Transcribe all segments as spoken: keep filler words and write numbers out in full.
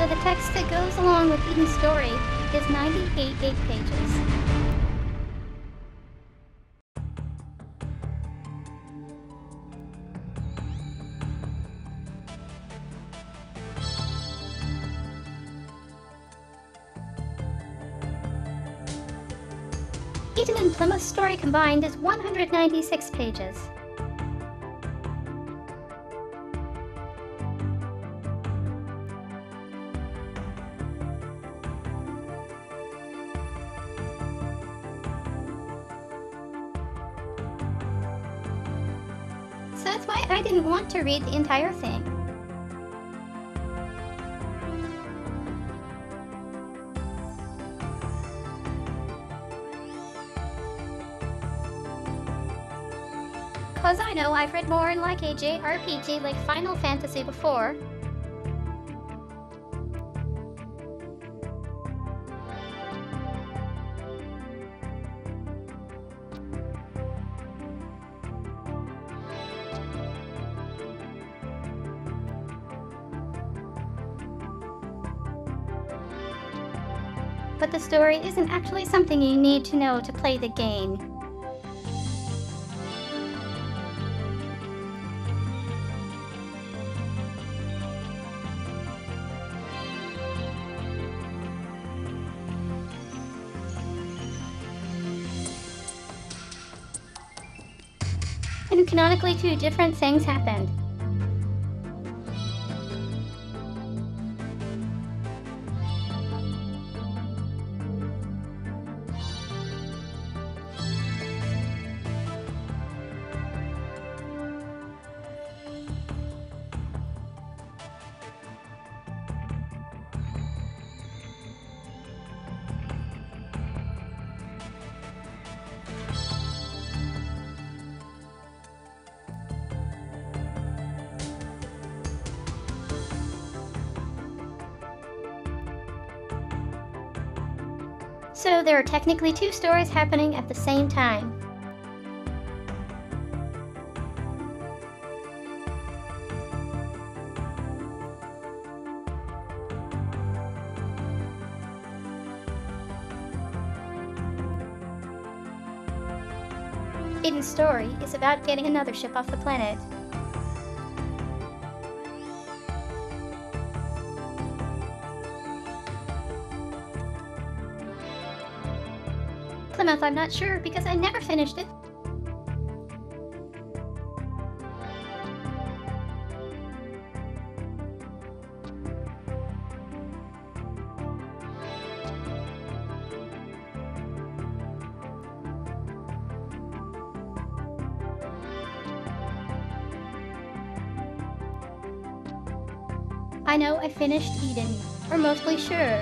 the text that goes along with Eden's story is ninety-eight gig pages. Eden and Plymouth's story combined is one hundred ninety-six pages. So that's why I didn't want to read the entire thing. Cause I know I've read more in like a J R P G like Final Fantasy before. But the story isn't actually something you need to know to play the game. And canonically, two different things happened. So there are technically two stories happening at the same time. Eden's story is about getting another ship off the planet. Plymouth, I'm not sure because I never finished it. I know I finished Eden, or mostly sure.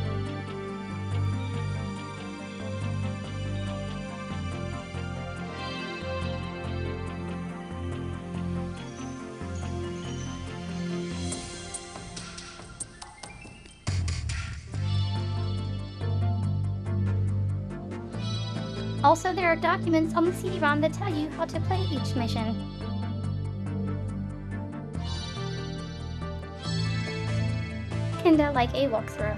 Also, there are documents on the C D ROM that tell you how to play each mission. Kinda like a walkthrough.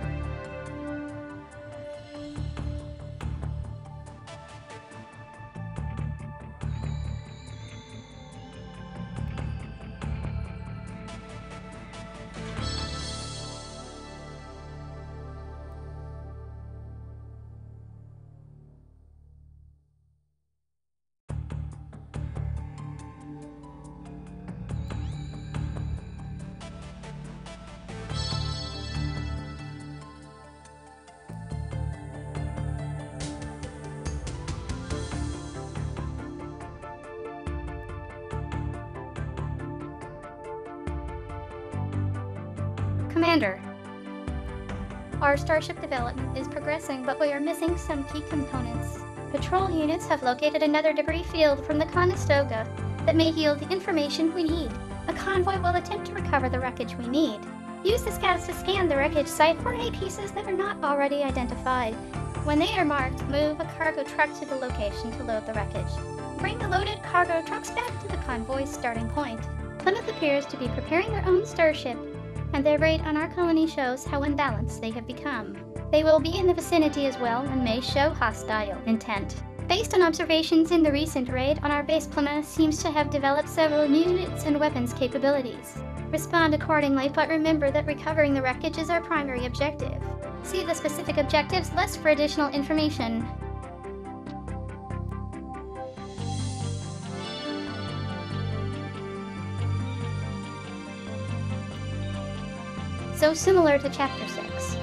Commander, our starship development is progressing, but we are missing some key components. Patrol units have located another debris field from the Conestoga that may yield the information we need. A convoy will attempt to recover the wreckage we need. Use the scouts to scan the wreckage site for any pieces that are not already identified. When they are marked, move a cargo truck to the location to load the wreckage. Bring the loaded cargo trucks back to the convoy's starting point. Plymouth appears to be preparing their own starship, and their raid on our colony shows how unbalanced they have become. They will be in the vicinity as well and may show hostile intent. Based on observations in the recent raid on our base, Pluma seems to have developed several new units and weapons capabilities. Respond accordingly, but remember that recovering the wreckage is our primary objective. See the specific objectives list for additional information. So similar to Chapter six.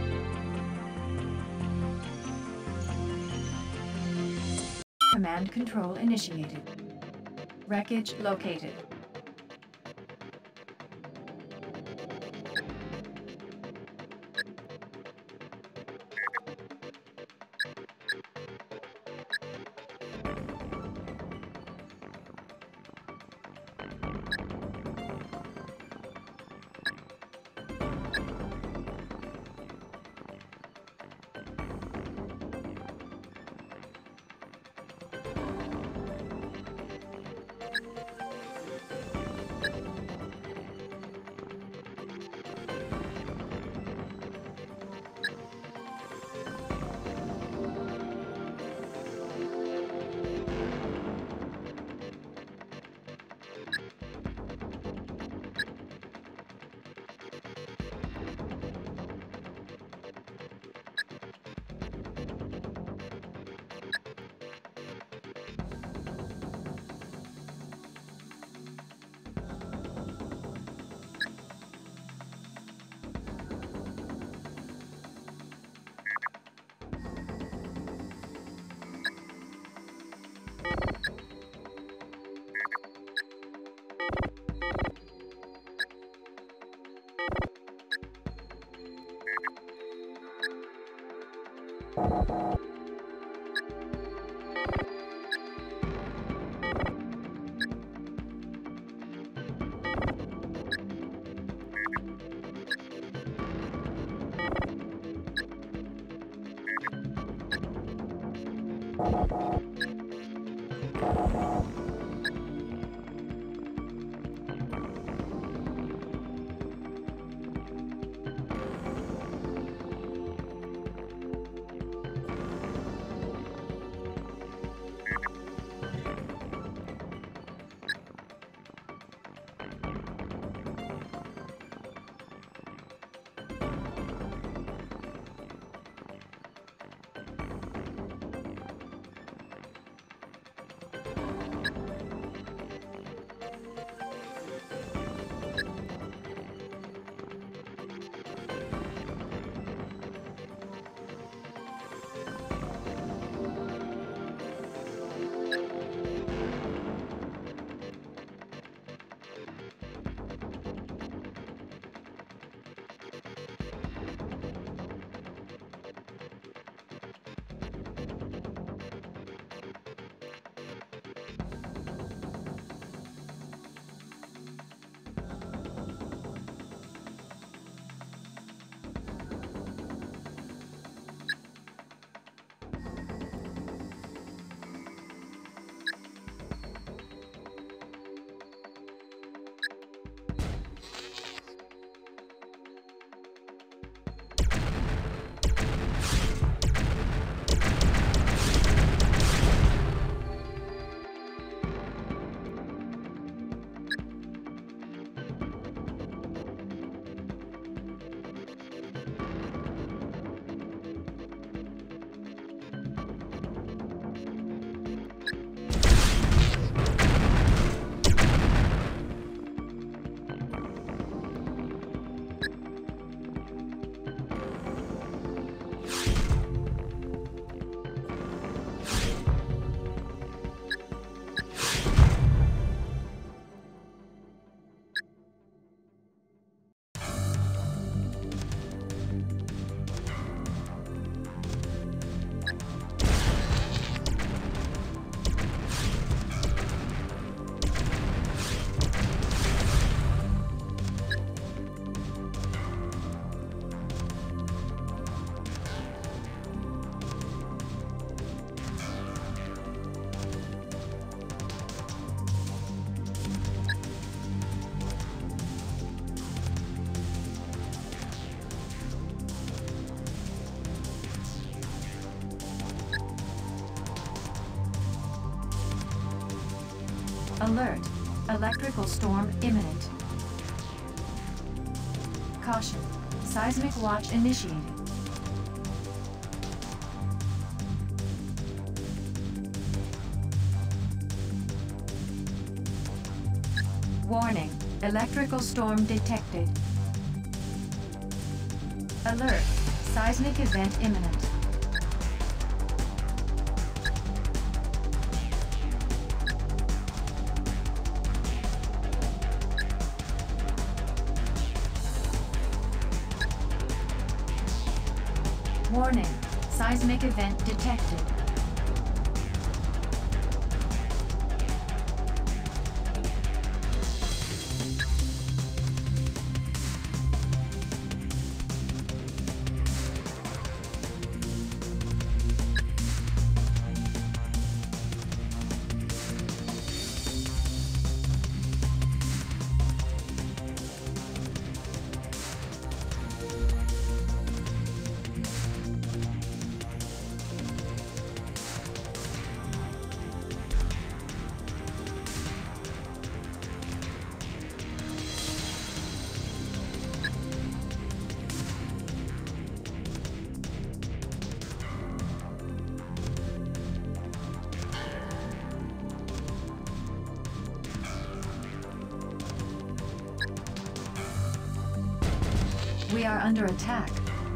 Command control initiated. Wreckage located. Alert. Electrical storm imminent. Caution. Seismic watch initiated. Warning. Electrical storm detected. Alert. Seismic event imminent. Warning. Seismic event detected. We are under attack.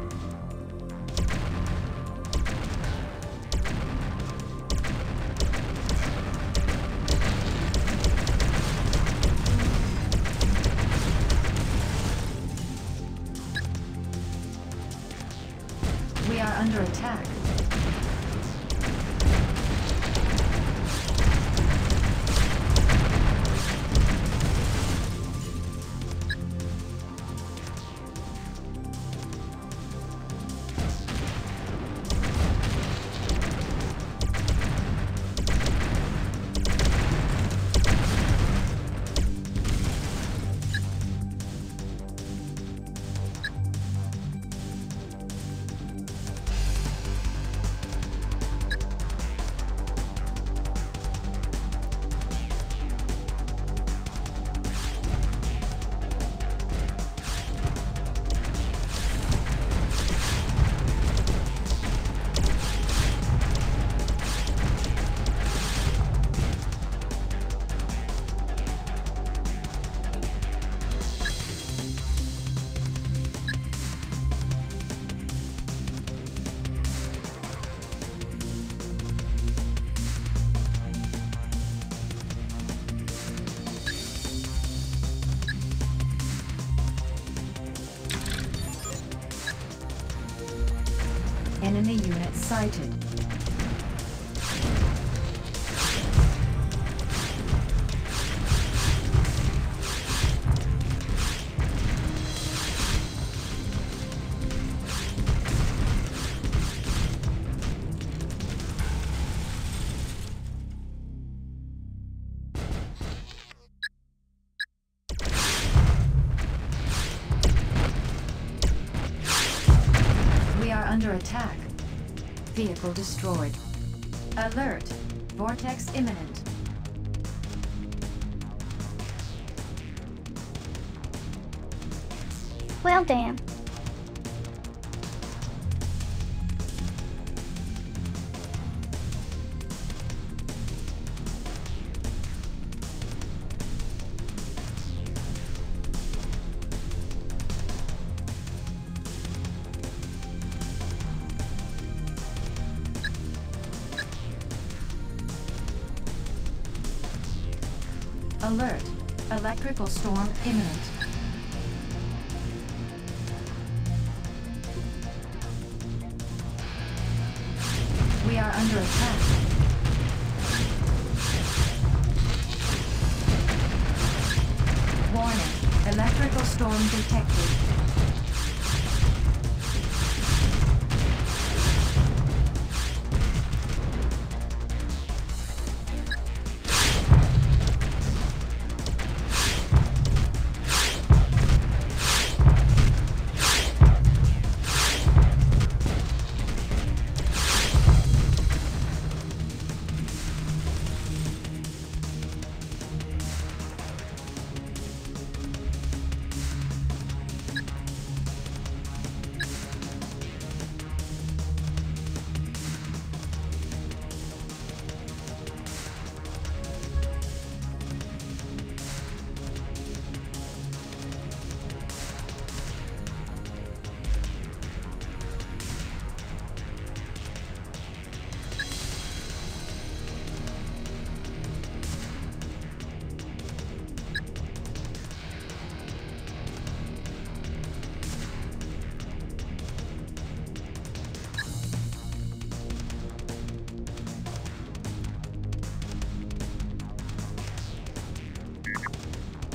We are under attack. Enemy unit sighted. We are under attack. Vehicle destroyed. Alert! Vortex imminent. Well, damn. Alert! Electrical storm imminent. We are under attack. Warning. Electrical storm detected.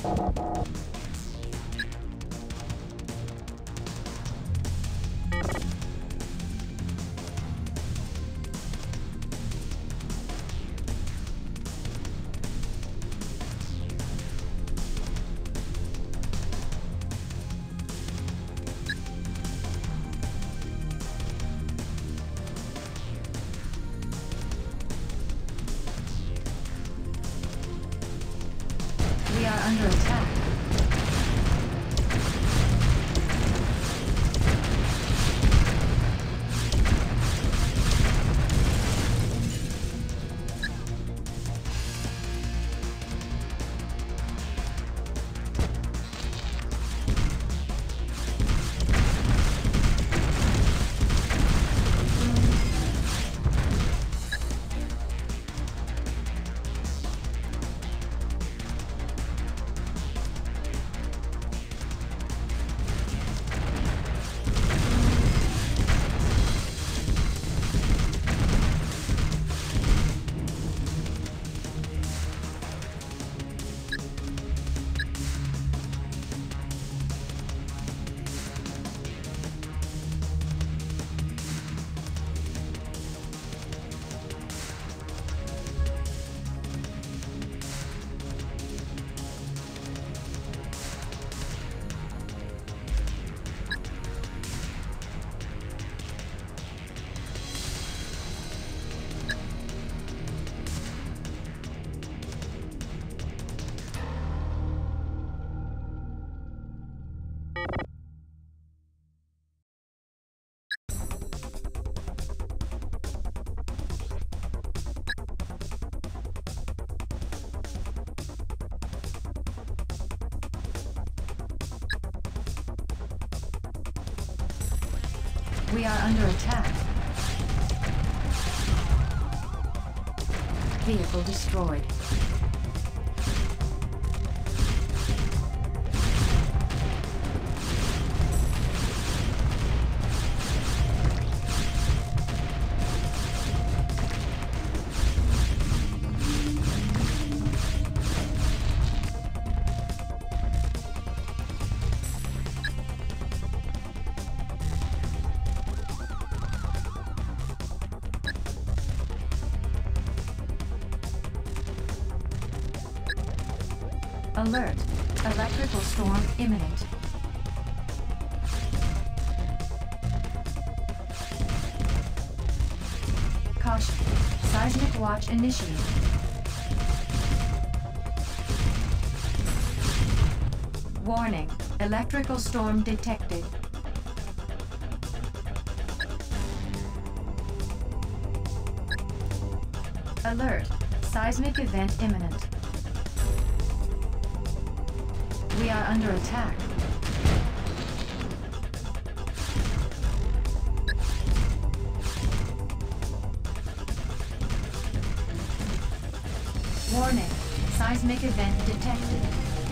We are under attack. We are under attack. Vehicle destroyed. Alert! Electrical storm imminent. Caution. Seismic watch initiated. Warning. Electrical storm detected. Alert. Seismic event imminent. We are under attack. Warning. Seismic event detected.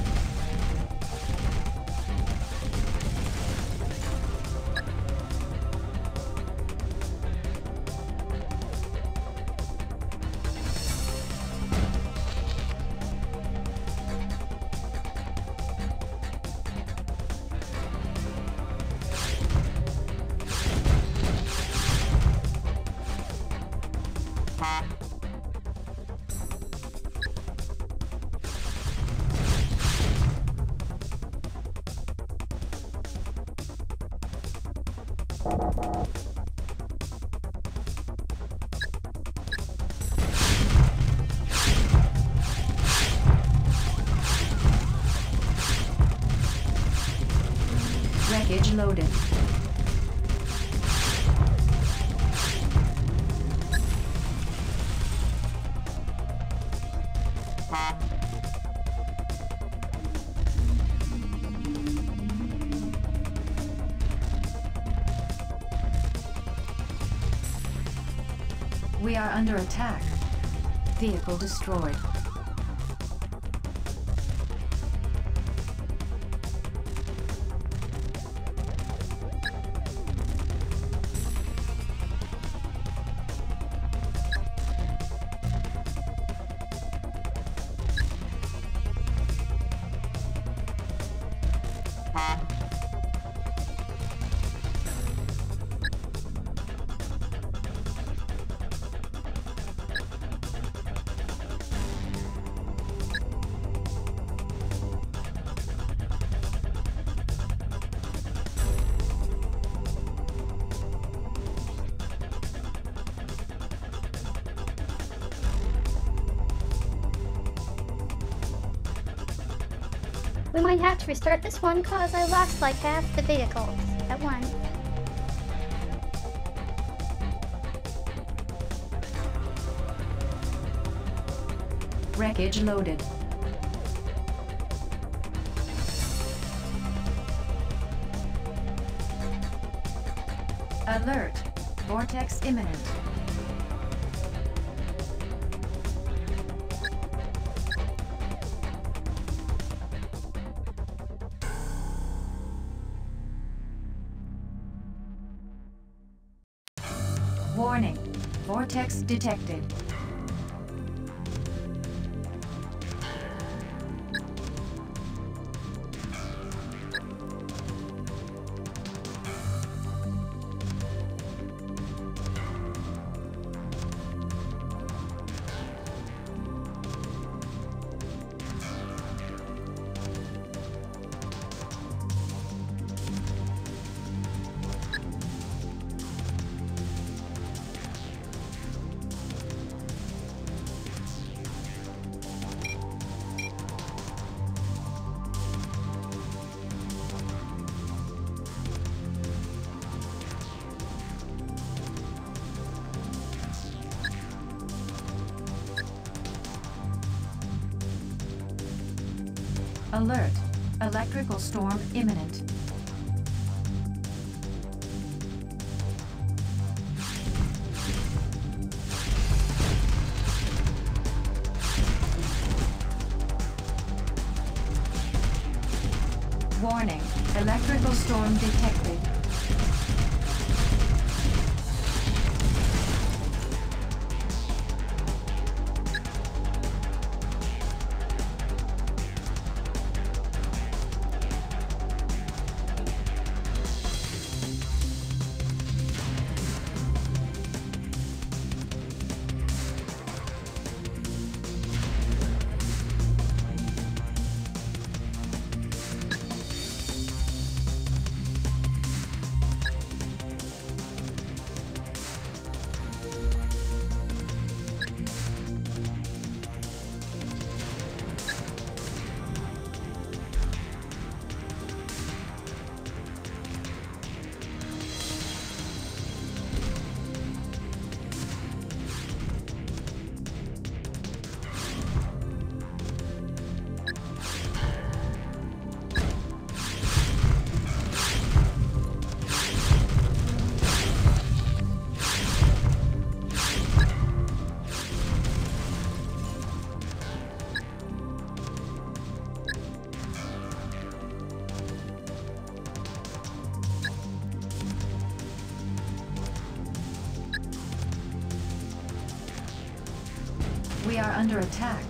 Wreckage loaded. We are under attack. Vehicle destroyed. We might have to restart this one cause I lost like half the vehicles at once. Wreckage loaded. Alert! Vortex imminent. Warning. Vortex detected. Alert! Electrical storm imminent. Warning! Electrical storm detected. We are under attack.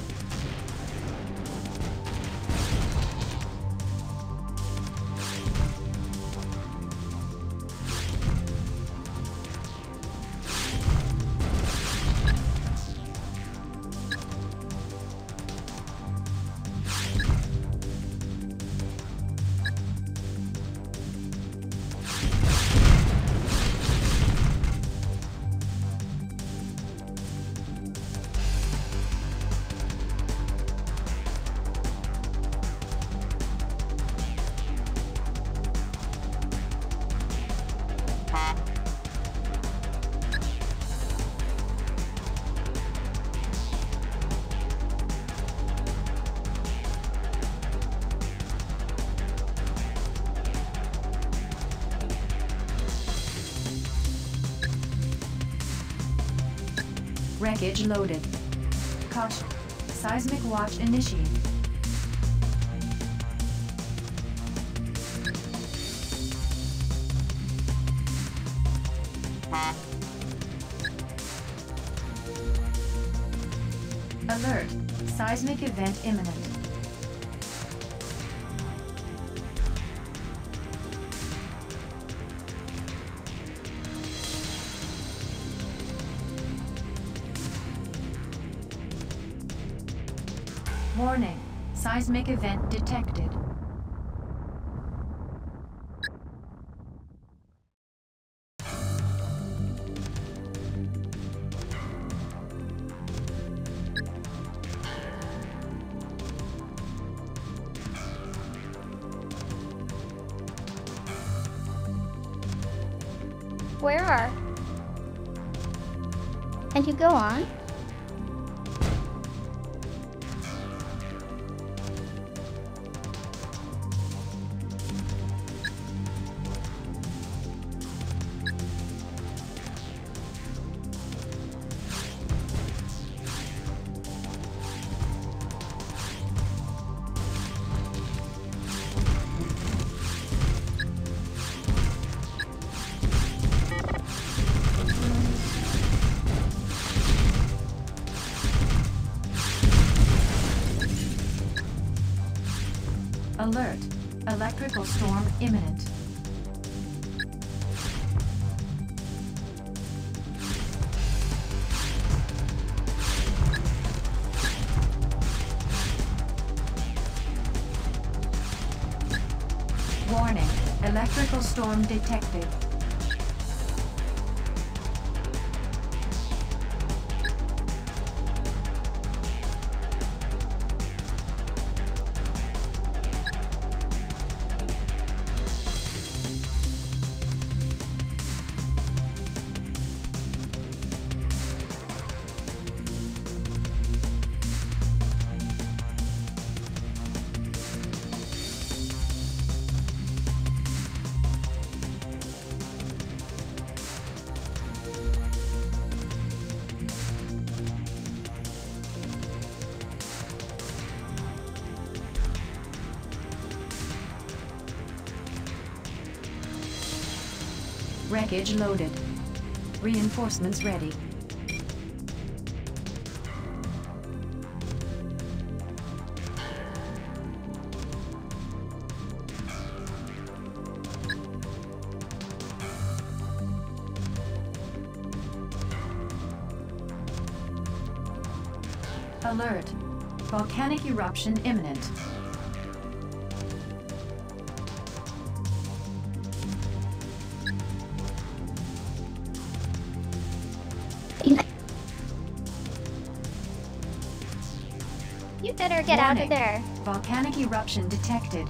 Wreckage loaded. Caution. Seismic watch initiated. Alert. Seismic event imminent. Warning. Seismic event detected. Where are? And you go on? Alert. Electrical storm imminent. Warning. Electrical storm detected. Wreckage loaded. Reinforcements ready. Alert. Volcanic eruption imminent. You better get out of there. Volcanic eruption detected.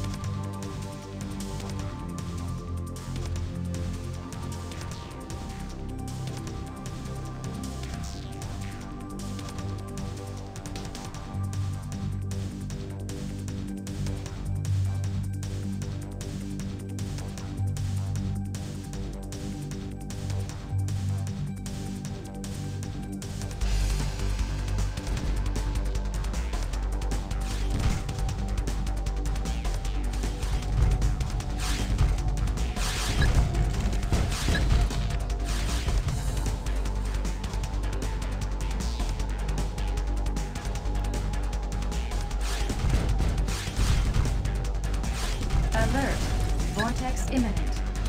Alert. Vortex imminent.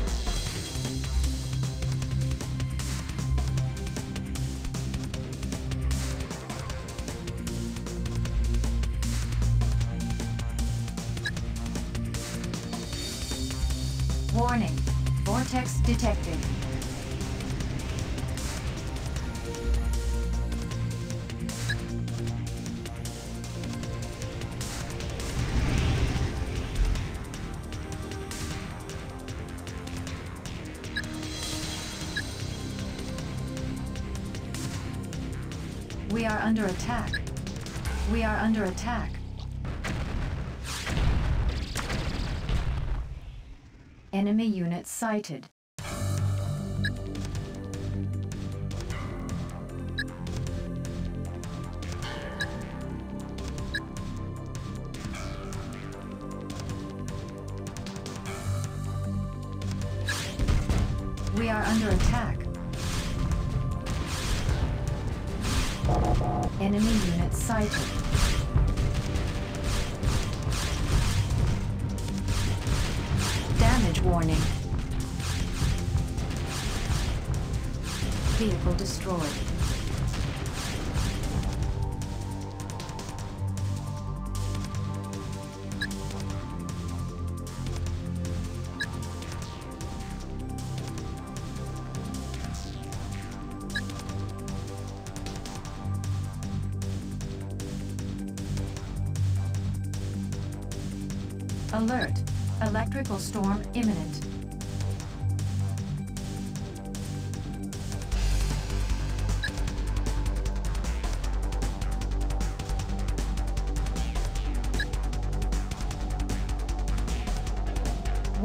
Warning. Vortex detected. We are under attack. We are under attack. Enemy units sighted. We are under attack. Enemy units sighted. Damage warning. Vehicle destroyed. Alert. Electrical storm imminent.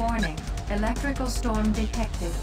Warning, electrical storm detected.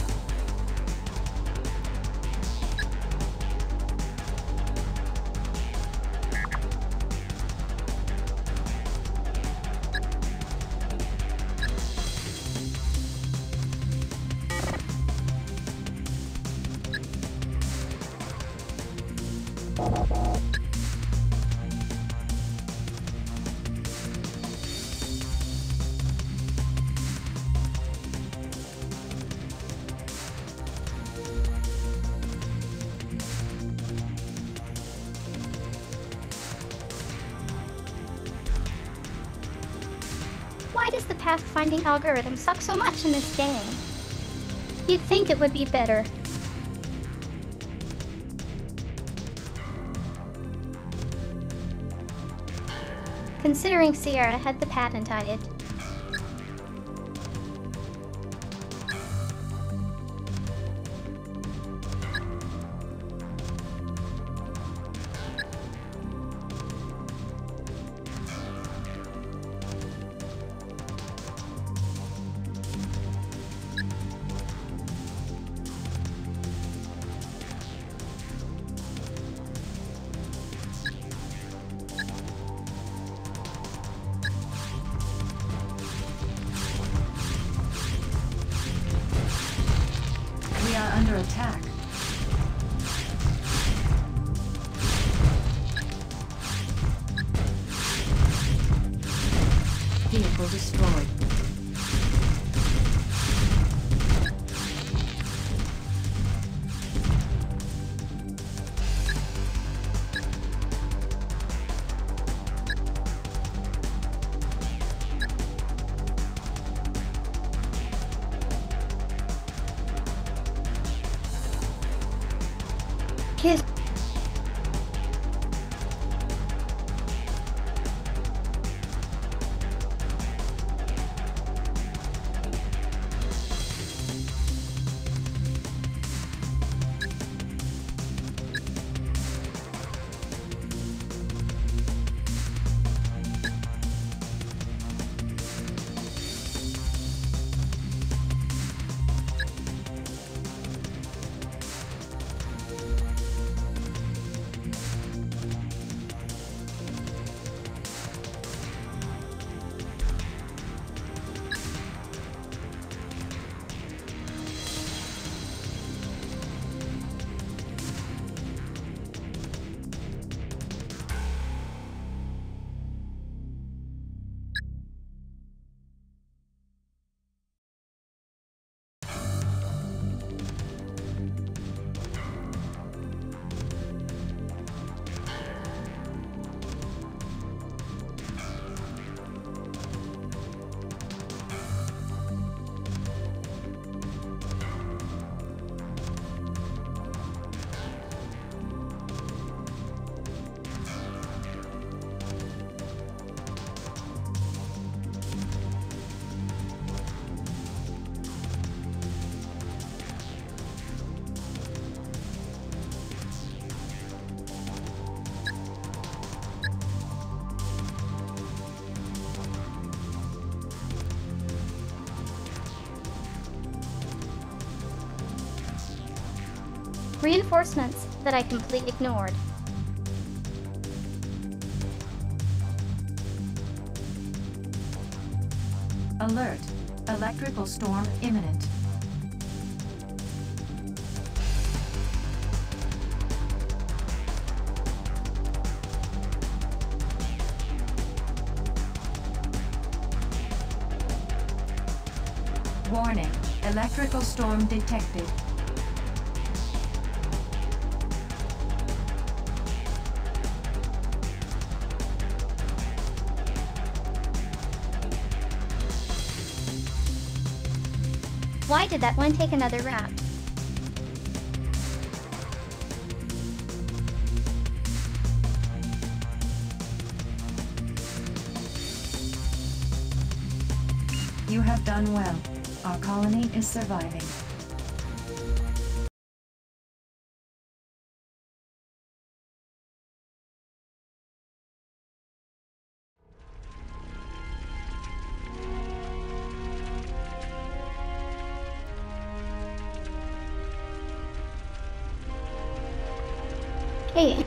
Why does the pathfinding algorithm suck so much in this game? You'd think it would be better. Considering Sierra had the patent on it. We are under attack. Vehicle destroyed. His reinforcements that I completely ignored. Alert, electrical storm imminent. Warning, electrical storm detected. Why did that one take another route? You have done well. Our colony is surviving. Hey.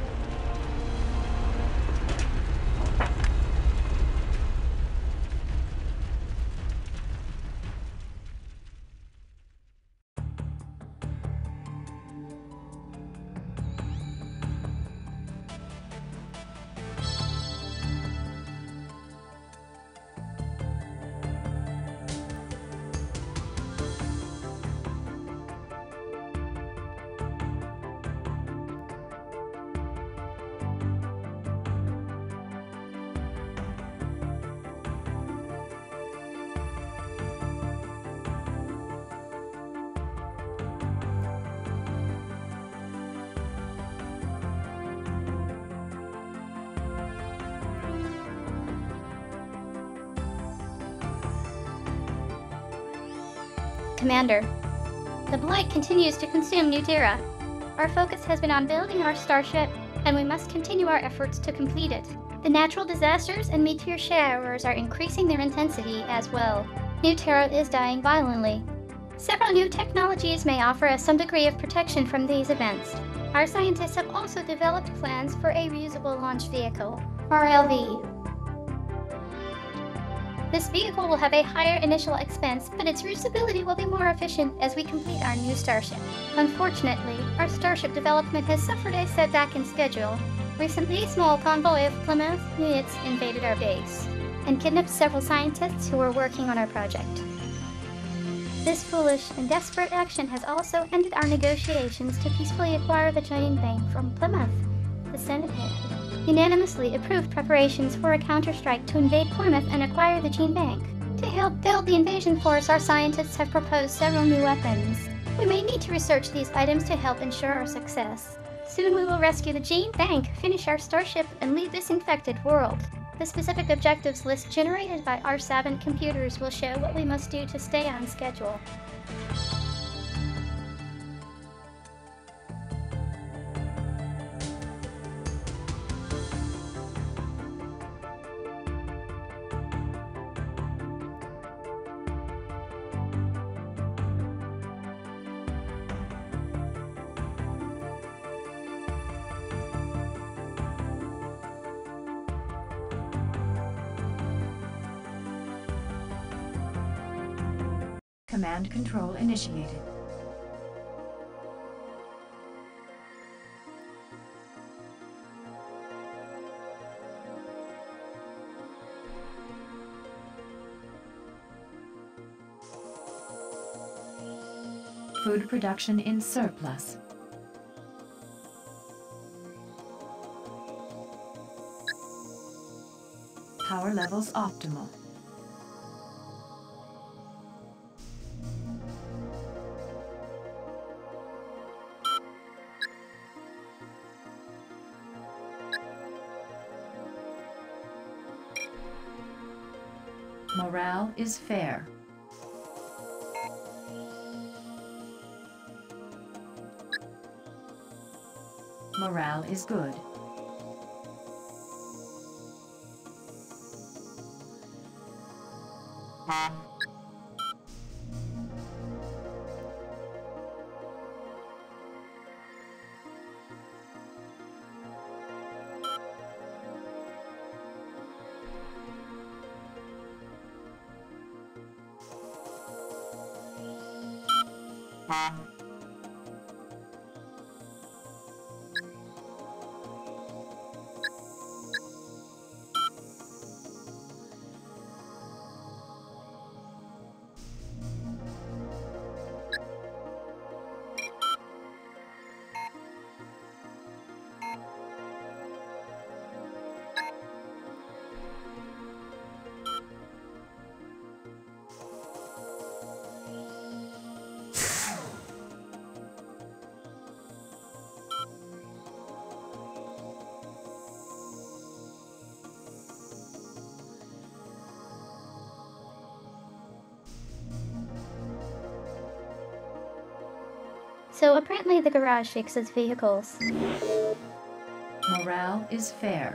Commander, the Blight continues to consume New Terra. Our focus has been on building our starship, and we must continue our efforts to complete it. The natural disasters and meteor showers are increasing their intensity as well. New Terra is dying violently. Several new technologies may offer us some degree of protection from these events. Our scientists have also developed plans for a reusable launch vehicle, R L V. This vehicle will have a higher initial expense, but its reusability will be more efficient as we complete our new starship. Unfortunately, our starship development has suffered a setback in schedule. Recently, a small convoy of Plymouth units invaded our base and kidnapped several scientists who were working on our project. This foolish and desperate action has also ended our negotiations to peacefully acquire the Gene Bank from Plymouth. The Senate had unanimously approved preparations for a counterstrike to invade Plymouth and acquire the Gene Bank. To help build the invasion force, our scientists have proposed several new weapons. We may need to research these items to help ensure our success. Soon we will rescue the Gene Bank, finish our starship, and leave this infected world. The specific objectives list generated by our savant computers will show what we must do to stay on schedule. Command control initiated. Food production in surplus. Power levels optimal. Morale is fair. Morale is good. So apparently the garage fixes vehicles. Morale is fair.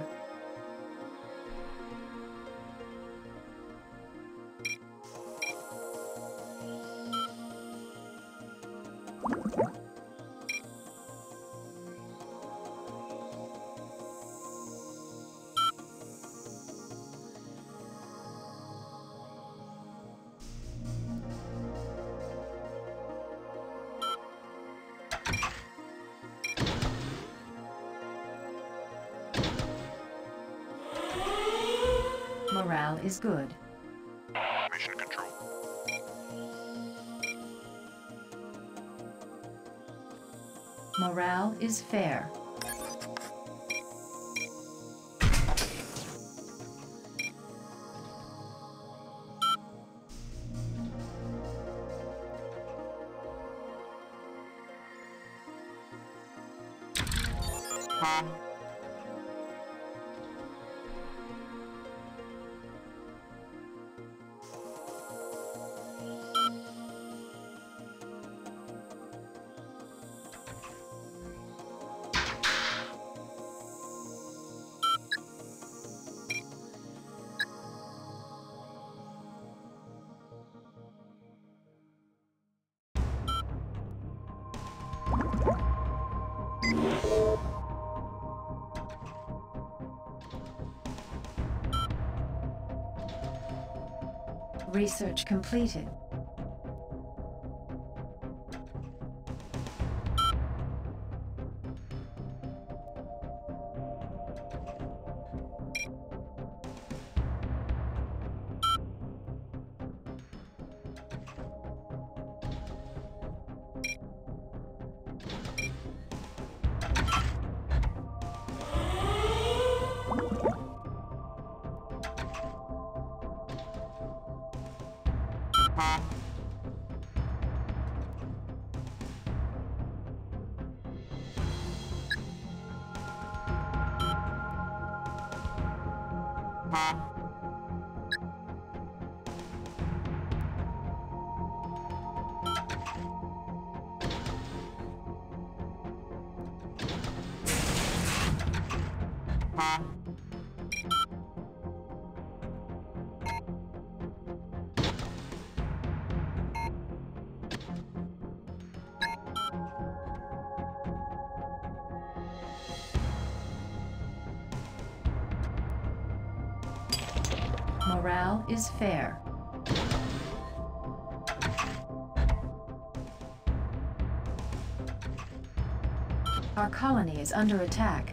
Morale is good. Mission control. Morale is fair. Research completed. Morale is fair. Our colony is under attack.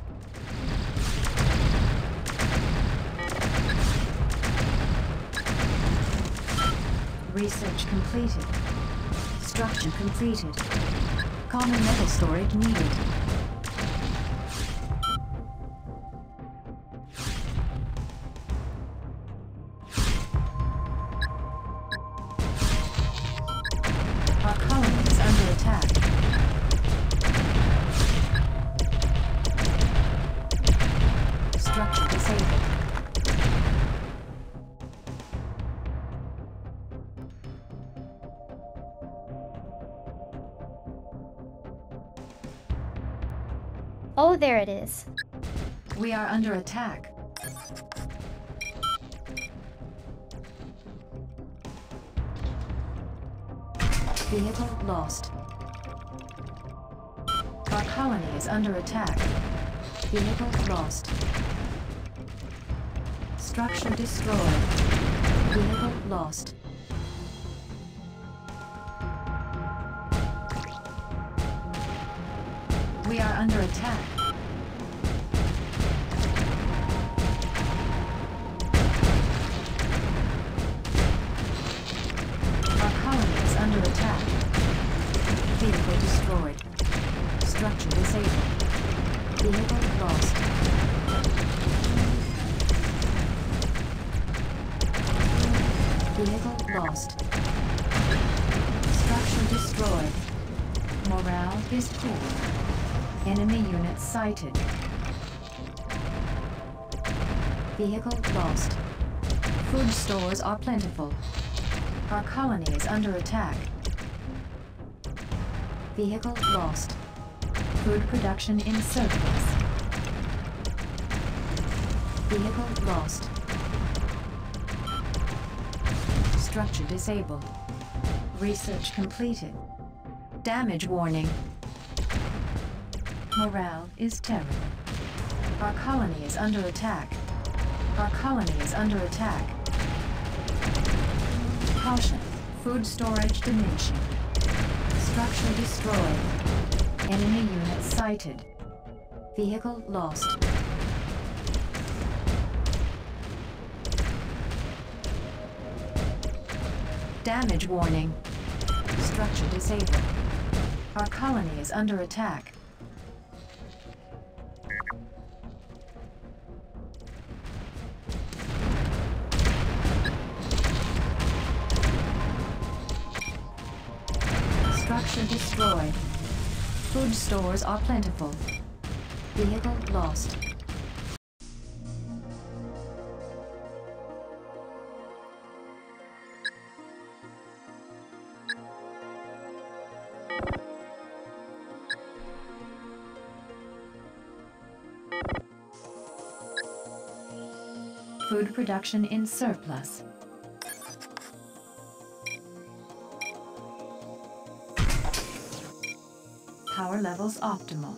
Research completed. Structure completed. Common metal storage needed. Our colony is under attack. Structure disabled. Oh, there it is. We are under attack. Vehicle lost. Our colony is under attack. Vehicle lost. Structure destroyed. Vehicle lost. We are under attack. Our colony is under attack. Vehicle destroyed. Structure disabled. Vehicle lost. Vehicle lost. Structure destroyed. Morale is poor. Enemy units sighted. Vehicle lost. Food stores are plentiful. Our colony is under attack. Vehicle lost. Food production in surplus. Vehicle lost. Structure disabled. Research completed. Damage warning. Morale is terrible. Our colony is under attack. Our colony is under attack. Caution. Food storage diminishing. Structure destroyed. Enemy units sighted. Vehicle lost. Damage warning. Structure disabled. Our colony is under attack. Structure destroyed. Food stores are plentiful. Vehicle lost. Food production in surplus. Power levels optimal.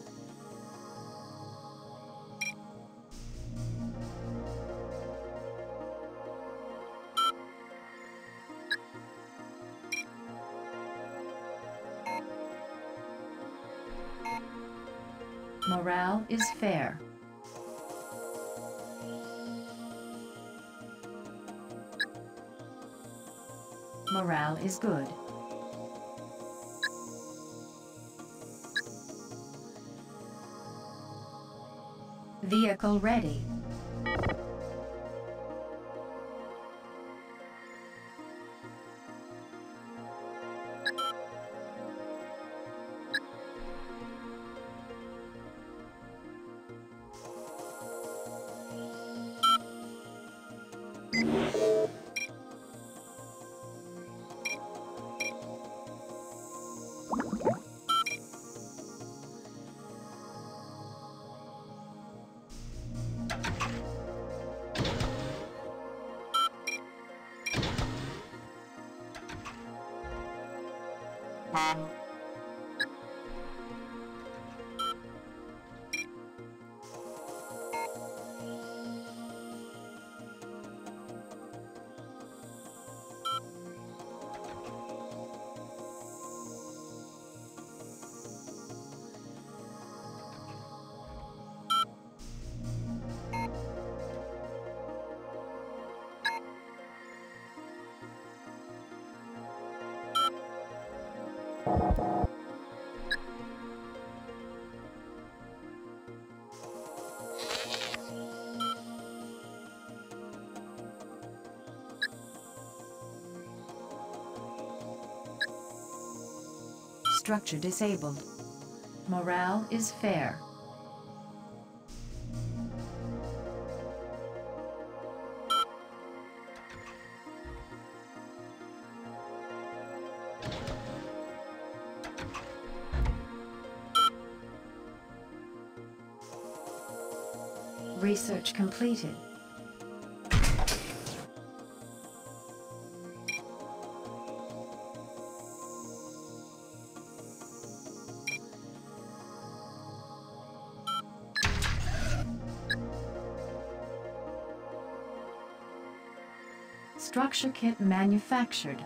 Morale is fair. Morale is good. Vehicle ready. Structure disabled. Morale is fair. Research completed. Structure kit manufactured.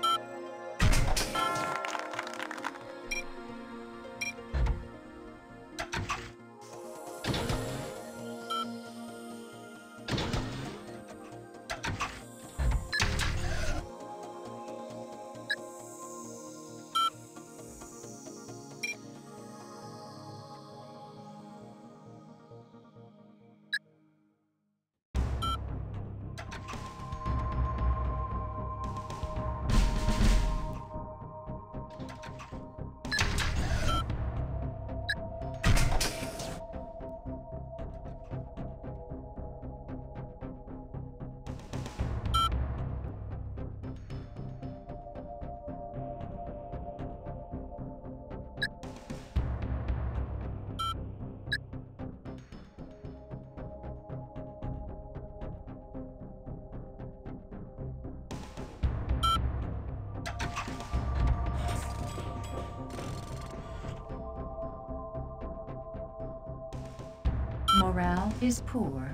Morale is poor.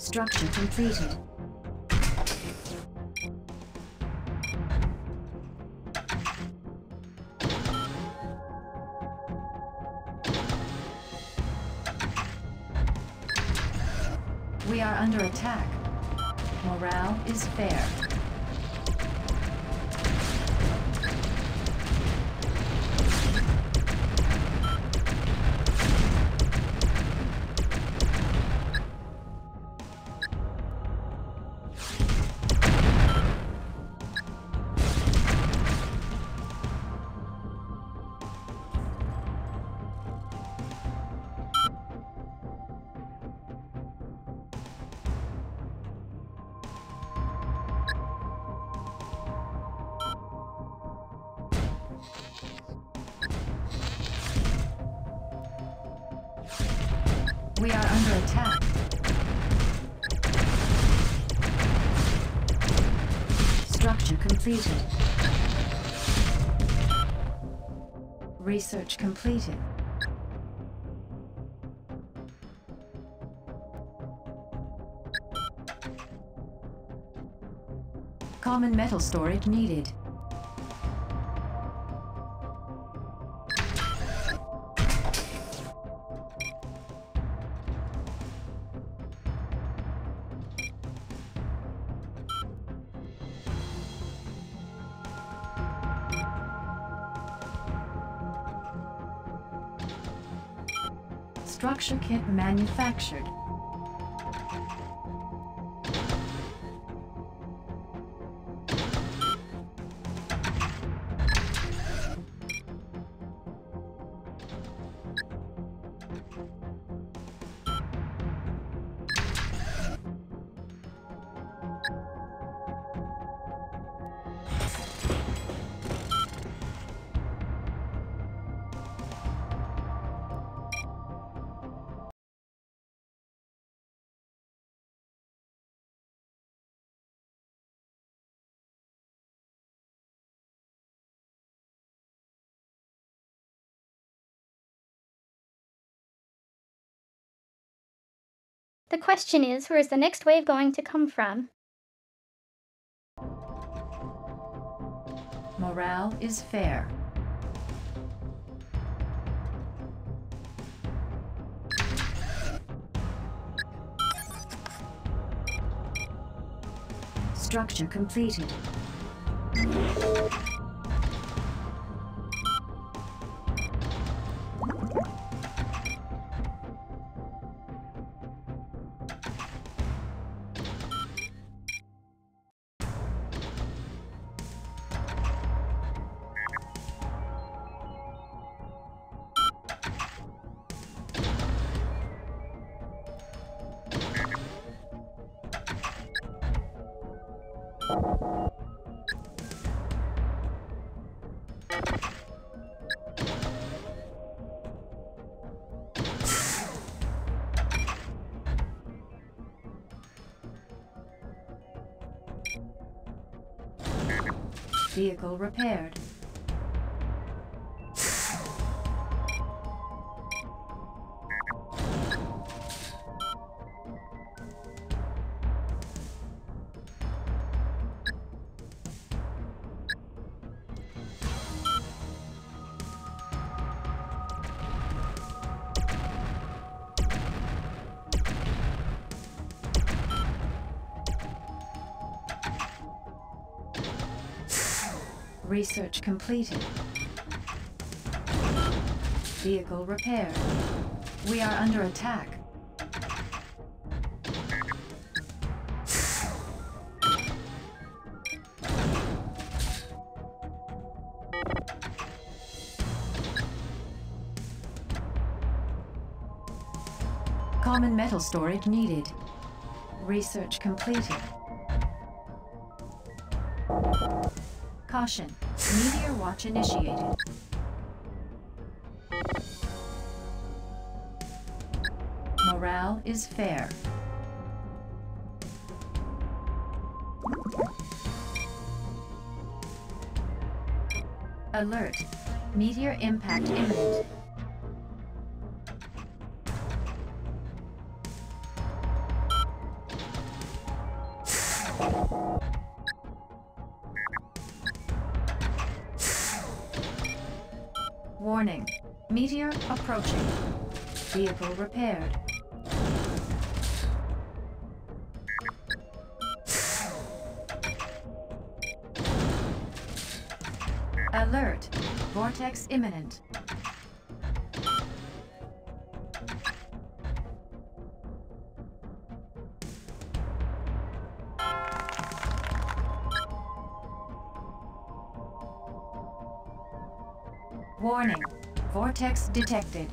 Structure completed. We are under attack. Morale is fair. We are under attack. Structure completed. Research completed. Common metal storage needed. Structure kit manufactured. The question is, where is the next wave going to come from? Morale is fair. Structure completed. Vehicle repaired. Research completed. Vehicle repaired. We are under attack. Common metal storage needed. Research completed. Caution. Meteor watch initiated. Morale is fair. Alert. Meteor impact imminent. Warning. Meteor approaching. Vehicle repaired. Alert. Vortex imminent. Warning. Vortex detected.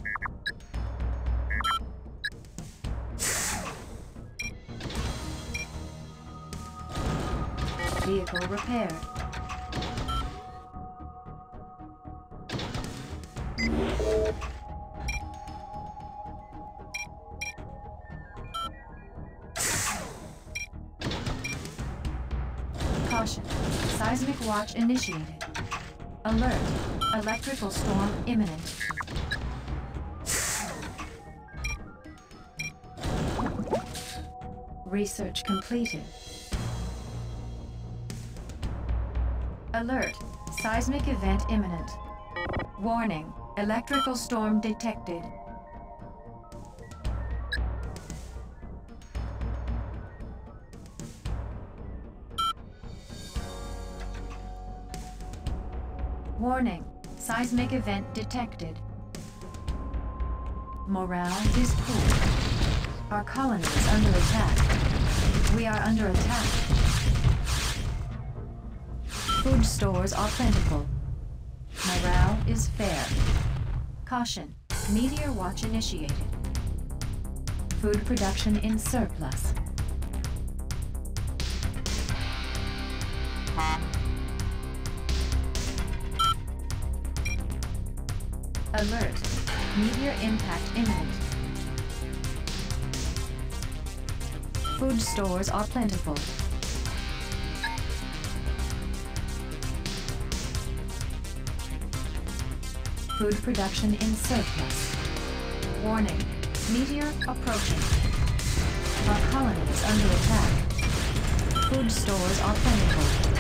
Vehicle repaired. Caution. Seismic watch initiated. Alert. Electrical storm imminent. Research completed. Alert. Seismic event imminent. Warning. Electrical storm detected. Warning. Seismic event detected. Morale is poor. Our colony is under attack. We are under attack. Food stores are plentiful. Morale is fair. Caution. Meteor watch initiated. Food production in surplus. Alert. Meteor impact imminent. Food stores are plentiful. Food production in surplus. Warning. Meteor approaching. Our colony is under attack. Food stores are plentiful.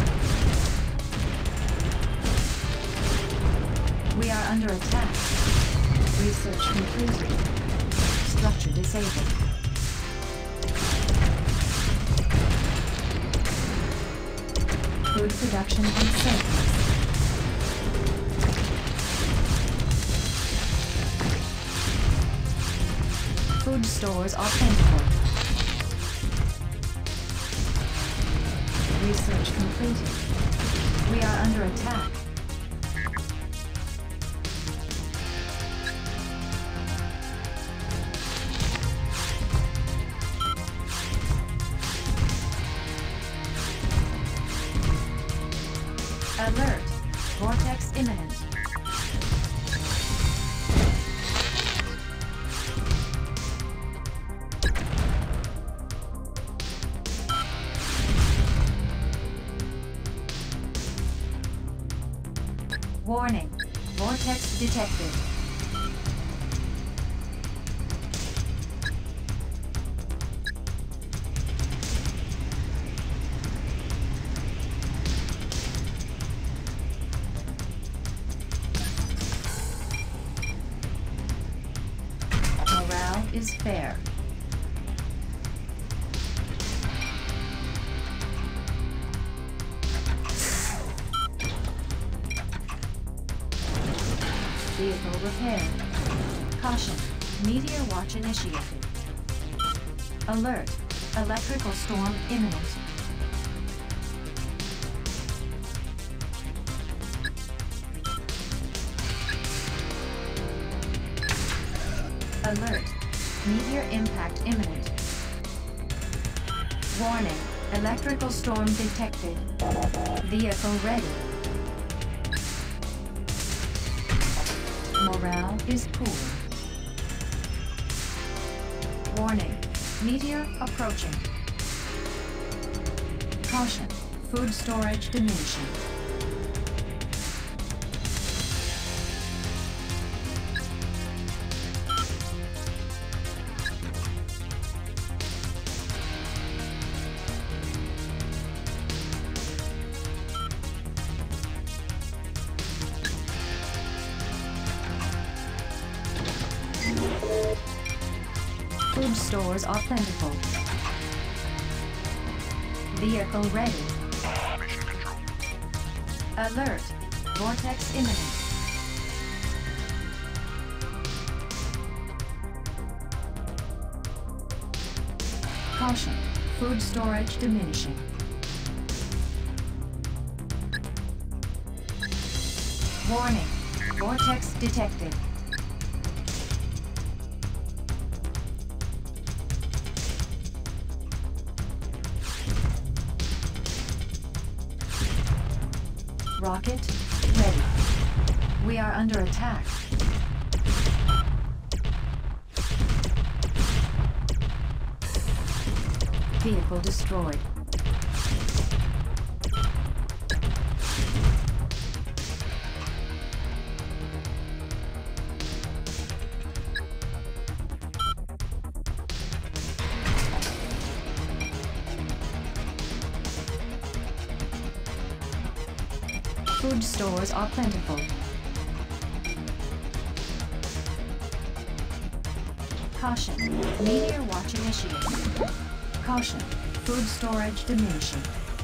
We are under attack. Research completed. Structure disabled. Food production in surplus. Food stores are plentiful. Research completed. We are under attack. Alert. Vortex imminent. Warning. Vortex detected. Morale is fair. Vehicle repaired. Caution. Meteor watch initiated. Alert. Electrical storm imminent. Alert. Meteor impact imminent. Warning. Electrical storm detected. Vehicle ready. Morale is poor. Warning. Meteor approaching. Caution. Food storage diminishing. Food stores are plentiful. Vehicle ready. Mission control. Alert. Vortex imminent. Caution. Food storage diminishing. Warning. Vortex detected. Rocket ready. We are under attack. Vehicle destroyed. Food stores are plentiful. Caution. Meteor watch initiated. Caution. Food storage diminishing.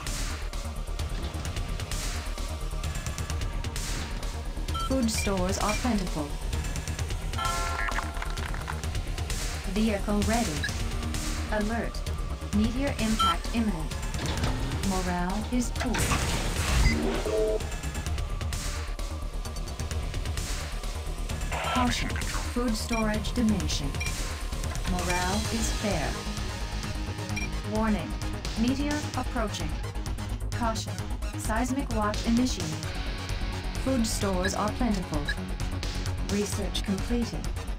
Food stores are plentiful. Vehicle ready. Alert. Meteor impact imminent. Morale is poor. Caution. Food storage diminishing. Morale is fair. Warning. Meteor approaching. Caution. Seismic watch initiated. Food stores are plentiful. Research completed.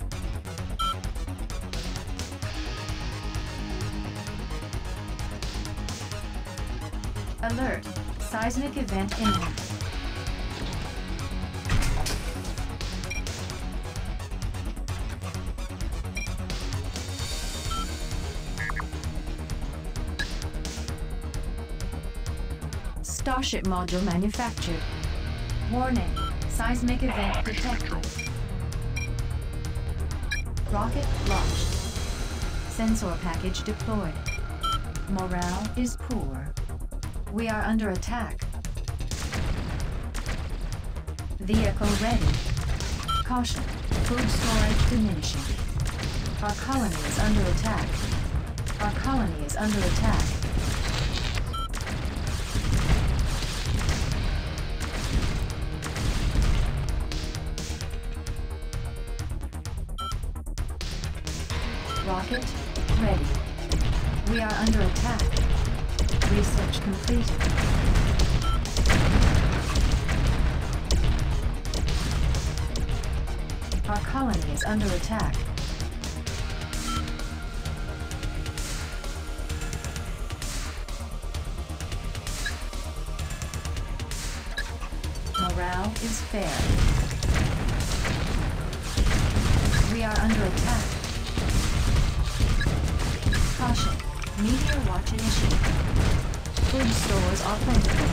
Alert. Seismic event imminent. Starship module manufactured. Warning. Seismic event detected. Rocket launched. Sensor package deployed. Morale is poor. We are under attack. Vehicle ready. Caution. Food storage diminishing. Our colony is under attack. Our colony is under attack. Rocket ready. We are under attack. Research completed. Our colony is under attack. Morale is fair. We are under attack. Caution. Meteor watch initiated. Food stores are plentiful.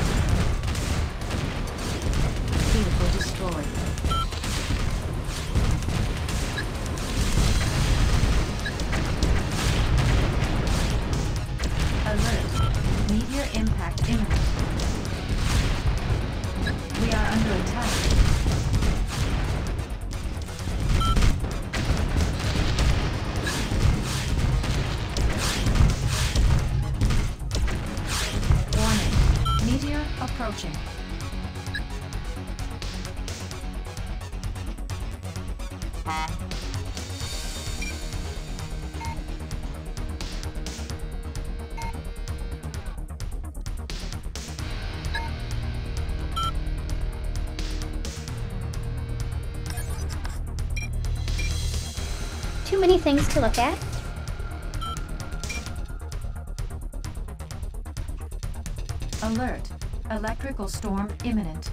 Vehicle destroyed. Alert. Meteor impact imminent. We are under attack. Approaching. Too many things to look at. Alert. Electrical storm imminent.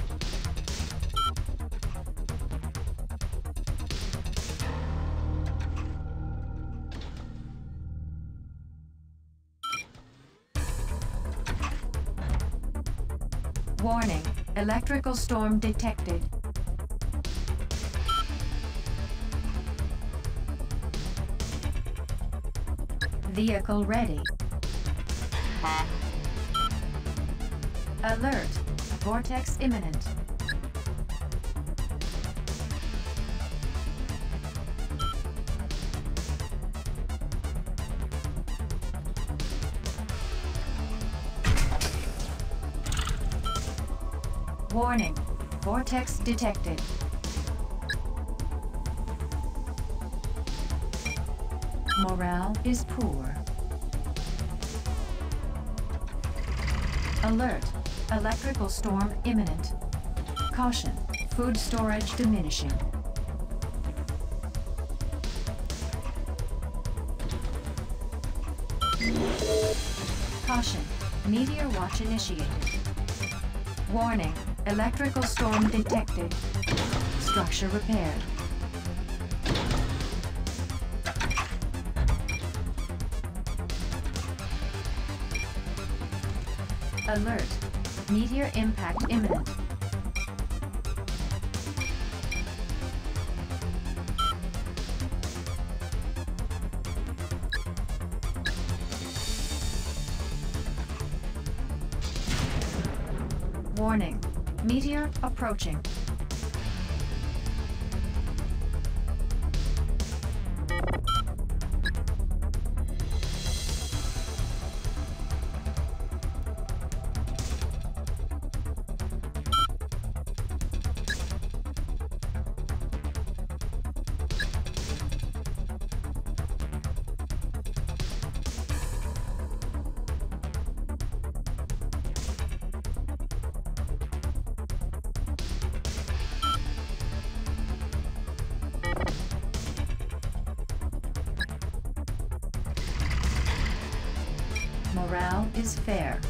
Warning. Electrical storm detected. Vehicle ready. Alert. Vortex imminent. Warning. Vortex detected. Morale is poor. Alert. Electrical storm imminent. Caution. Food storage diminishing. Caution. Meteor watch initiated. Warning. Electrical storm detected. Structure repaired. Alert. Meteor impact imminent. Warning. Meteor approaching. Morale is fair.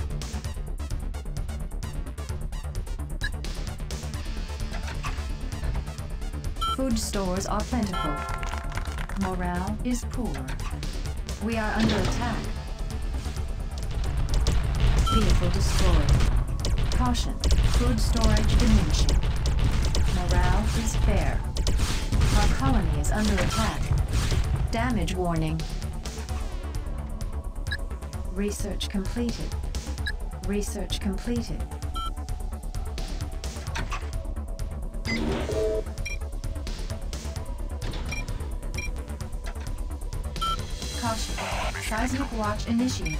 Food stores are plentiful. Morale is poor. We are under attack. Vehicle destroyed. Caution. Food storage diminishing. Morale is fair. Our colony is under attack. Damage warning. Research completed. Research completed. Caution. Seismic watch initiated.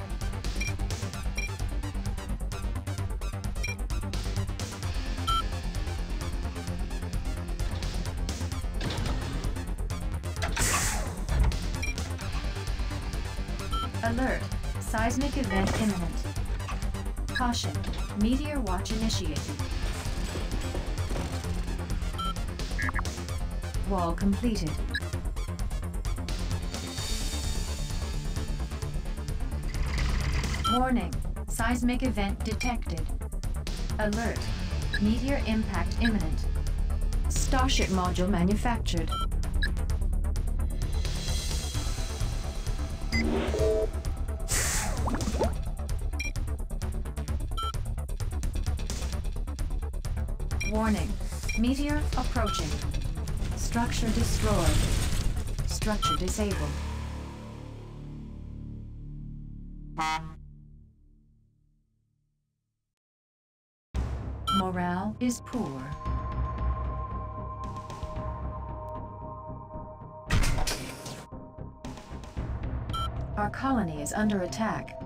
Alert. Seismic event imminent. Caution. Meteor watch initiated. Wall completed. Warning. Seismic event detected. Alert. Meteor impact imminent. Starship module manufactured. Warning. Meteor approaching. Structure destroyed. Structure disabled. Morale is poor. Our colony is under attack.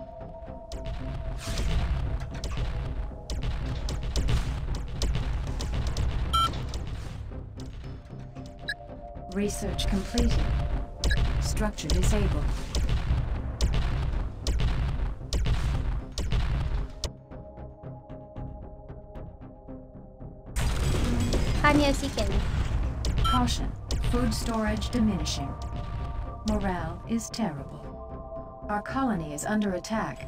Research completed. Structure disabled. Hanyo-seeking. Caution. Food storage diminishing. Morale is terrible. Our colony is under attack.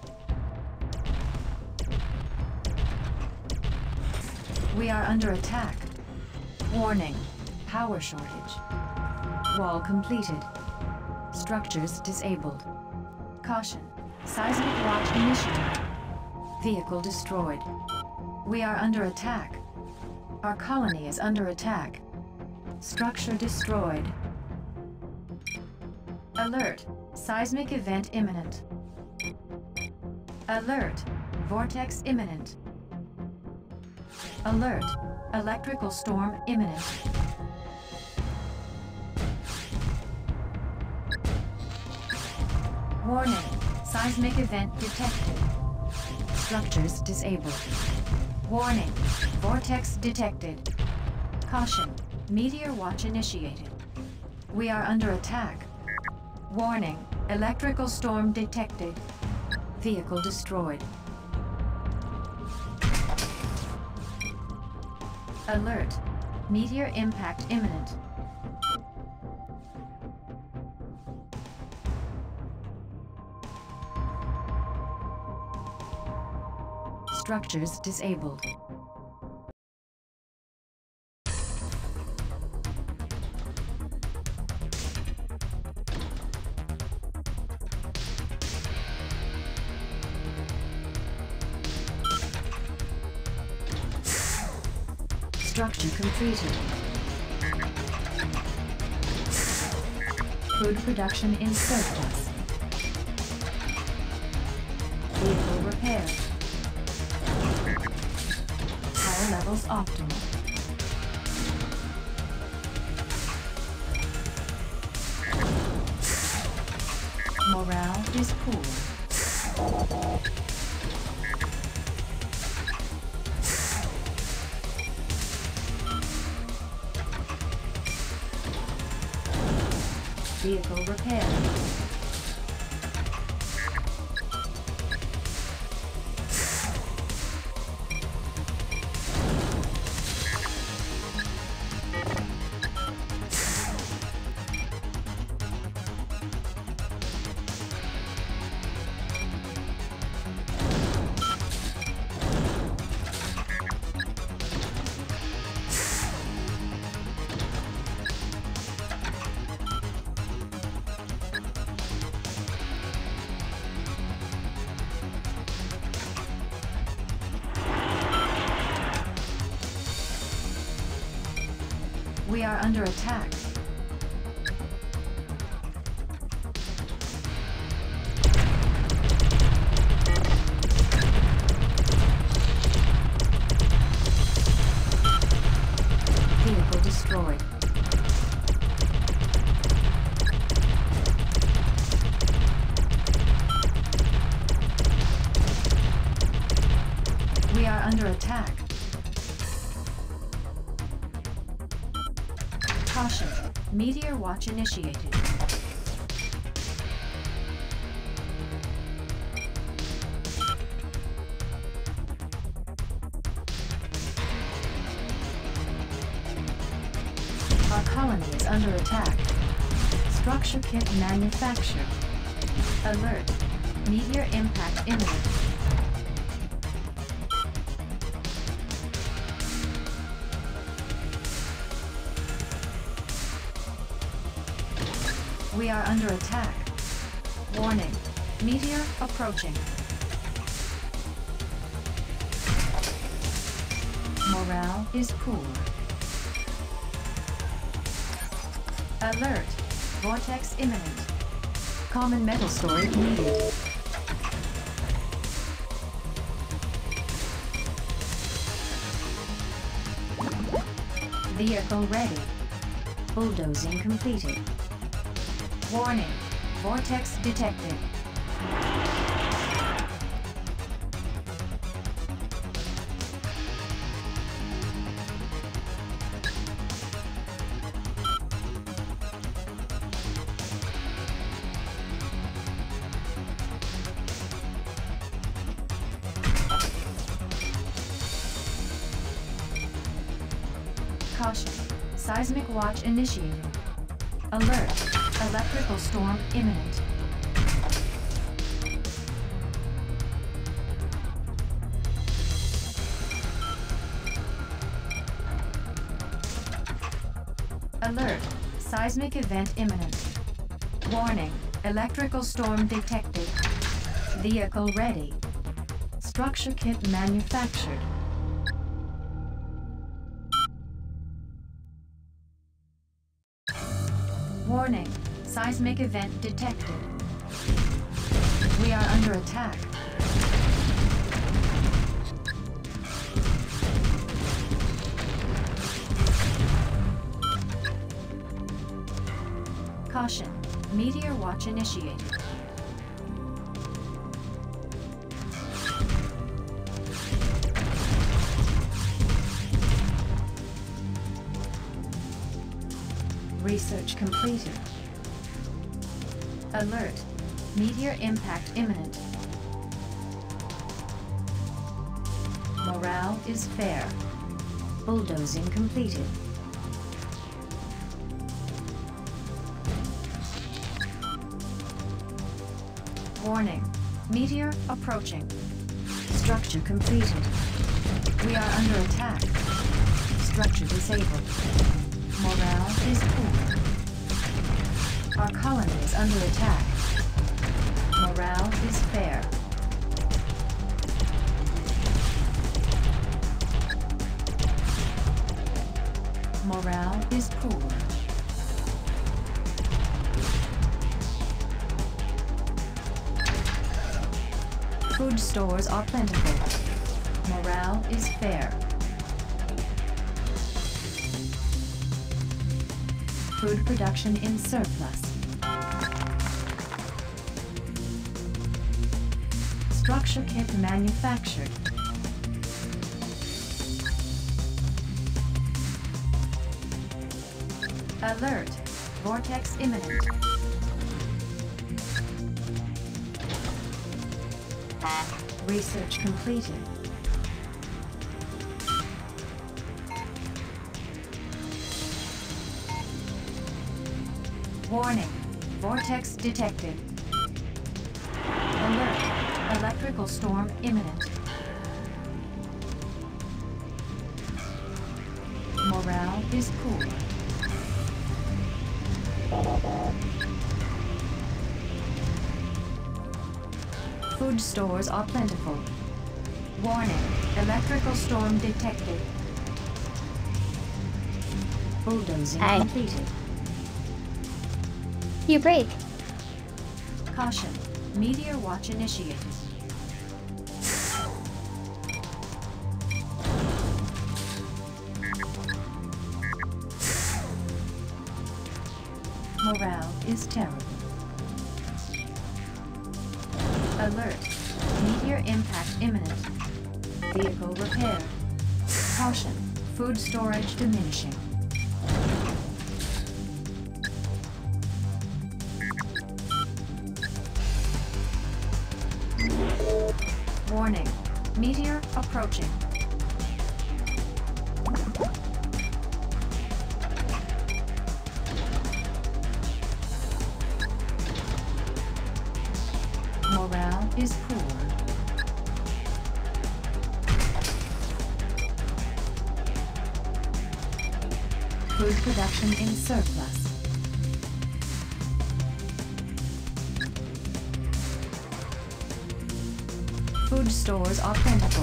We are under attack. Warning. Power shortage. Wall completed. Structures disabled. Caution. Seismic watch initiated. Vehicle destroyed. We are under attack. Our colony is under attack. Structure destroyed. Alert! Seismic event imminent. Alert! Vortex imminent. Alert! Electrical storm imminent. Warning! Seismic event detected. Structures disabled. Warning! Vortex detected. Caution! Meteor watch initiated. We are under attack. Warning! Electrical storm detected. Vehicle destroyed. Alert! Meteor impact imminent. Structures disabled. Structure completed. Food production in surplus. Vehicle repair. Power levels optimal. Morale is poor. Vehicle repair. We are under attack. Vehicle destroyed. We are under attack. Caution. Meteor watch initiated. Our colony is under attack. Structure kit manufactured. Alert. Meteor impact imminent. We are under attack. Warning. Meteor approaching. Morale is poor. Alert. Vortex imminent. Common metal storage needed. Vehicle ready. Bulldozing completed. Warning. Vortex detected. Caution. Seismic watch initiated. Alert. Electrical storm imminent. Alert. Seismic event imminent. Warning. Electrical storm detected. Vehicle ready. Structure kit manufactured. Warning. Seismic event detected. We are under attack. Caution. Meteor watch initiated. Research completed. Alert. Meteor impact imminent. Morale is fair. Bulldozing completed. Warning. Meteor approaching. Structure completed. We are under attack. Structure disabled. Morale is poor. Our colony is under attack. Morale is fair. Morale is poor. Food stores are plentiful. Morale is fair. Food production in surplus. Structure kit manufactured. Alert. Vortex imminent. Research completed. Warning. Vortex detected. Alert. Electrical storm imminent. Morale is poor. Food stores are plentiful. Warning. Electrical storm detected. Bulldozing Aye. completed. You break. Caution. Meteor watch initiated. Morale is terrible. Alert. Meteor impact imminent. Vehicle repaired. Caution. Food storage diminishing. Warning. Meteor approaching. Morale is poor. Food production in surplus. Food stores are plentiful.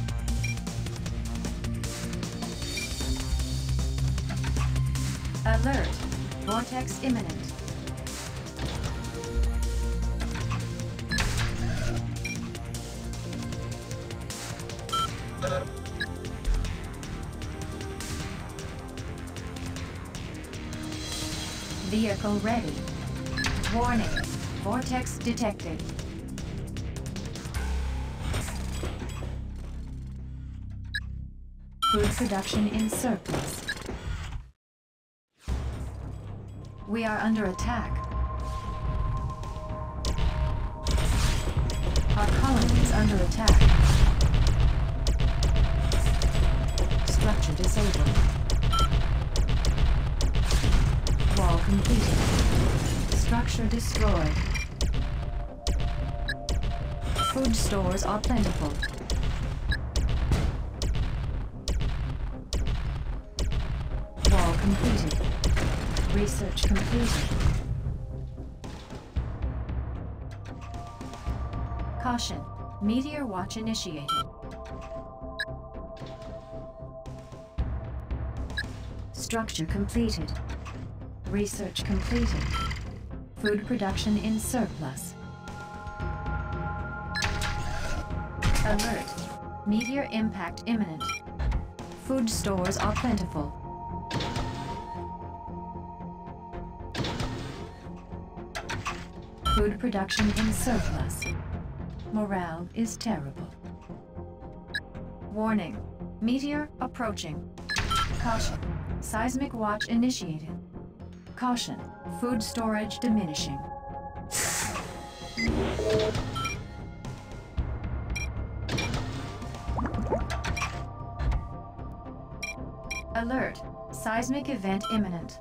Alert. Vortex imminent. Vehicle ready. Warning. Vortex detected. Food production in surplus. We are under attack. Our colony is under attack. Structure disabled. Wall completed. Structure destroyed. Food stores are plentiful. Wall completed. Research completed. Caution. Meteor watch initiated. Structure completed. Research completed. Food production in surplus. Alert. Meteor impact imminent. Food stores are plentiful. Food production in surplus. Morale is terrible. Warning. Meteor approaching. Caution. Seismic watch initiated. Caution. Food storage diminishing. Alert. Seismic event imminent.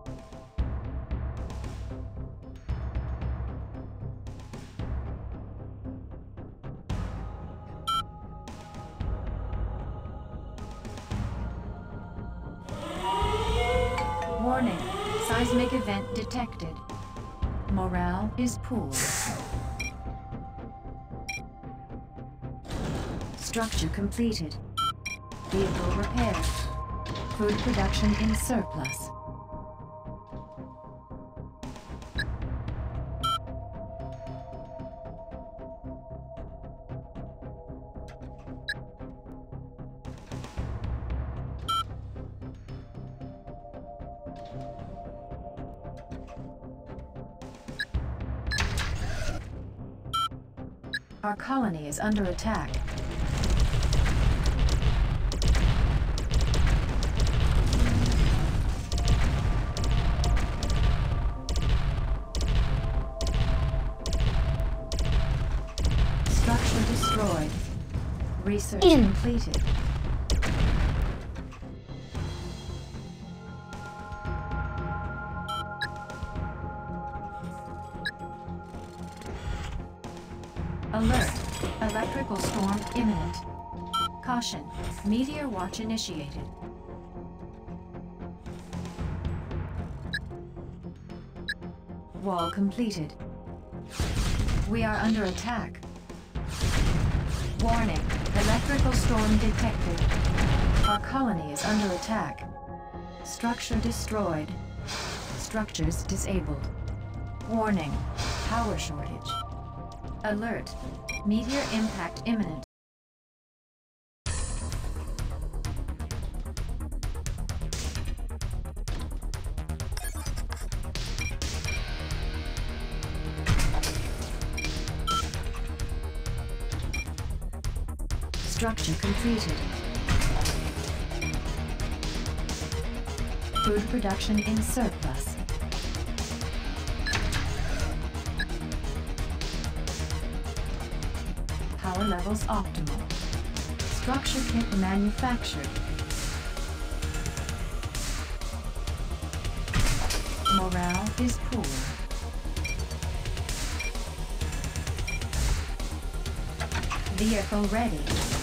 Warning. Seismic event detected. Morale is poor. Structure completed. Vehicle repaired. Food production in surplus. Our colony is under attack. Structure destroyed. Research In. completed. Alert. Electrical storm imminent. Caution. Meteor watch initiated. Wall completed. We are under attack. Warning. Electrical storm detected. Our colony is under attack. Structure destroyed. Structures disabled. Warning. Power shortage. Alert. Meteor impact imminent. Structure completed. Food production in surplus. Power levels optimal. Structure kit manufactured. Morale is poor. Vehicle ready.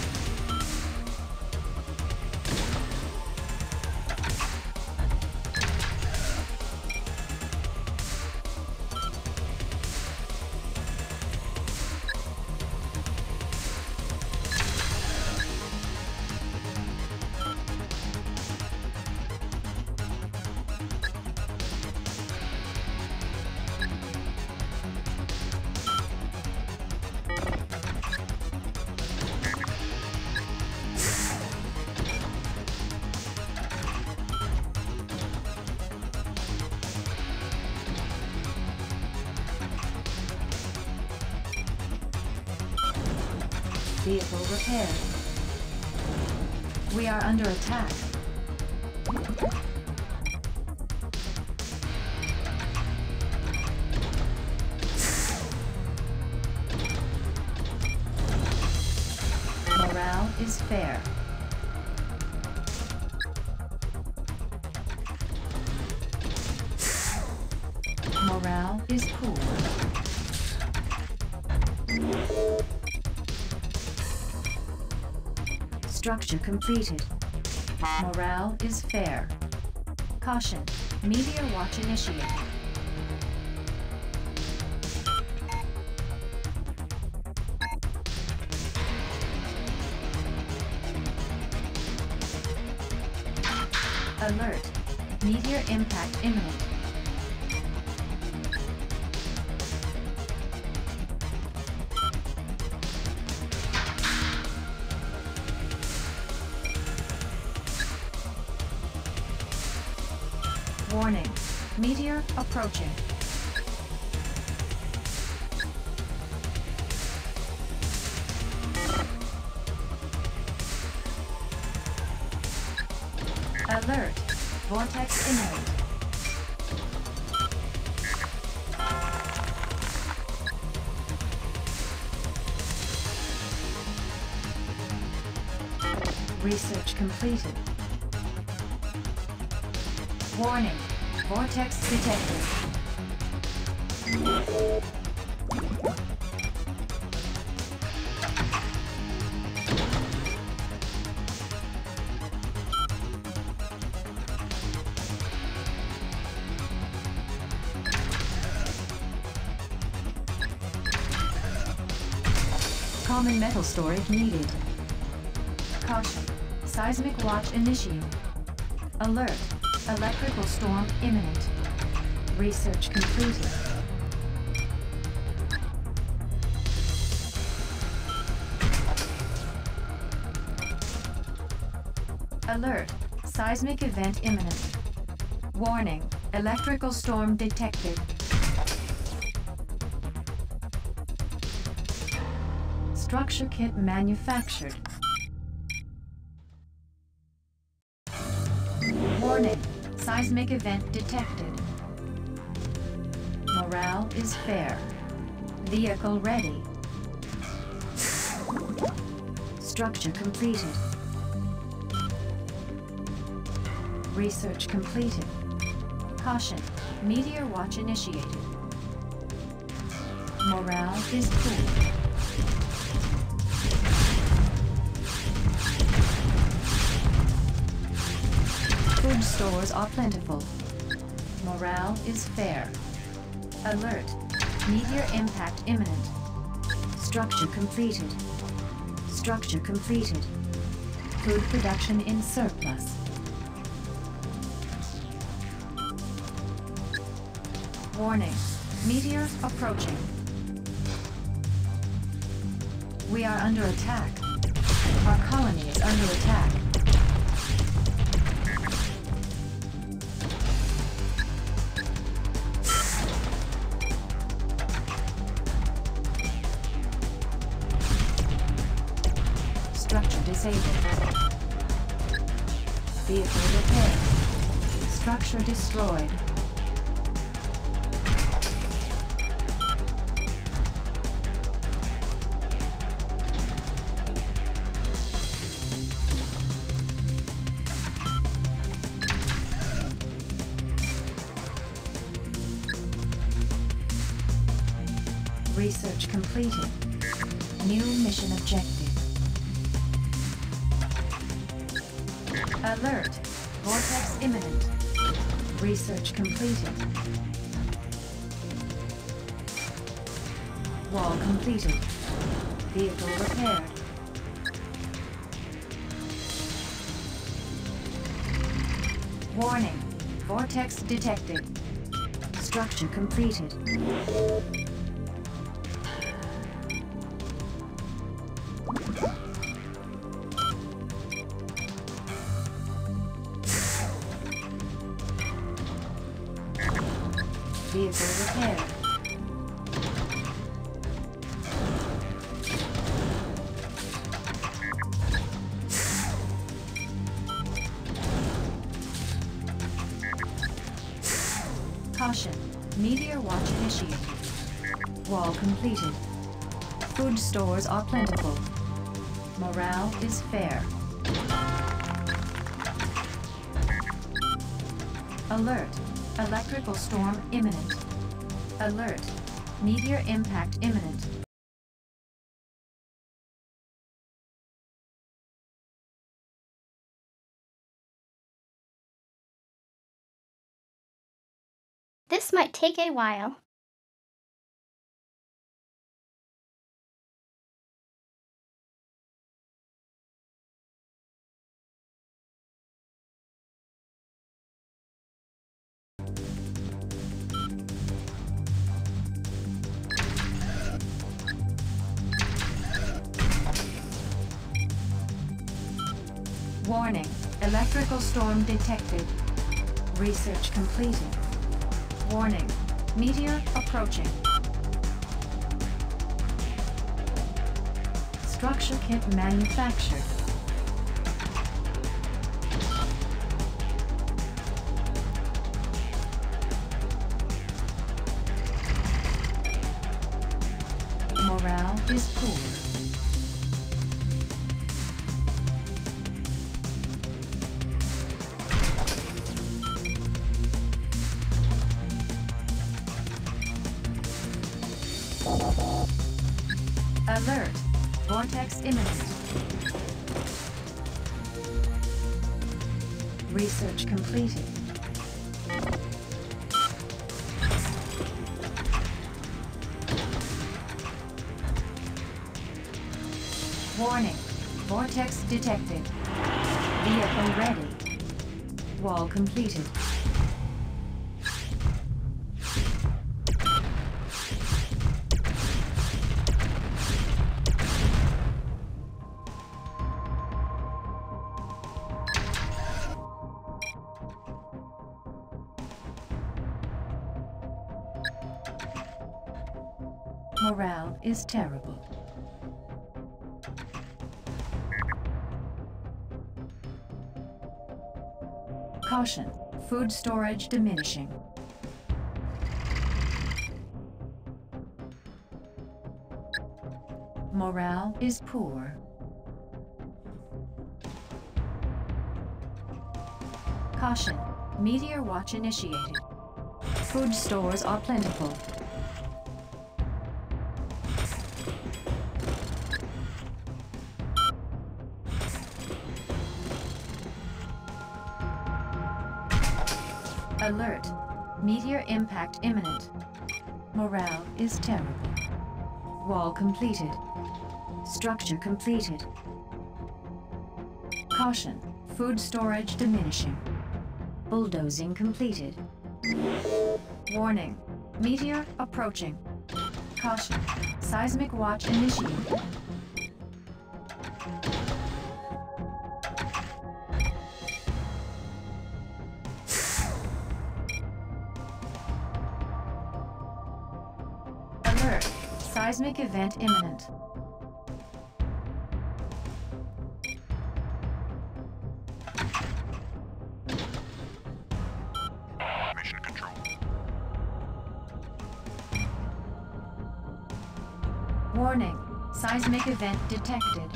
Vehicle repaired. We are under attack. Morale is fair. Morale is poor. Structure completed. Morale is fair. Caution. Meteor watch initiated. Alert. Meteor impact imminent. Warning. Meteor approaching. Alert. Vortex imminent. Research completed. Warning. Vortex detected. Common metal storage needed. Caution. Seismic watch initiated. Alert. Electrical storm imminent. Research completed. Alert. Seismic event imminent. Warning. Electrical storm detected. Structure kit manufactured. Warning. Seismic event detected. Morale is fair. Vehicle ready. Structure completed. Research completed. Caution. Meteor watch initiated. Morale is cool. Food stores are plentiful. Morale is fair. Alert. Meteor impact imminent. Structure completed. Structure completed. Food production in surplus. Warning. Meteor approaching. We are under attack. Our colony is under attack. Structure disabled. Vehicle repaired. Structure destroyed. Research completed. New mission objective. Alert. Vortex imminent. Research completed. Wall completed. Vehicle repaired. Warning. Vortex detected. Structure completed. Vehicle repaired. Caution. Meteor watch initiated. Wall completed. Food stores are plentiful. Morale is fair. Alert. Electrical storm imminent. Alert. Meteor impact imminent. This might take a while. Warning. Electrical storm detected. Research completed. Warning. Meteor approaching. Structure kit manufactured. Morale is poor. Alert! Vortex imminent. Research completed. Warning. Vortex detected. Vehicle ready. Wall completed. Morale is terrible. Caution, food storage diminishing. Morale is poor. Caution, meteor watch initiated. Food stores are plentiful. Alert. Meteor impact imminent. Morale is terrible. Wall completed. Structure completed. Caution. Food storage diminishing. Bulldozing completed. Warning. Meteor approaching. Caution. Seismic watch initiated. Alert. Seismic event imminent. Mission control. Warning. Seismic event detected.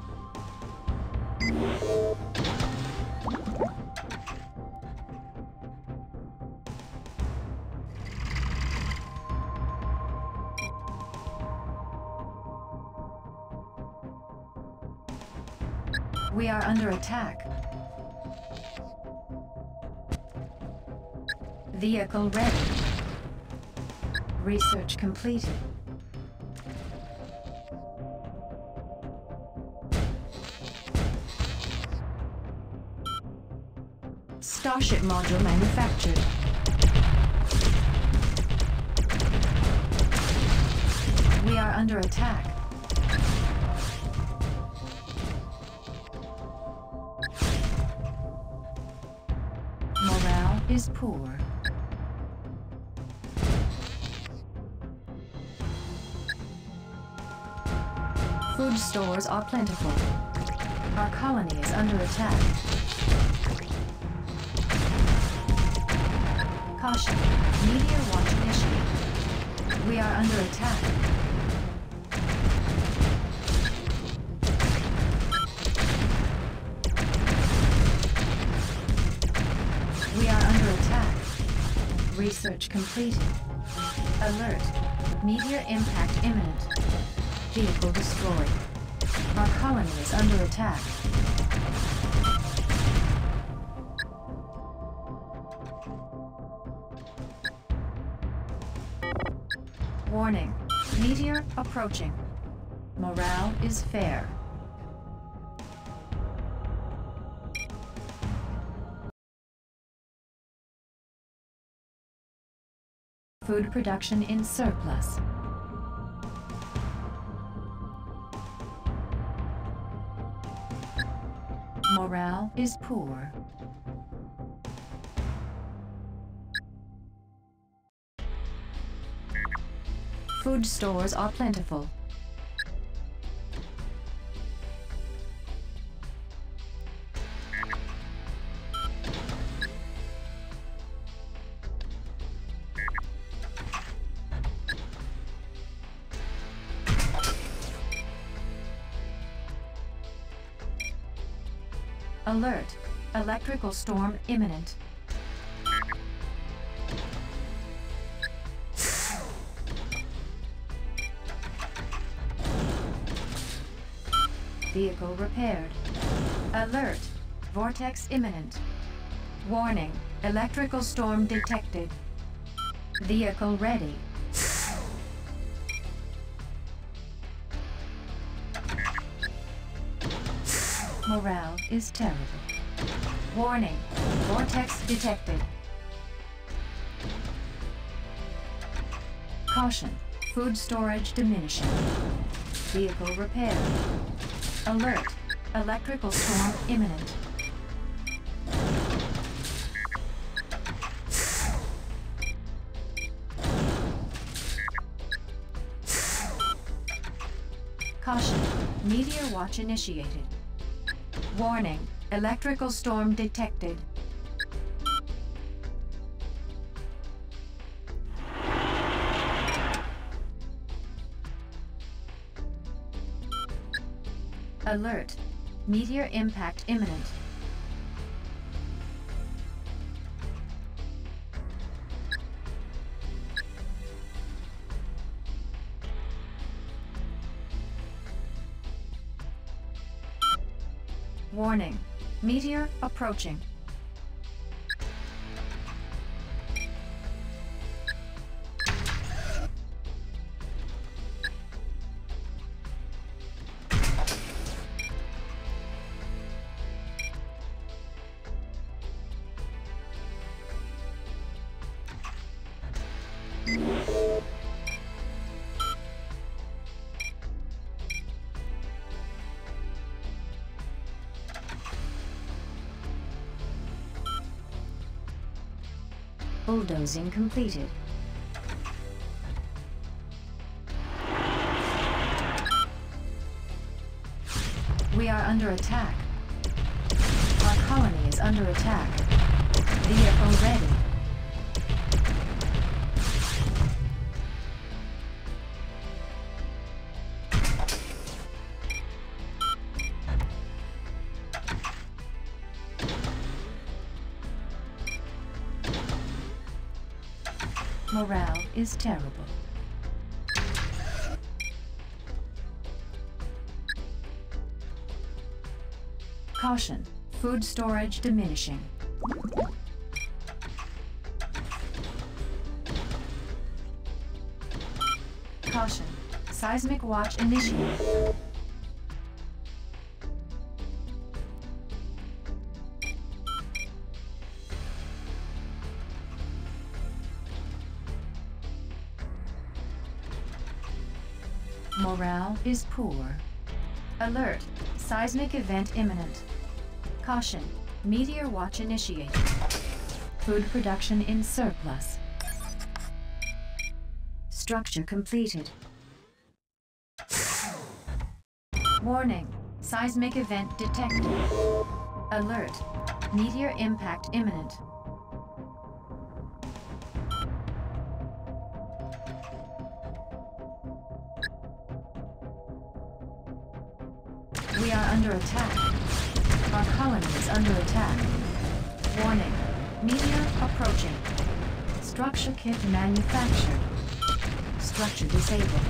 We are under attack. Vehicle ready. Research completed. Starship module manufactured. We are under attack. Morale is poor. Food stores are plentiful. Our colony is under attack. Caution. Meteor watch initiated. We are under attack. We are under attack. Research completed. Alert. Meteor impact imminent. Vehicle destroyed. Our colony is under attack. Warning. Meteor approaching. Morale is fair. Food production in surplus. Morale is poor. Food stores are plentiful. Alert! Electrical storm imminent. Vehicle repaired. Alert! Vortex imminent. Warning! Electrical storm detected. Vehicle ready. Morale is terrible. Warning! Vortex detected. Caution! Food storage diminishing. Vehicle repaired. Alert! Electrical storm imminent. Caution! Meteor watch initiated. Warning! Electrical storm detected. Alert! Meteor impact imminent. Warning! Meteor approaching. Bulldozing completed. We are under attack. Our colony is under attack. Vehicle ready. Morale is terrible. Caution, food storage diminishing. Caution, seismic watch initiated. Morale is poor. Alert! Seismic event imminent. Caution! Meteor watch initiated. Food production in surplus. Structure completed. Warning! Seismic event detected. Alert! Meteor impact imminent. We are under attack. Our colony is under attack. Warning. Meteor approaching. Structure kit manufactured. Structure disabled.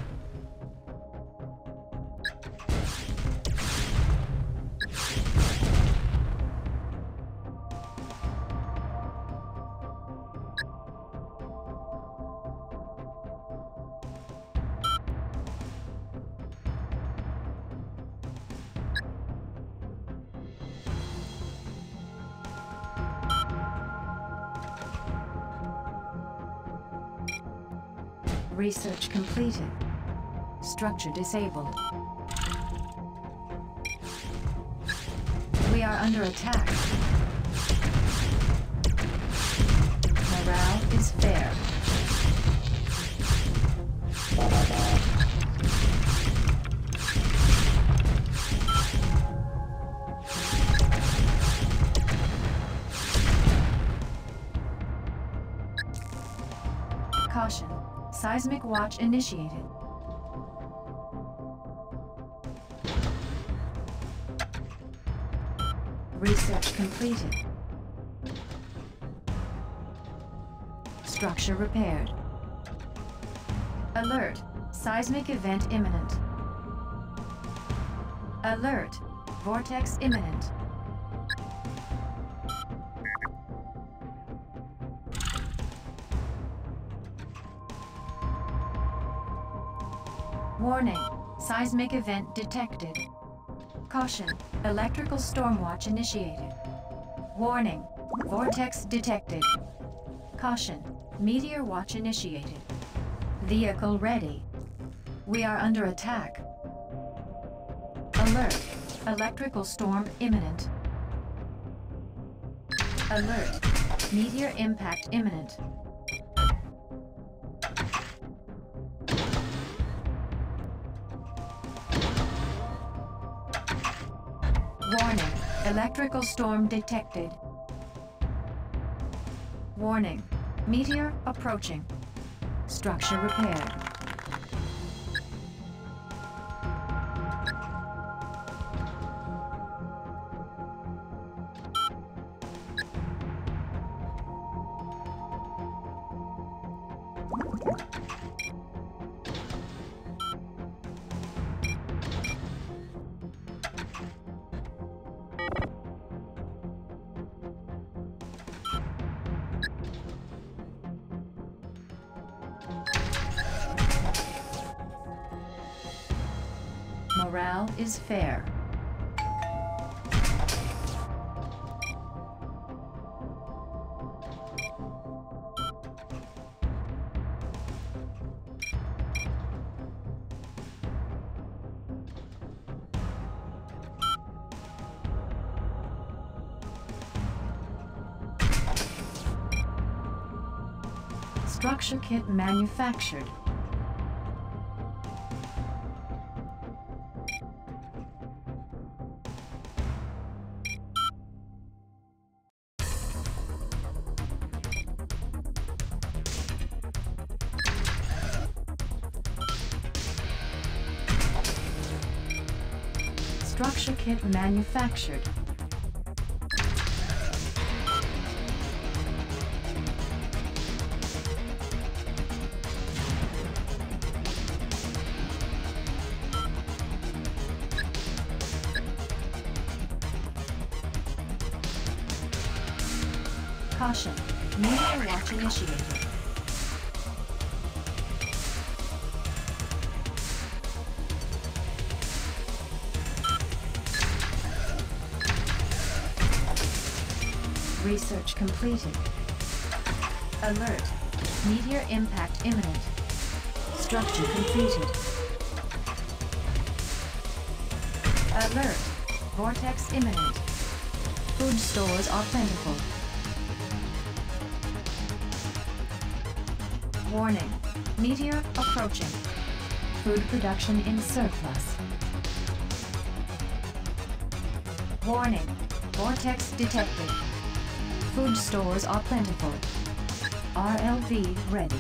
Research completed. Structure disabled. We are under attack. Morale is fair. Caution. Seismic watch initiated. Research completed. Structure repaired. Alert. Seismic event imminent. Alert. Vortex imminent. Warning. Seismic event detected. Caution. Electrical stormwatch initiated. Warning. Vortex detected. Caution. Meteor watch initiated. Vehicle ready. We are under attack. Alert. Electrical storm imminent. Alert. Meteor impact imminent. Warning. Electrical storm detected. Warning. Meteor approaching. Structure repaired. Morale is fair. Structure kit manufactured. Structure kit manufactured. Caution. Meteor watch initiated. Research completed. Alert. Meteor impact imminent. Structure completed. Alert. Vortex imminent. Food stores are plentiful. Warning. Meteor approaching. Food production in surplus. Warning. Vortex detected. Food stores are plentiful. R L V ready.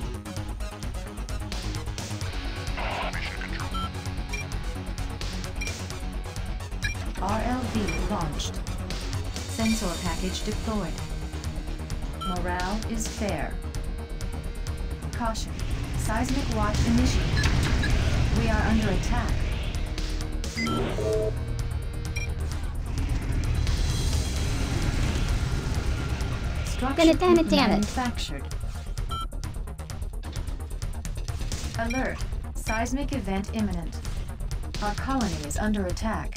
R L V launched. Sensor package deployed. Morale is fair. Caution. Seismic watch initiated. We are under attack. Structure Damn it, damn it, damn it. manufactured. Alert. Seismic event imminent. Our colony is under attack.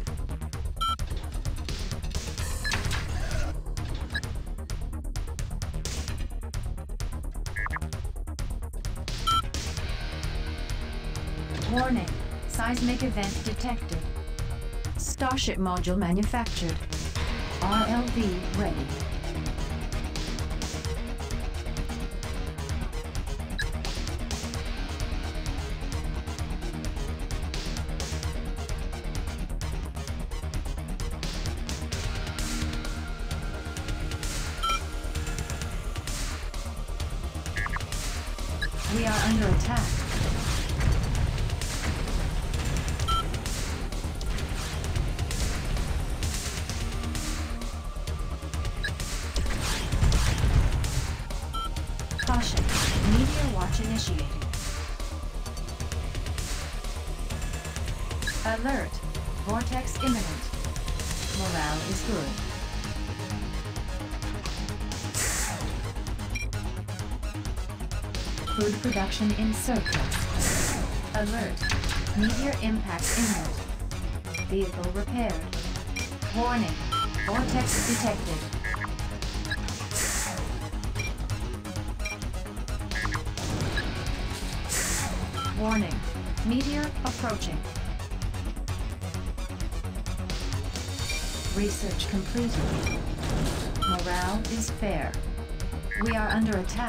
Warning. Seismic event detected. Starship module manufactured. R L V ready. We are under attack. Caution. Meteor watch initiated. Alert. Vortex imminent. Morale is good. Food production in surplus. Alert. Meteor impact imminent. Vehicle repaired. Warning. Vortex detected. Warning. Meteor approaching. Research completed. Morale is fair. We are under attack.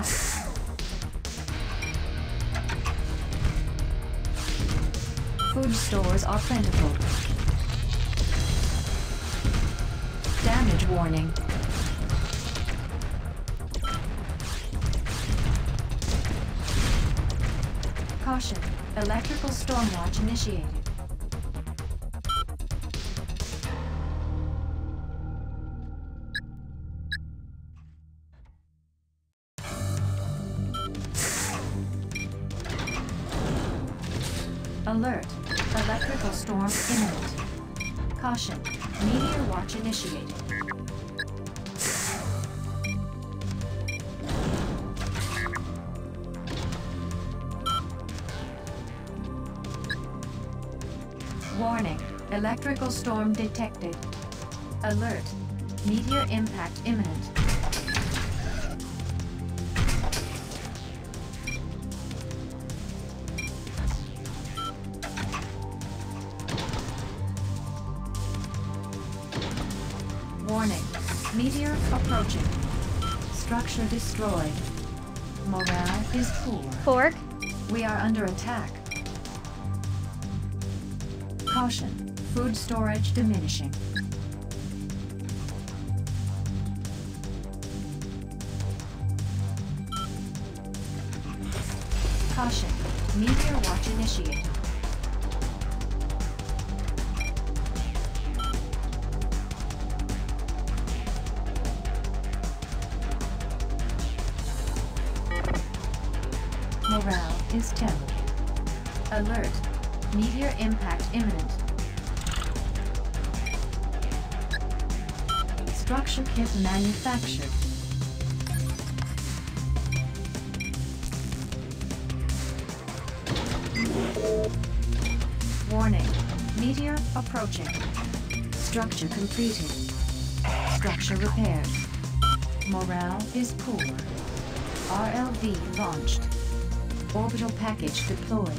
Food stores are plentiful. Damage warning. Caution. Electrical storm watch initiated. Alert. Electrical storm imminent. Caution. Meteor watch initiated. Warning. Electrical storm detected. Alert. Meteor impact imminent. Warning. Meteor approaching. Structure destroyed. Morale is poor. Fork. We are under attack. Caution. Food storage diminishing. Caution. Meteor watch initiated. Morale is terrible. Alert. Meteor impact imminent. Structure kit manufactured. Warning. Meteor approaching. Structure completed. Structure repaired. Morale is poor. R L V launched. Orbital package deployed.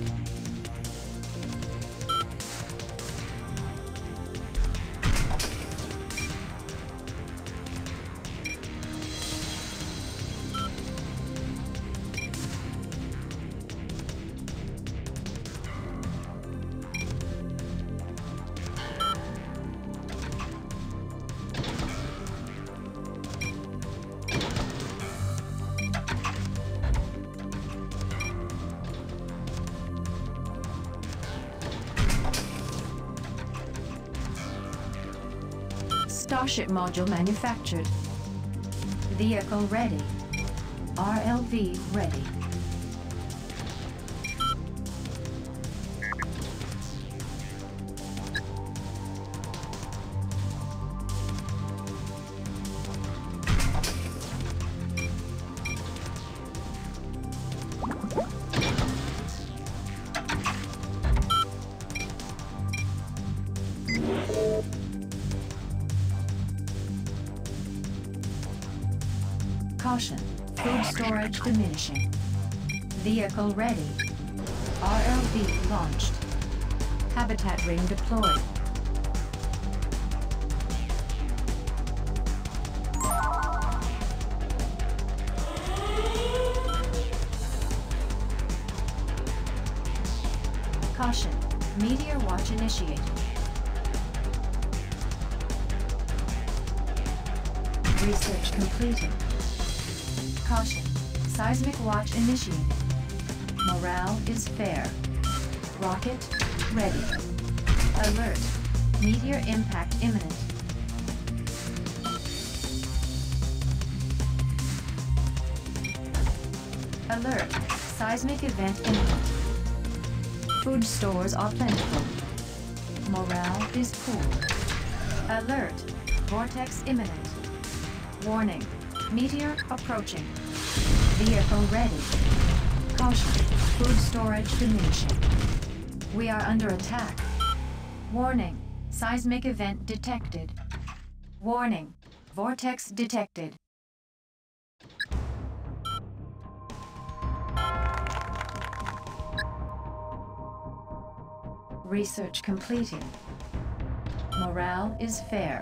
Starship module manufactured. Vehicle ready. R L V ready. Caution. Food storage diminishing. Vehicle ready. R L V launched. Habitat ring deployed. Caution. Meteor watch initiated. Research completed. Caution. Seismic watch initiated. Morale is fair. Rocket ready. Alert. Meteor impact imminent. Alert. Seismic event imminent. Food stores are plentiful. Morale is poor. Alert. Vortex imminent. Warning. Meteor approaching. Vehicle ready. Caution. Food storage diminishing. We are under attack. Warning. Seismic event detected. Warning. Vortex detected. Research completed. Morale is fair.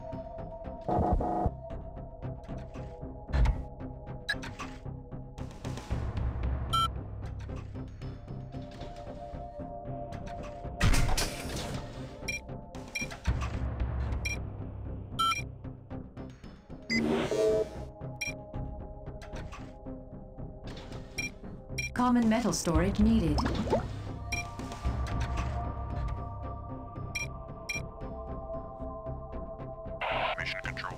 Common metal storage needed. Mission control.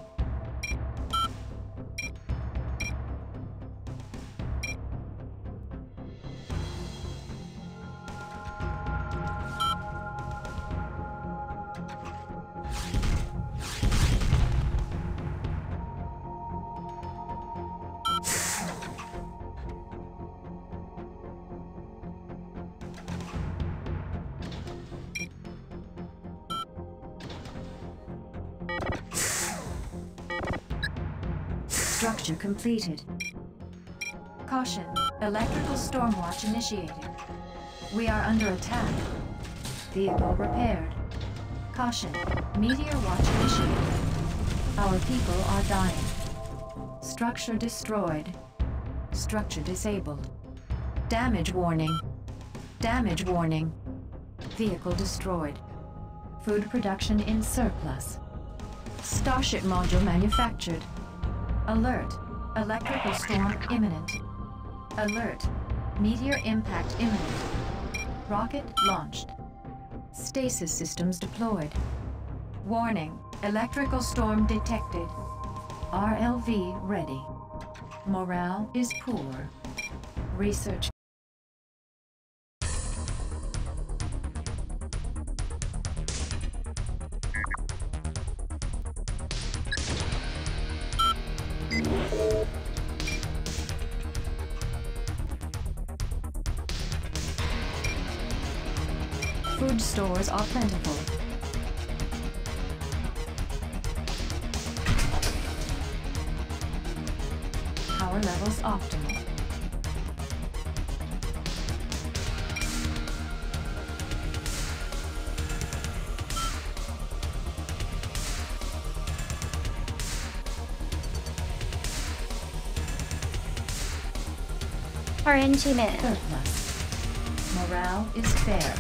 Structure completed. Caution. Electrical stormwatch initiated. We are under attack. Vehicle repaired. Caution. Meteor watch initiated. Our people are dying. Structure destroyed. Structure disabled. Damage warning. Damage warning. Vehicle destroyed. Food production in surplus. Starship module manufactured. Alert. Electrical storm imminent. Alert. Meteor impact imminent. Rocket launched. Stasis systems deployed. Warning. Electrical storm detected. R L V ready. Morale is poor. Research. Food stores are plentiful. Power levels optimal. R N G minute. Surplus. Morale is fair.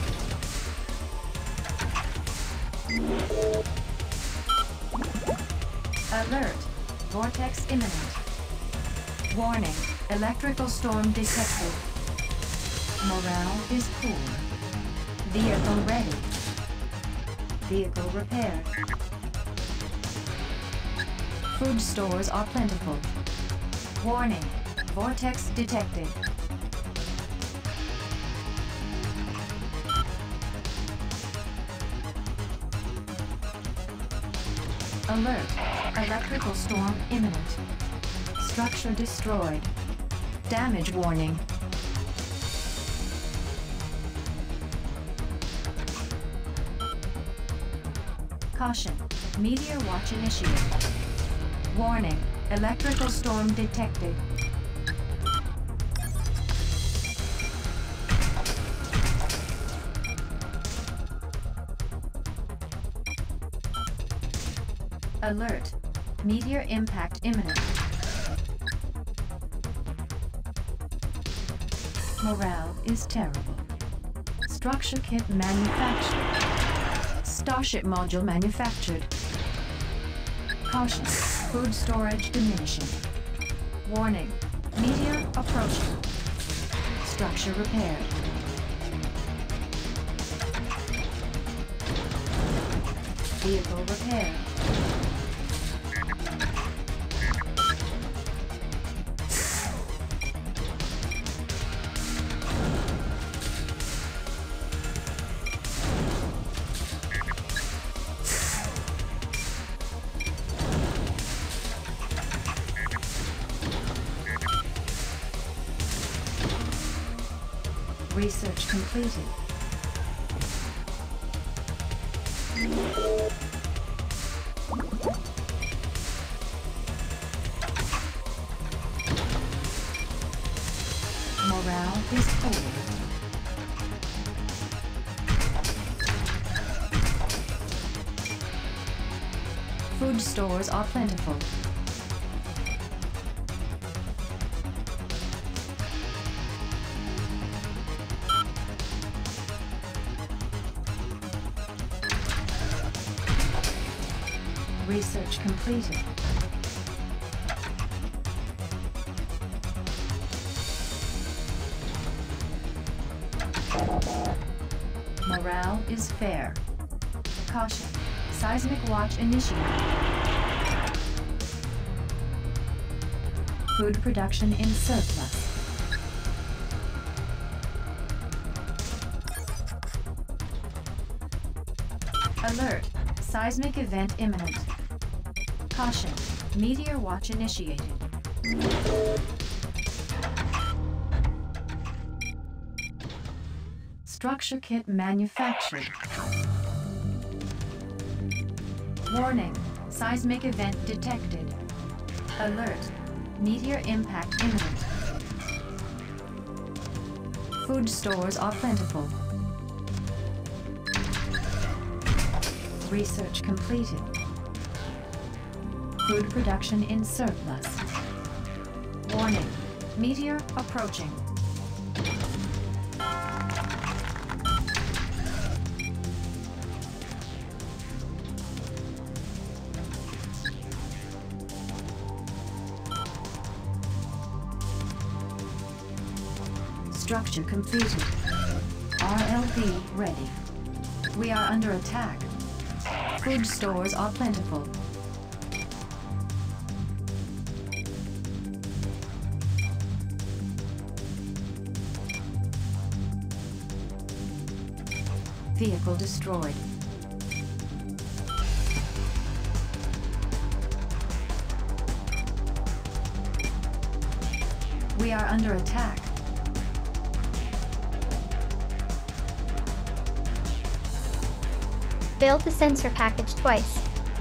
Alert. Vortex imminent. Warning. Electrical storm detected. Morale is poor. Vehicle ready. Vehicle repaired. Food stores are plentiful. Warning. Vortex detected. Alert. Electrical storm imminent. Structure destroyed. Damage warning. Caution. Meteor watch initiated. Warning. Electrical storm detected. Alert. Meteor impact imminent. Morale is terrible. Structure kit manufactured. Starship module manufactured. Caution. Food storage diminishing. Warning. Meteor approaching. Structure repaired. Vehicle repaired. Research completed. Morale is poor. Food stores are plentiful. Research completed. Morale is fair. Caution. Seismic watch initiated. Food production in surplus. Alert. Seismic event imminent. Caution. Meteor watch initiated. Structure kit manufactured. Warning. Seismic event detected. Alert. Meteor impact imminent. Food stores are plentiful. Research completed. Food production in surplus. Warning. Meteor approaching. Structure completed. R L V ready. We are under attack. Food stores are plentiful. Vehicle destroyed. We are under attack. Failed the sensor package twice.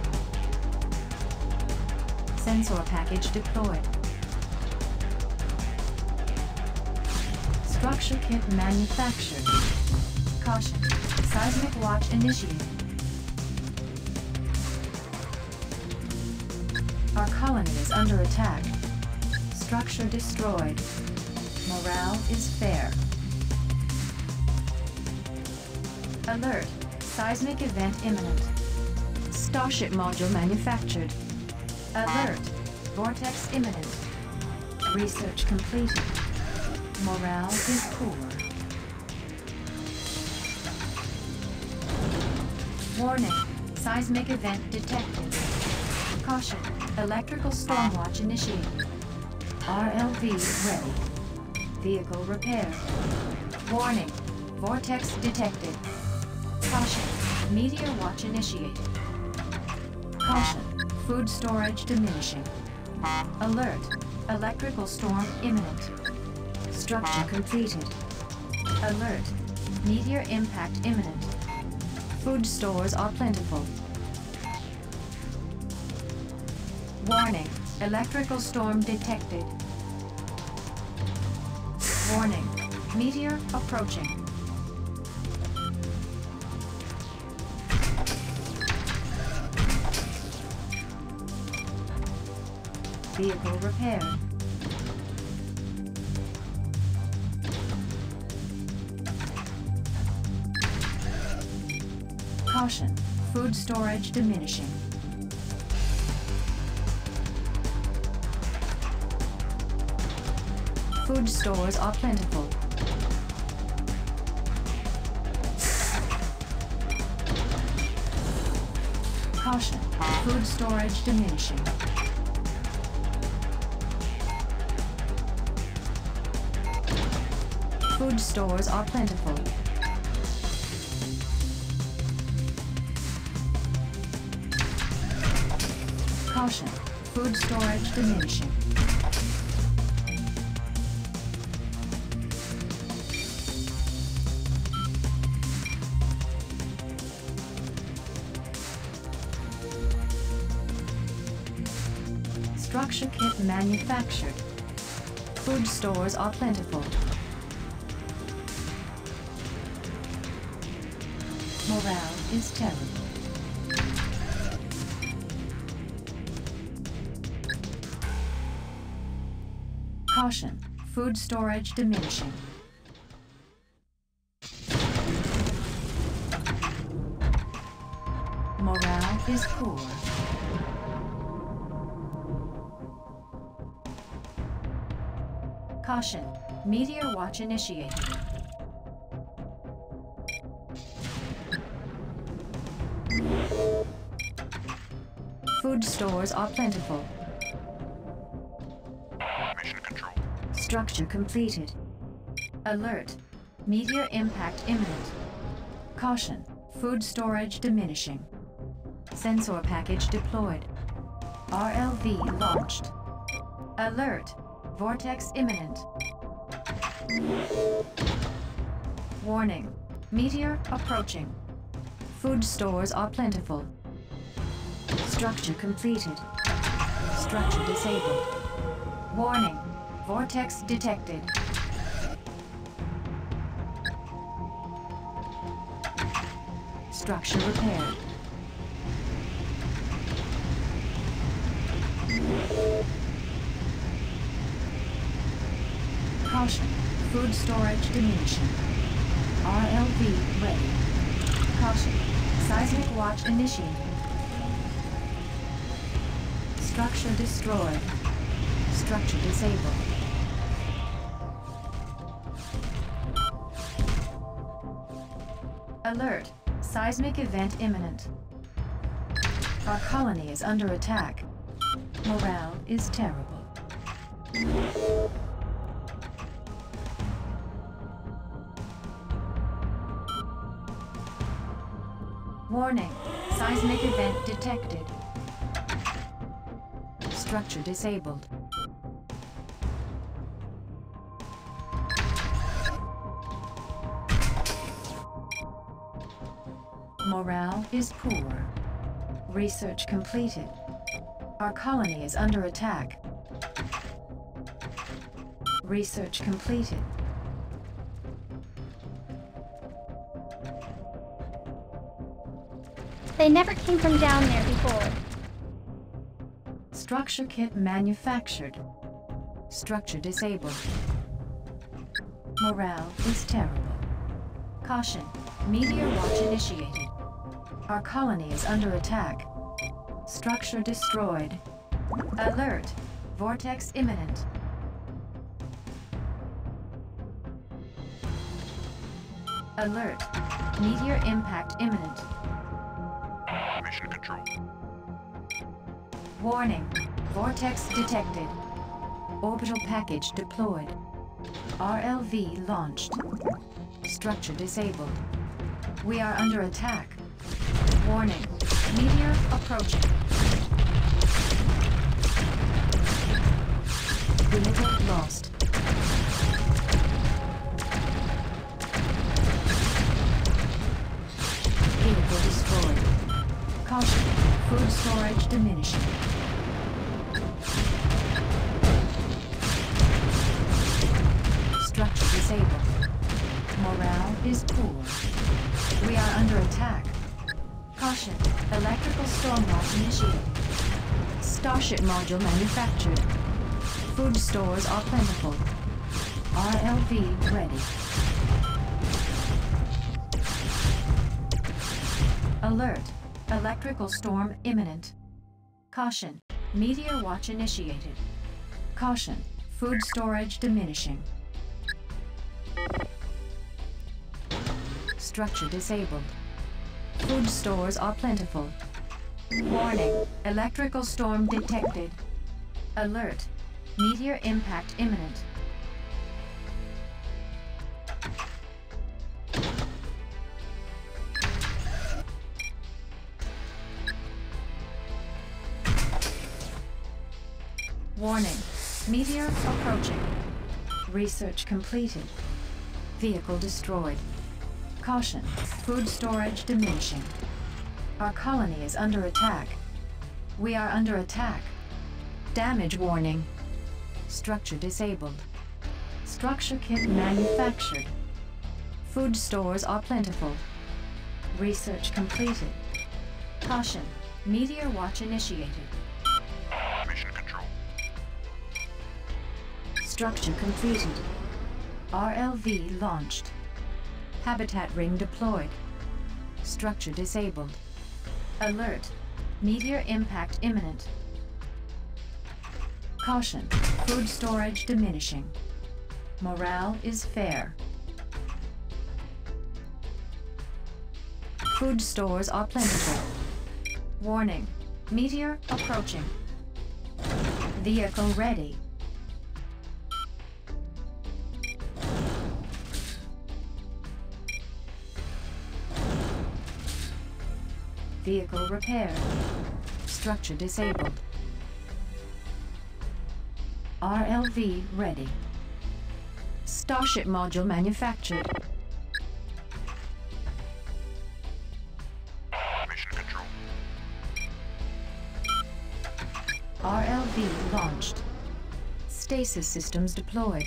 Sensor package deployed. Structure kit manufactured. Caution. Seismic watch initiated. Our colony is under attack. Structure destroyed. Morale is fair. Alert. Seismic event imminent. Starship module manufactured. Alert. Vortex imminent. Research completed. Morale is poor. Warning. Seismic event detected. Caution. Electrical stormwatch initiated. R L V ready. Vehicle repaired. Warning. Vortex detected. Caution. Meteor watch initiated. Caution. Food storage diminishing. Alert. Electrical storm imminent. Structure completed. Alert. Meteor impact imminent. Food stores are plentiful. Warning. Electrical storm detected. Warning. Meteor approaching. Vehicle repaired. Caution. Food storage diminishing. Food stores are plentiful. Caution, food storage diminishing. Food stores are plentiful. Caution, food storage diminishing. Structure kit manufactured. Food stores are plentiful. Morale is terrible. Caution, food storage diminishing. Morale is poor. Caution, meteor watch initiated. Food stores are plentiful. Mission control. Structure completed. Alert, meteor impact imminent. Caution, food storage diminishing. Sensor package deployed. R L V launched. Alert, vortex imminent. Warning, meteor approaching. Food stores are plentiful. Structure completed. Structure disabled. Warning, vortex detected. Structure repaired. Caution, food storage diminishing. R L V ready. Caution, seismic watch initiated. Structure destroyed. Structure disabled. Alert, seismic event imminent. Our colony is under attack. Morale is terrible. Warning, seismic event detected. Structure disabled. Morale is poor. Research completed. Our colony is under attack. Research completed. They never came from down there before. Structure kit manufactured. Structure disabled. Morale is terrible. Caution, meteor watch initiated. Our colony is under attack. Structure destroyed. Alert, vortex imminent. Alert, meteor impact imminent. Mission control. Warning, vortex detected. Orbital package deployed. R L V launched. Structure disabled. We are under attack. Warning, meteor approaching. Vehicle lost. Vehicle destroyed. Caution, food storage diminishing. Structure disabled. Morale is poor. We are under attack. Caution, electrical storm watch initiated. Starship module manufactured. Food stores are plentiful. R L V ready. Alert, electrical storm imminent. Caution, meteor watch initiated. Caution, food storage diminishing. Structure disabled. Food stores are plentiful. Warning. Electrical storm detected. Alert. Meteor impact imminent. Warning. Meteor approaching. Research completed. Vehicle destroyed. Caution. Food storage diminishing. Our colony is under attack. We are under attack. Damage warning. Structure disabled. Structure kit manufactured. Food stores are plentiful. Research completed. Caution. Meteor watch initiated. Mission control. Structure completed. R L V launched. Habitat ring deployed. Structure disabled. Alert. Meteor impact imminent. Caution. Food storage diminishing. Morale is fair. Food stores are plentiful. Warning. Meteor approaching. Vehicle ready. Vehicle repaired. Structure disabled. R L V ready. Starship module manufactured. Mission control. R L V launched. Stasis systems deployed.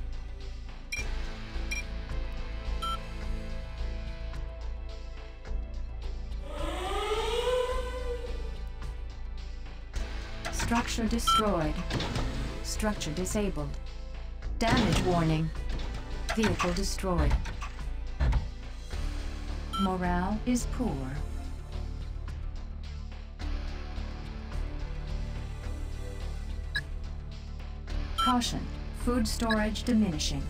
Structure destroyed. Structure disabled. Damage warning. Vehicle destroyed. Morale is poor. Caution. Food storage diminishing.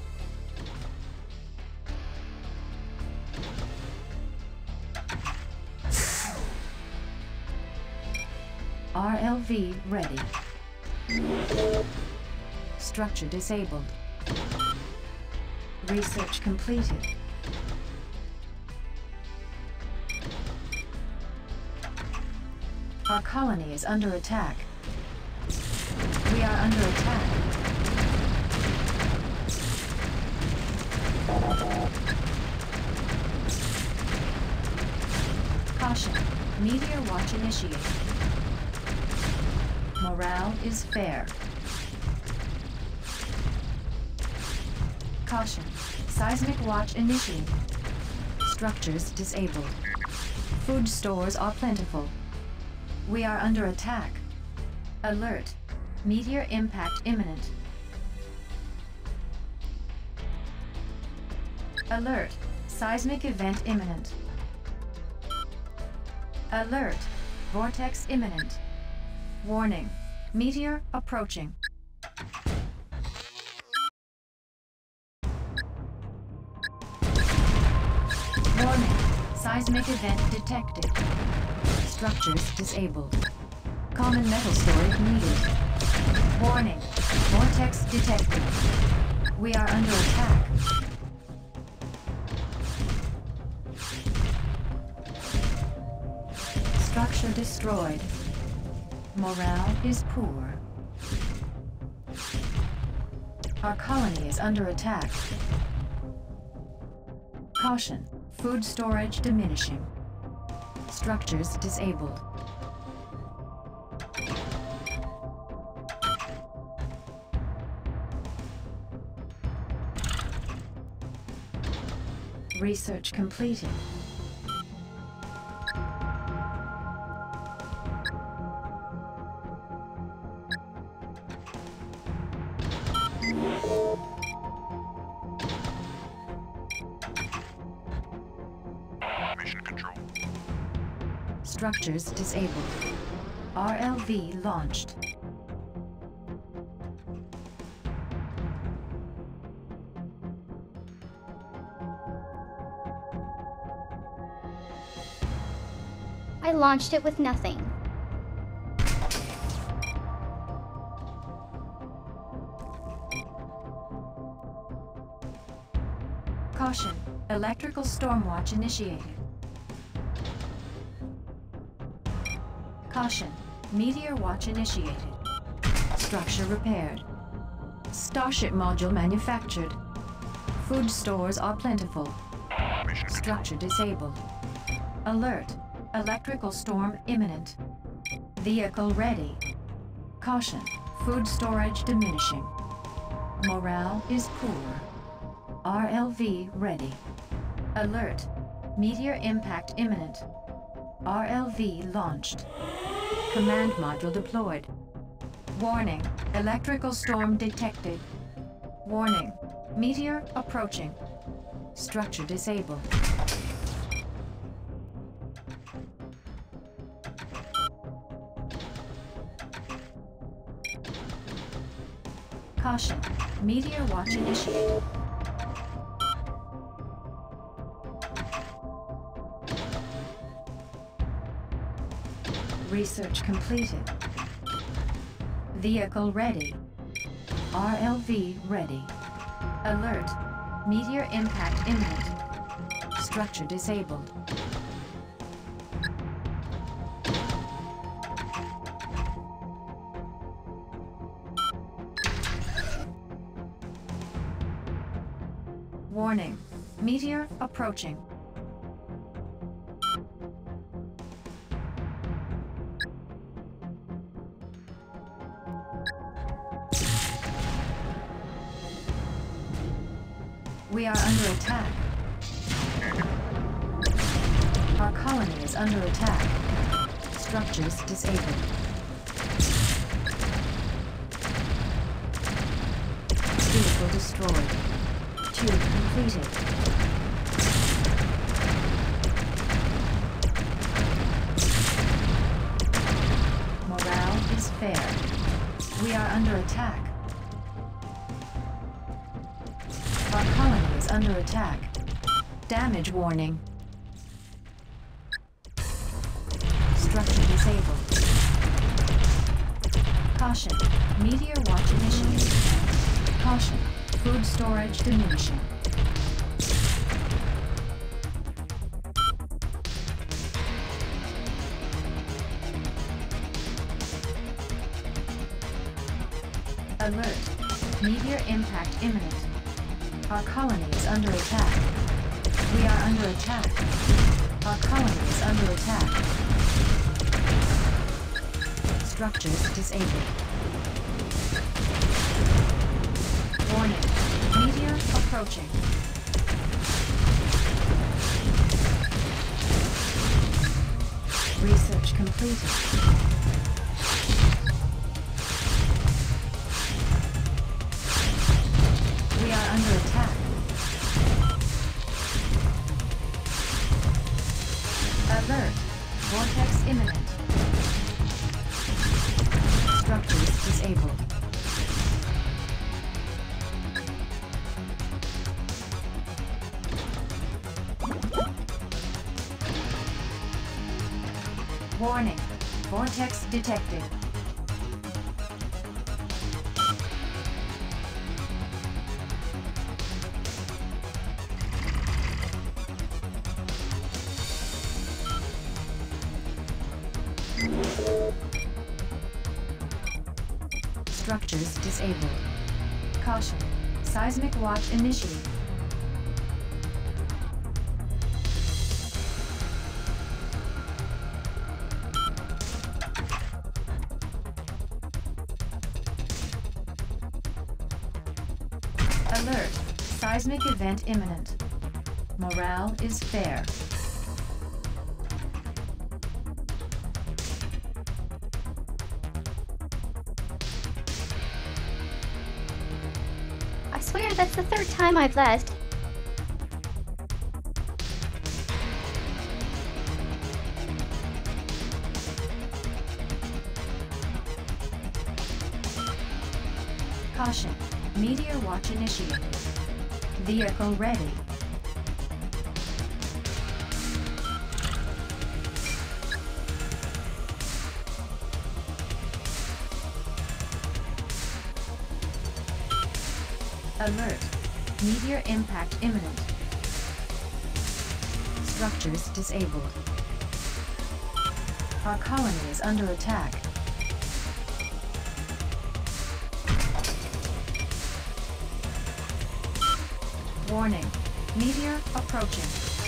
R L V ready. Structure disabled. Research completed. Our colony is under attack. We are under attack. Caution. Meteor watch initiated. Morale is fair. Caution. Seismic watch initiated. Structures disabled. Food stores are plentiful. We are under attack. Alert. Meteor impact imminent. Alert. Seismic event imminent. Alert. Vortex imminent. Warning. Meteor approaching. Warning. Seismic event detected. Structures disabled. Common metal storage needed. Warning. Vortex detected. We are under attack. Structure destroyed. Morale is poor. Our colony is under attack. Caution. Food storage diminishing. Structures disabled. Research completed. Mission control. Structures disabled. R L V launched. I launched it with nothing. Caution. Electrical storm watch initiated. Caution. Meteor watch initiated. Structure repaired. Starship module manufactured. Food stores are plentiful. Mission control. Structure disabled. Alert. Electrical storm imminent. Vehicle ready. Caution. Food storage diminishing. Morale is poor. R L V ready. Alert. Meteor impact imminent. R L V launched. Command module deployed. Warning. Electrical storm detected. Warning. Meteor approaching. Structure disabled. Caution. Meteor watch initiated. Research completed. Vehicle ready. R L V ready. Alert. Meteor impact imminent. Structure disabled. Warning. Meteor approaching. We are under attack. Our colony is under attack. Structures disabled. Vehicle destroyed. Tube completed. Morale is fair. We are under attack. Our colony is under attack. Damage warning. Structure disabled. Caution. Meteor watch initiated. Caution. Food storage diminishing. Alert. Meteor impact imminent. Our colony is under attack. We are under attack. Our colony is under attack. Structures disabled. Warning. Meteor approaching. Research completed. We are under attack. Alert. Vortex imminent. Structures disabled. Warning. Vortex detected. Structures disabled. Caution. Seismic watch initiated. Alert. Seismic event imminent. Morale is fair. I swear that's the third time I've left. Caution. Meteor watch initiated. Vehicle ready. Alert. Meteor impact imminent. Structures disabled. Our colony is under attack. Warning. Meteor approaching.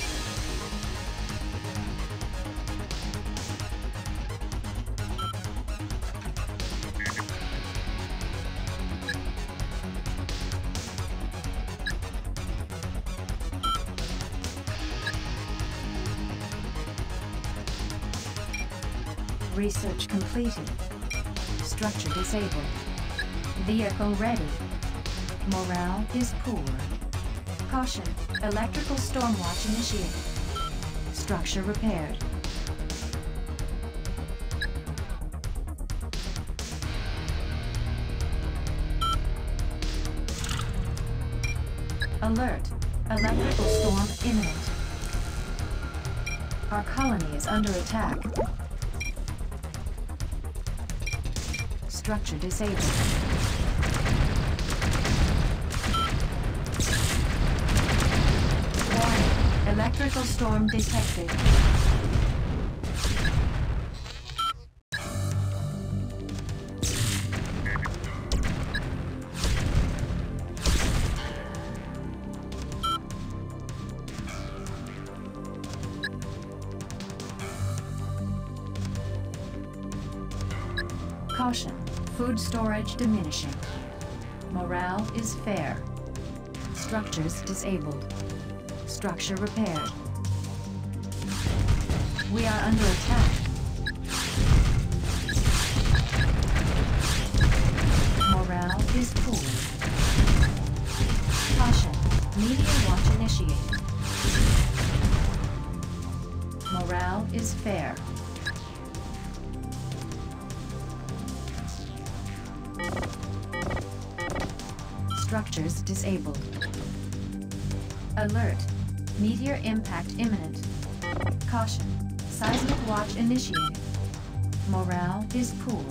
Research completed. Structure disabled. Vehicle ready. Morale is poor. Caution. Electrical stormwatch initiated. Structure repaired. Alert. Electrical storm imminent. Our colony is under attack. Structure disabled. Warning. Electrical storm detected. Caution. Food storage diminishing. Morale is fair. Structures disabled. Structure repaired. We are under attack. Morale is poor. Caution. Meteor watch initiated. Morale is fair. Structures disabled. Alert. Meteor impact imminent. Caution. Seismic watch initiated. Morale is poor.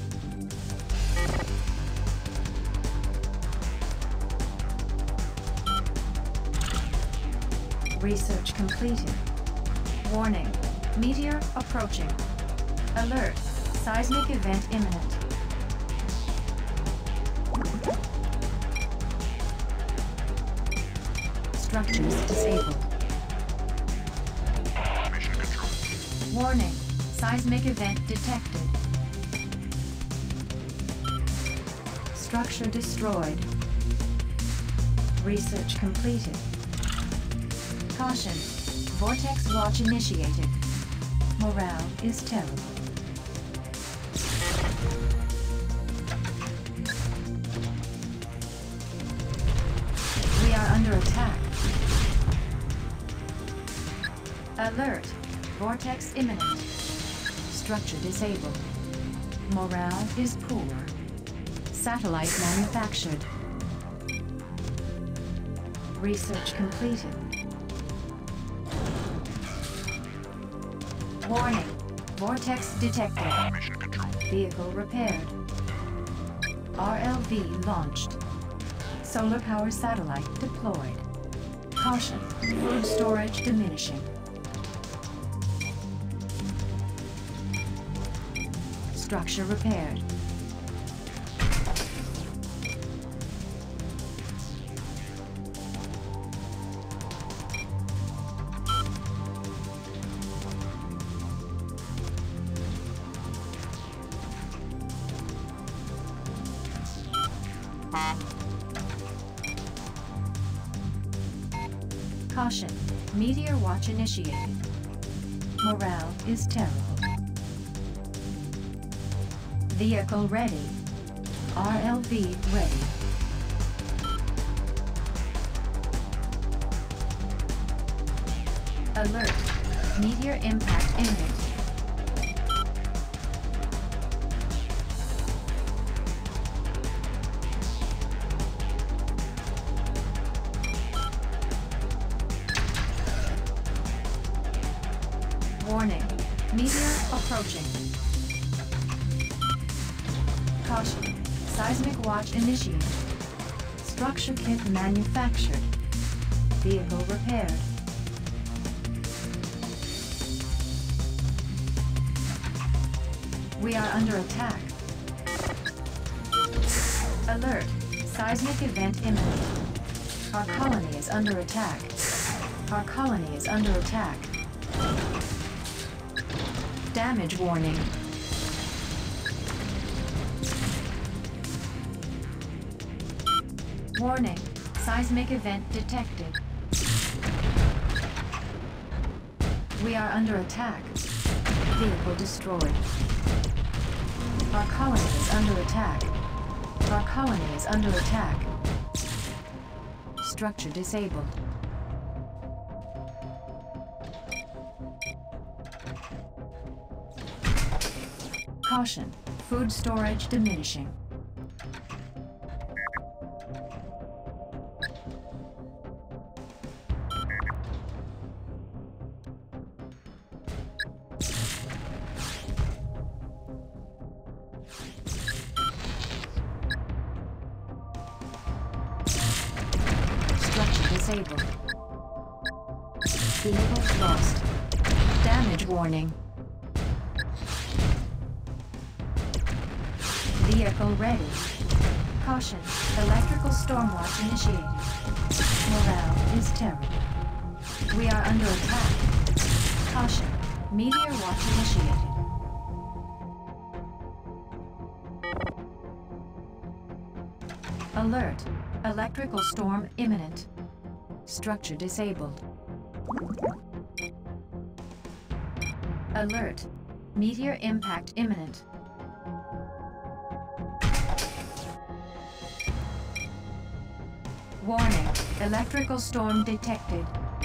Research completed. Warning. Meteor approaching. Alert. Seismic event imminent. Structures disabled. Mission control. Warning. Seismic event detected. Structure destroyed. Research completed. Caution. Vortex watch initiated. Morale is terrible. We are under attack. Alert. Vortex imminent. Structure disabled. Morale is poor. Satellite manufactured. Research completed. Warning. Vortex detected. Mission control. Vehicle repaired. R L V launched. Solar power satellite deployed. Caution. Food storage diminishing. Structure repaired. Caution. Meteor watch initiated. Morale is terrible. Vehicle ready. R L V ready. Alert. Meteor impact imminent. Warning. Meteor approaching. Caution. Seismic watch initiated. Structure kit manufactured. Vehicle repaired. We are under attack. Alert! Seismic event imminent. Our colony is under attack. Our colony is under attack. Damage warning. Warning. Seismic event detected. We are under attack. Vehicle destroyed. Our colony is under attack. Our colony is under attack. Structure disabled. Caution. Food storage diminishing. Disabled. Vehicle lost. Damage warning. Vehicle ready. Caution. Electrical stormwatch initiated. Morale is terrible. We are under attack. Caution. Meteor watch initiated. Alert. Electrical storm imminent. Structure disabled. Alert. Meteor impact imminent. Warning. Electrical storm detected.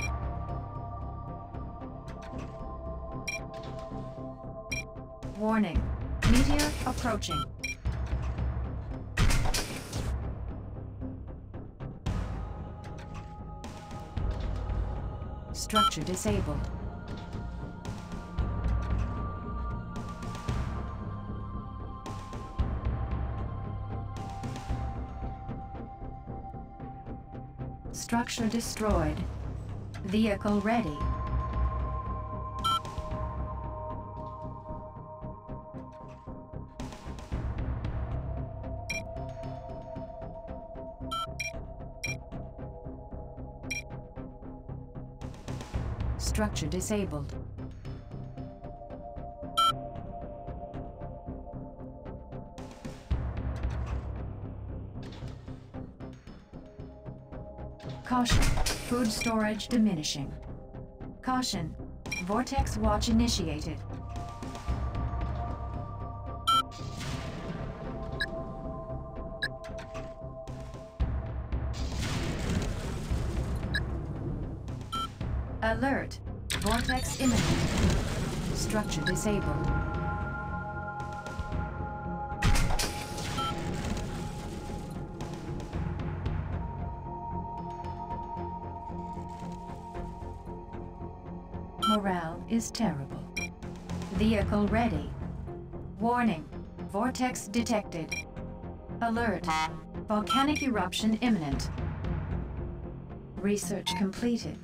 Warning. Meteor approaching. Structure disabled. Structure destroyed. Vehicle ready. Structure disabled. Caution. Food storage diminishing. Caution. Vortex watch initiated. Alert. Vortex imminent. Structure disabled. Morale is terrible. Vehicle ready. Warning. Vortex detected. Alert. Volcanic eruption imminent. Research completed.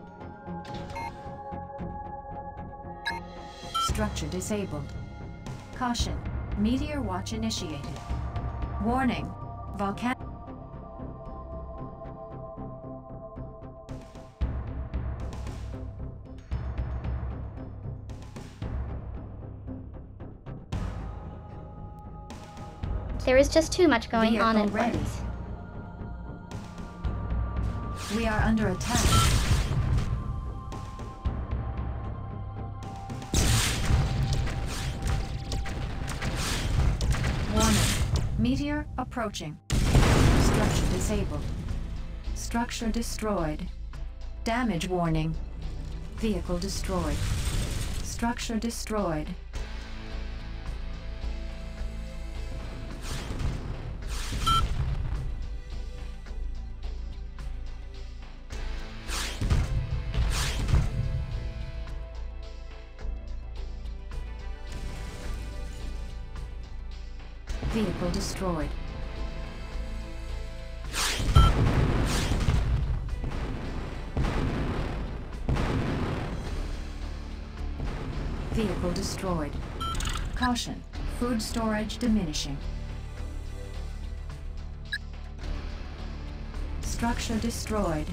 Structure disabled. Caution. Meteor watch initiated. Warning. Volcanic. There is just too much going on Vehicle at ready. once. We are under attack. Warning. Meteor approaching. Structure disabled. Structure destroyed. Damage warning. Vehicle destroyed. Structure destroyed. Vehicle destroyed. Vehicle destroyed. Caution. Food storage diminishing. Structure destroyed.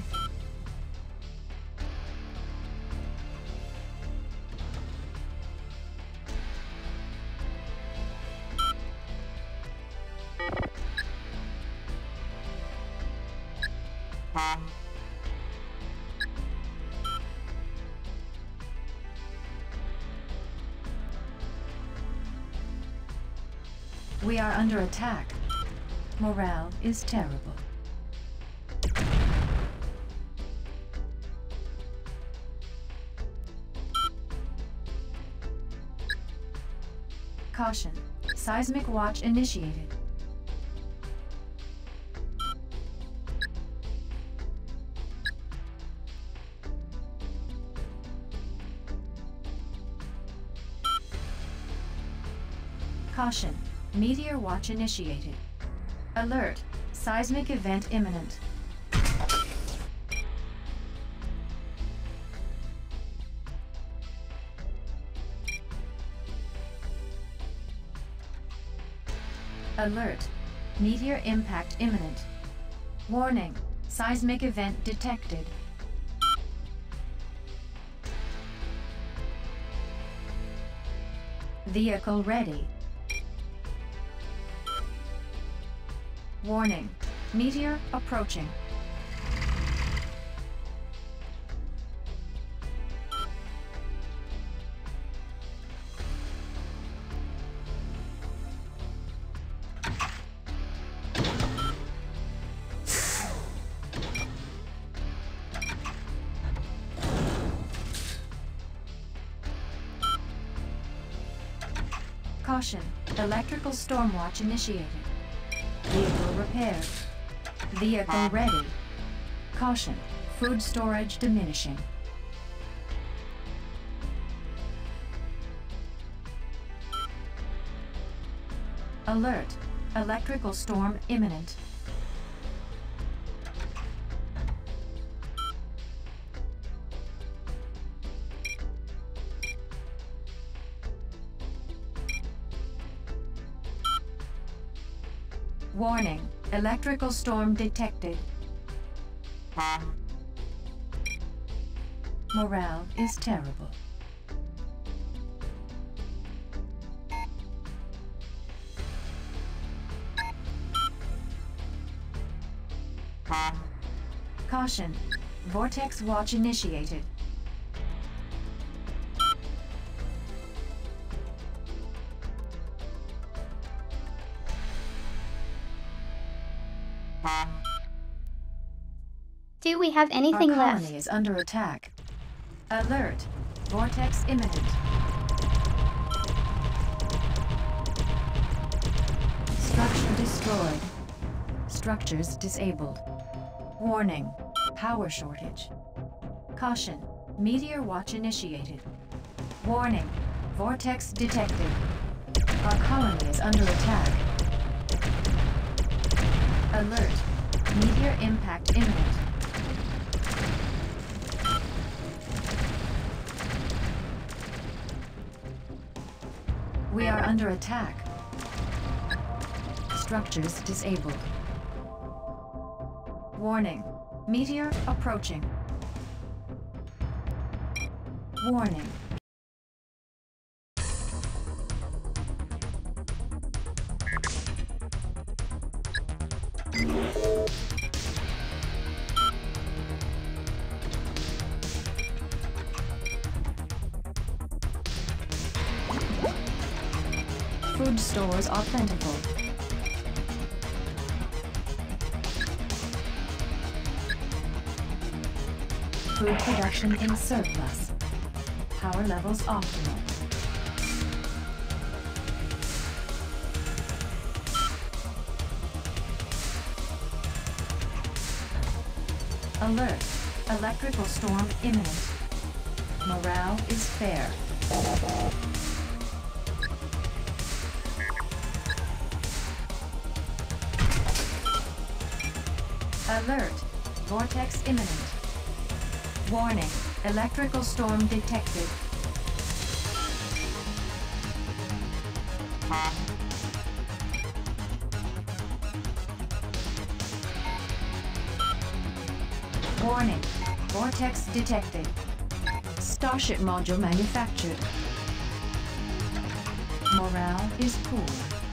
We are under attack. Morale is terrible. Caution. Seismic watch initiated. Caution. Meteor watch initiated. Alert. Seismic event imminent. Alert. Meteor impact imminent. Warning. Seismic event detected. Vehicle ready. Warning. Meteor approaching. Caution. Electrical storm watch initiated. Vehicle repaired. Vehicle ready. Caution. Food storage diminishing. Alert. Electrical storm imminent. Warning. Electrical storm detected. Morale is terrible. Caution. Vortex watch initiated. Do we have anything Our colony left? is under attack. Alert. Vortex imminent. Structure destroyed. Structures disabled. Warning. Power shortage. Caution. Meteor watch initiated. Warning. Vortex detected. Our colony is under attack. Alert. Meteor impact imminent. We are under attack. Structures disabled. Warning. Meteor approaching. Warning. Food stores are plentiful. Food production in surplus. Power levels optimal. Alert. Electrical storm imminent. Morale is fair. Alert. Vortex imminent. Warning. Electrical storm detected. Warning. Vortex detected. Starship module manufactured. Morale is poor.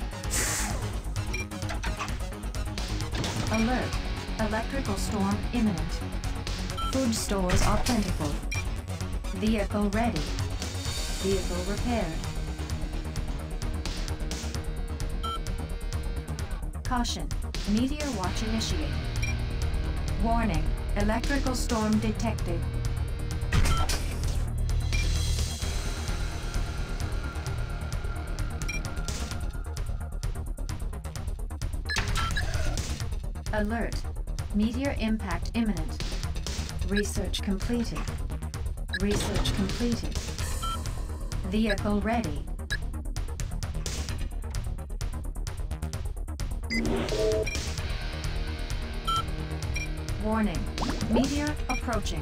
Alert. Electrical storm imminent. Food stores are plentiful. Vehicle ready. Vehicle repaired. Caution. Meteor watch initiated. Warning. Electrical storm detected. Alert. Meteor impact imminent. Research completed. Research completed. Vehicle ready. Warning. Meteor approaching.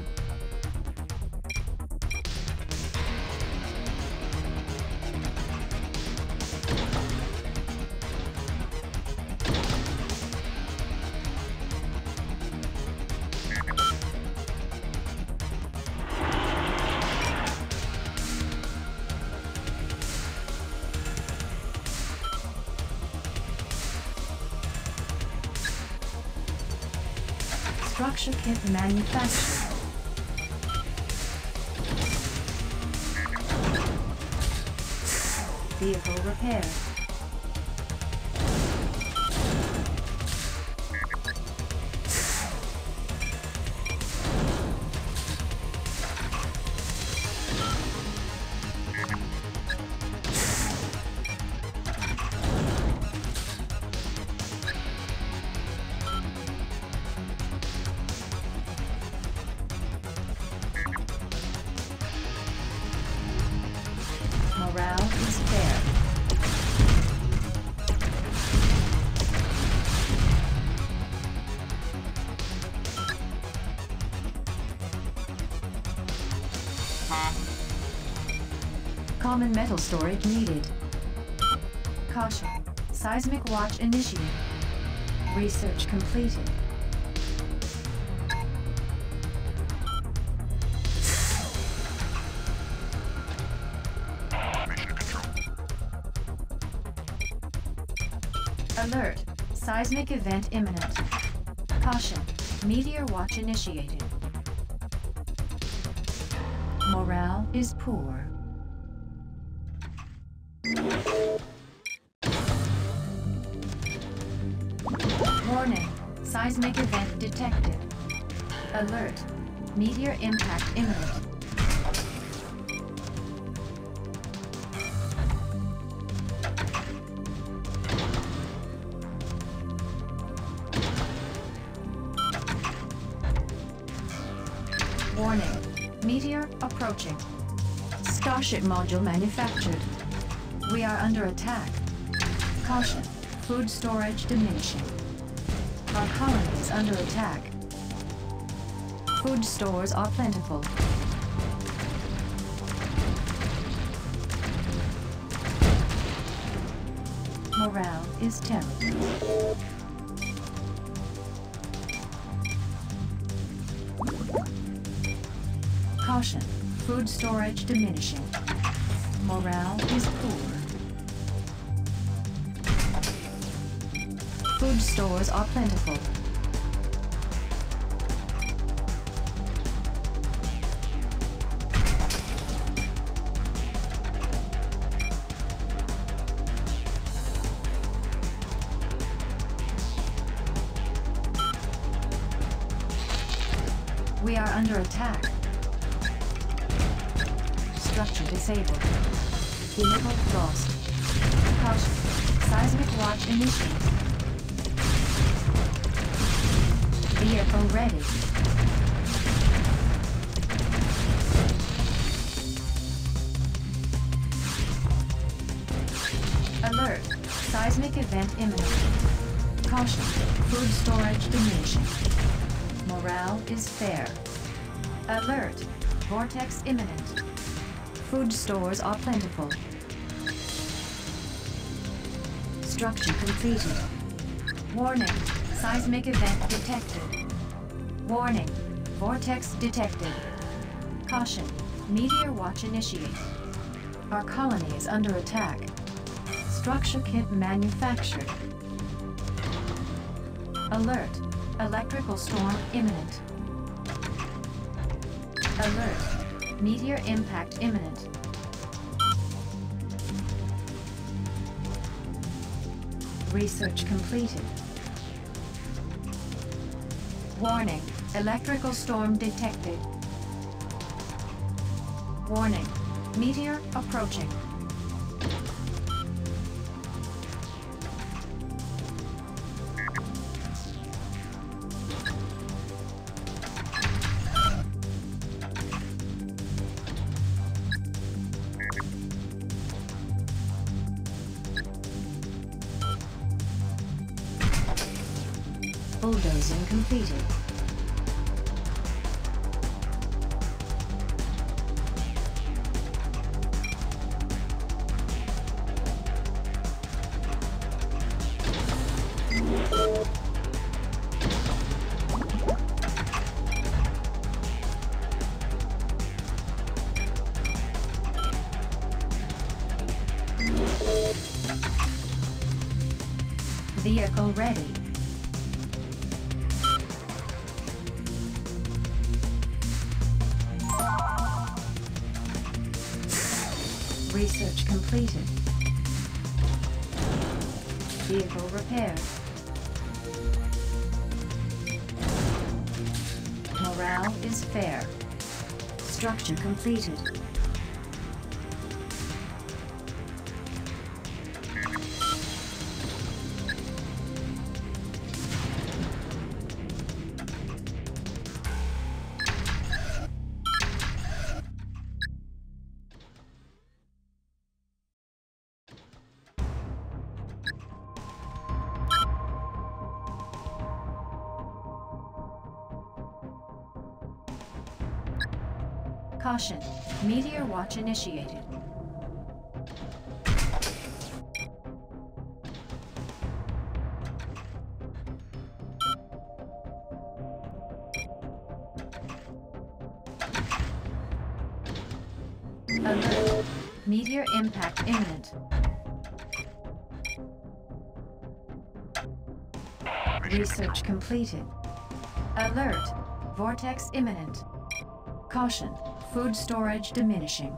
Structure kit manufactured. Vehicle repaired. Morale is fair. Common metal storage needed. Caution. Seismic watch initiated. Research completed. Alert. Seismic event imminent. Caution. Meteor watch initiated. Morale is poor. Warning. Seismic event detected. Alert. Meteor impact imminent. Warning. Meteor approaching. Starship module manufactured. We are under attack. Caution. Food storage diminishing. Our colony is under attack. Food stores are plentiful. Morale is terrible. Caution. Food storage diminishing. Morale is poor. Food stores are plentiful. We are under attack. Structure disabled. Vehicle lost. Caution. Seismic watch initiated. Vehicle ready. Alert. Seismic event imminent. Caution. Food storage diminishing. Morale is fair. Alert. Vortex imminent. Food stores are plentiful. Construction completed. Warning, seismic event detected. Warning, vortex detected. Caution, meteor watch initiated. Our colony is under attack. Structure kit manufactured. Alert, electrical storm imminent. Alert, meteor impact imminent. Research completed. Warning, electrical storm detected. Warning, meteor approaching. Bulldozing completed. Vehicle ready. Research completed. Vehicle repaired. Morale is fair. Structure completed. Caution, meteor watch initiated. Alert, meteor impact imminent. Research completed. Alert, vortex imminent. Caution, food storage diminishing.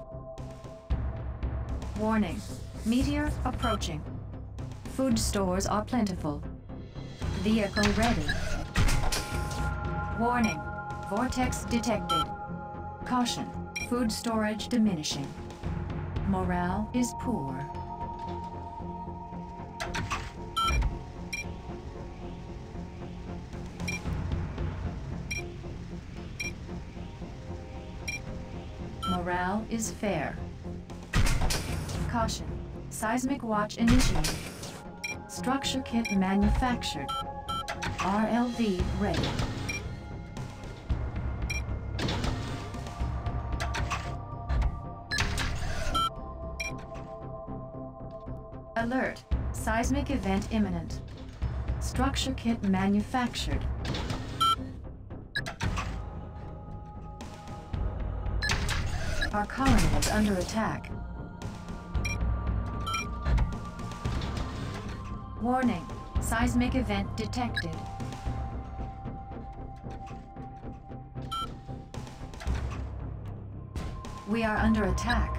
Warning, meteor approaching. Food stores are plentiful. Vehicle ready. Warning, vortex detected. Caution, food storage diminishing. Morale is poor. Morale is fair. Caution, seismic watch initiated. Structure kit manufactured. R L V ready. Alert, seismic event imminent. Structure kit manufactured. Our colony is under attack. Warning, seismic event detected. We are under attack.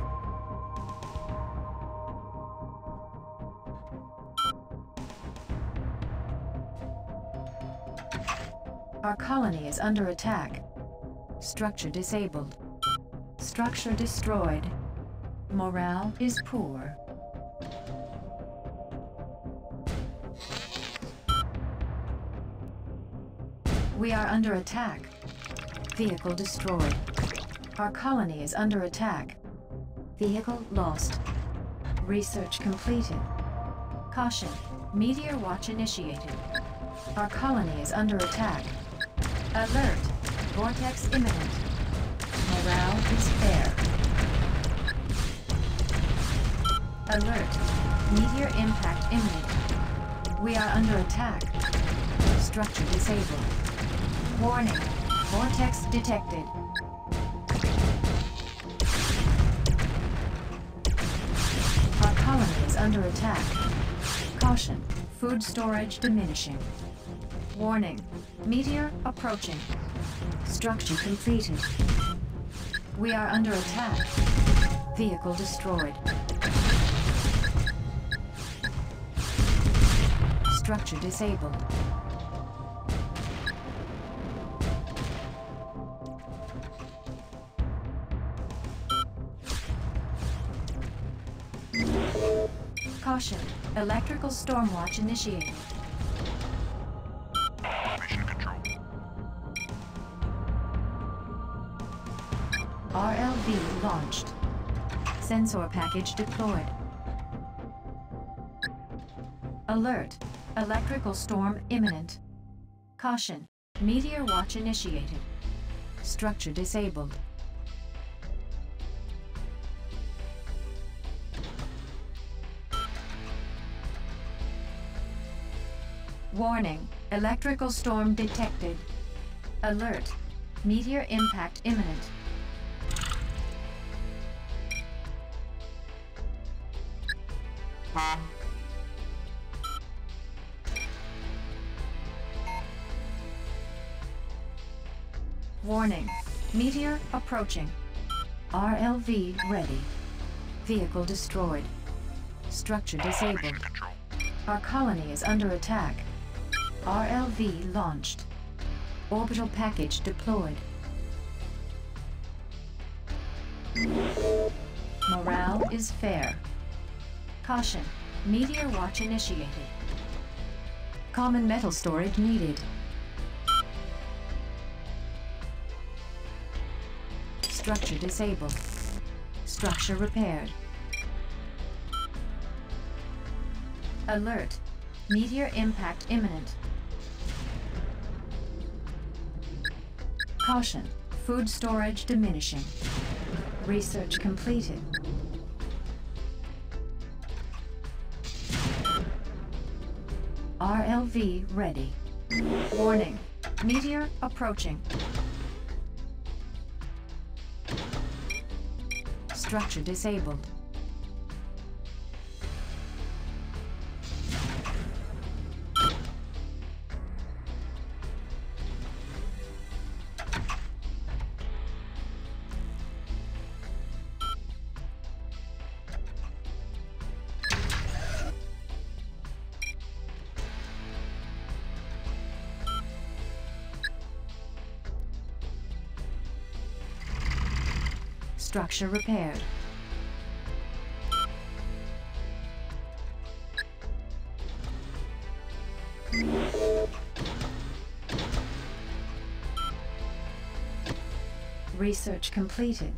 Our colony is under attack. Structure disabled. Structure destroyed. Morale is poor. We are under attack. Vehicle destroyed. Our colony is under attack. Vehicle lost. Research completed. Caution, meteor watch initiated. Our colony is under attack. Alert, vortex imminent. Morale is fair. Alert, meteor impact imminent. We are under attack. Structure disabled. Warning. Vortex detected. Our colony is under attack. Caution. Food storage diminishing. Warning. Meteor approaching. Structure completed. We are under attack. Vehicle destroyed. Structure disabled. Caution. Electrical stormwatch initiated. Mission control. R L V launched. Sensor package deployed. Alert. Electrical storm imminent. Caution. Meteor watch initiated. Structure disabled. Warning. Electrical storm detected. Alert. Meteor impact imminent. Warning. Meteor approaching. R L V ready. Vehicle destroyed. Structure disabled. Mission control. Our colony is under attack. R L V launched. Orbital package deployed. Morale is fair. Caution. Meteor watch initiated. Common metal storage needed. Structure disabled. Structure repaired. Alert. Meteor impact imminent. Caution. Food storage diminishing. Research completed. R L V ready. Warning. Meteor approaching. Structure disabled. Structure repaired. Research completed.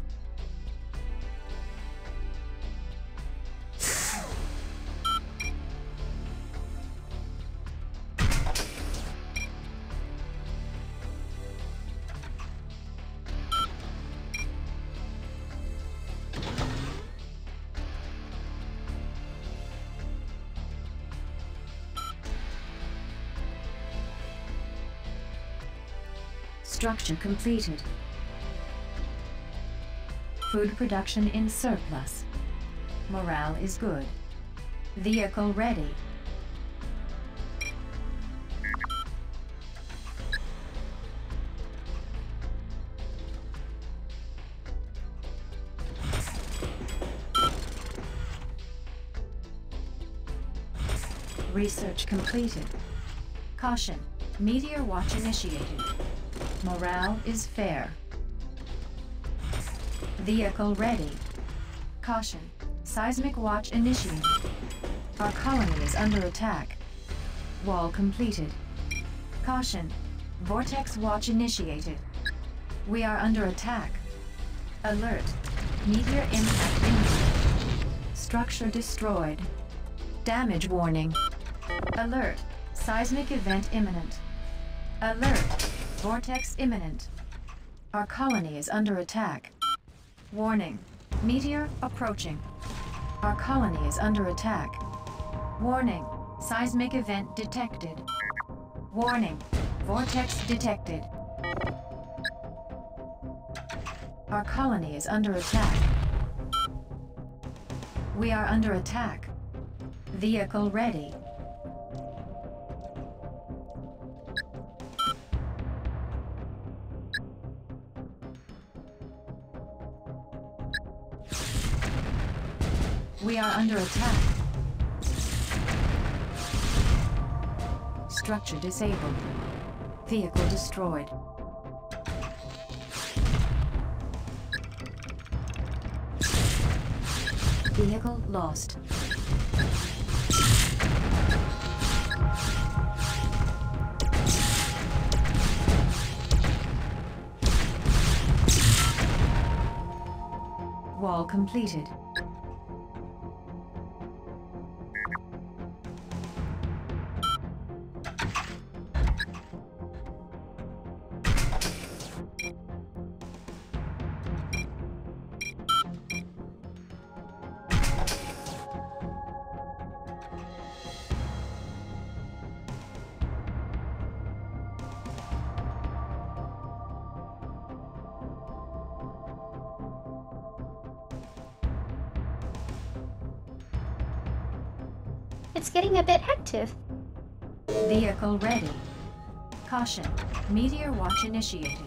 Structure completed. Food production in surplus. Morale is good. Vehicle ready. Research completed. Caution. Meteor watch initiated. Morale is fair. Vehicle ready. Caution. Seismic watch initiated. Our colony is under attack. Wall completed. Caution. Vortex watch initiated. We are under attack. Alert. Meteor impact imminent. Structure destroyed. Damage warning. Alert. Seismic event imminent. Alert. Vortex imminent. Our colony is under attack. Warning. Meteor approaching. Our colony is under attack. Warning. Seismic event detected. Warning. Vortex detected. Our colony is under attack. We are under attack. Vehicle ready. We are under attack. Structure disabled. Vehicle destroyed. Vehicle lost. Wall completed. It's getting a bit active. Vehicle ready. Caution. Meteor watch initiated.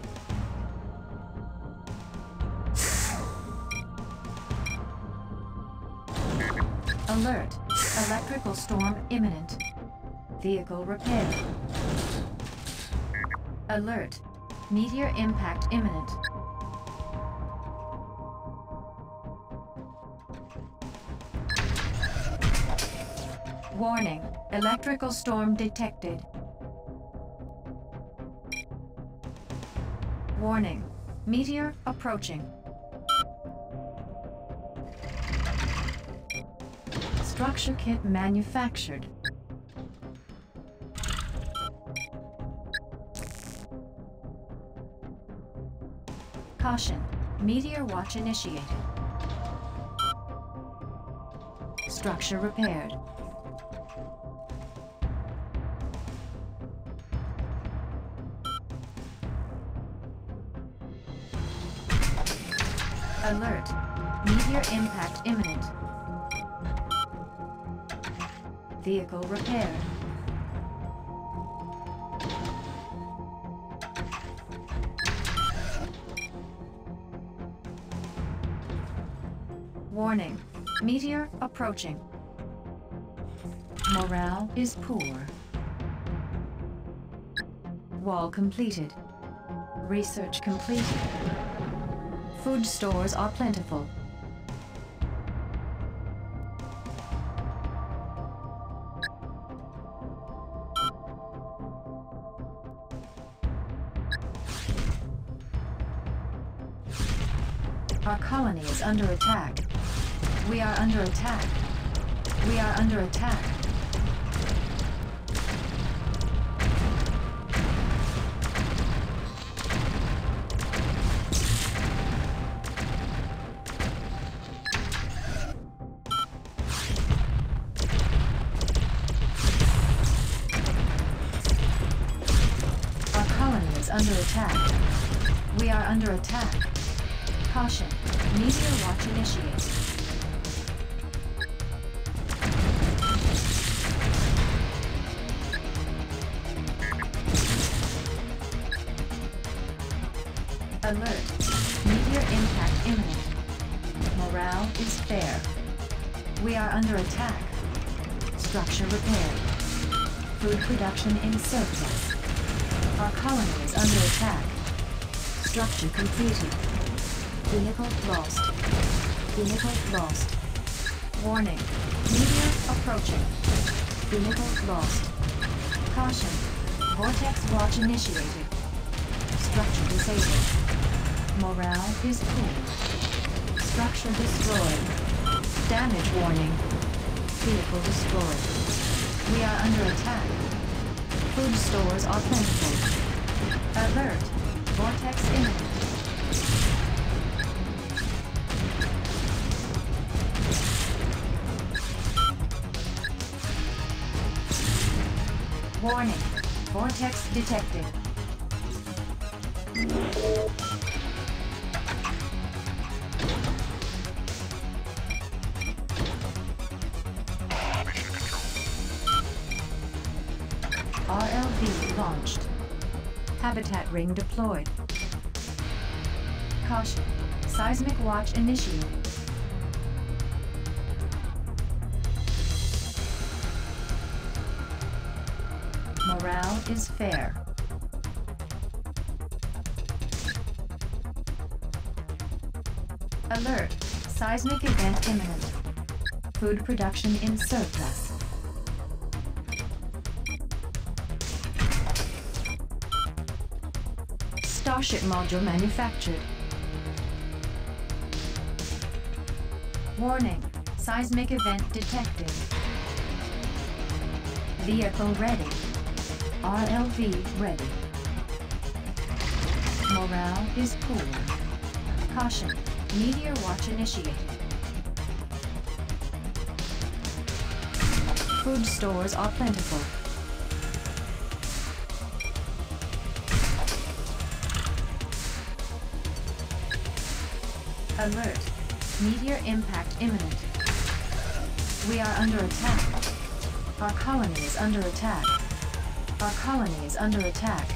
Alert. Electrical storm imminent. Vehicle repaired. Alert. Meteor impact imminent. Warning. Electrical storm detected. Warning. Meteor approaching. Structure kit manufactured. Caution. Meteor watch initiated. Structure repaired. Alert. Meteor impact imminent. Vehicle repaired. Warning. Meteor approaching. Morale is poor. Wall completed. Research completed. Food stores are plentiful. Our colony is under attack. We are under attack. We are under attack. Under attack. We are under attack. Caution. Meteor watch initiated. Alert. Meteor impact imminent. Morale is fair. We are under attack. Structure repaired. Food production in surplus. Our colony is under attack. Structure completed. Vehicle lost. Vehicle lost. Warning. Meteor approaching. Vehicle lost. Caution. Vortex watch initiated. Structure disabled. Morale is poor. Structure destroyed. Damage warning. Vehicle destroyed. We are under attack. Food stores are plentiful. Alert. Vortex imminent. Warning. Vortex detected. Mission control. R L V launched. Habitat ring deployed. Caution. Seismic watch initiated. Morale is fair. Alert. Seismic event imminent. Food production in surplus. Starship module manufactured. Warning. Seismic event detected. Vehicle ready. R L V ready. Morale is poor. Caution. Meteor watch initiated. Food stores are plentiful. Alert. Meteor impact imminent. We are under attack. Our colony is under attack. Our colony is under attack.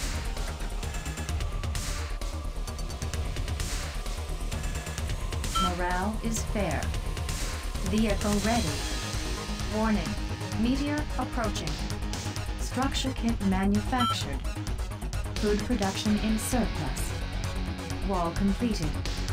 Morale is fair. Vehicle ready. Warning. Meteor approaching. Structure kit manufactured. Food production in surplus. Wall completed.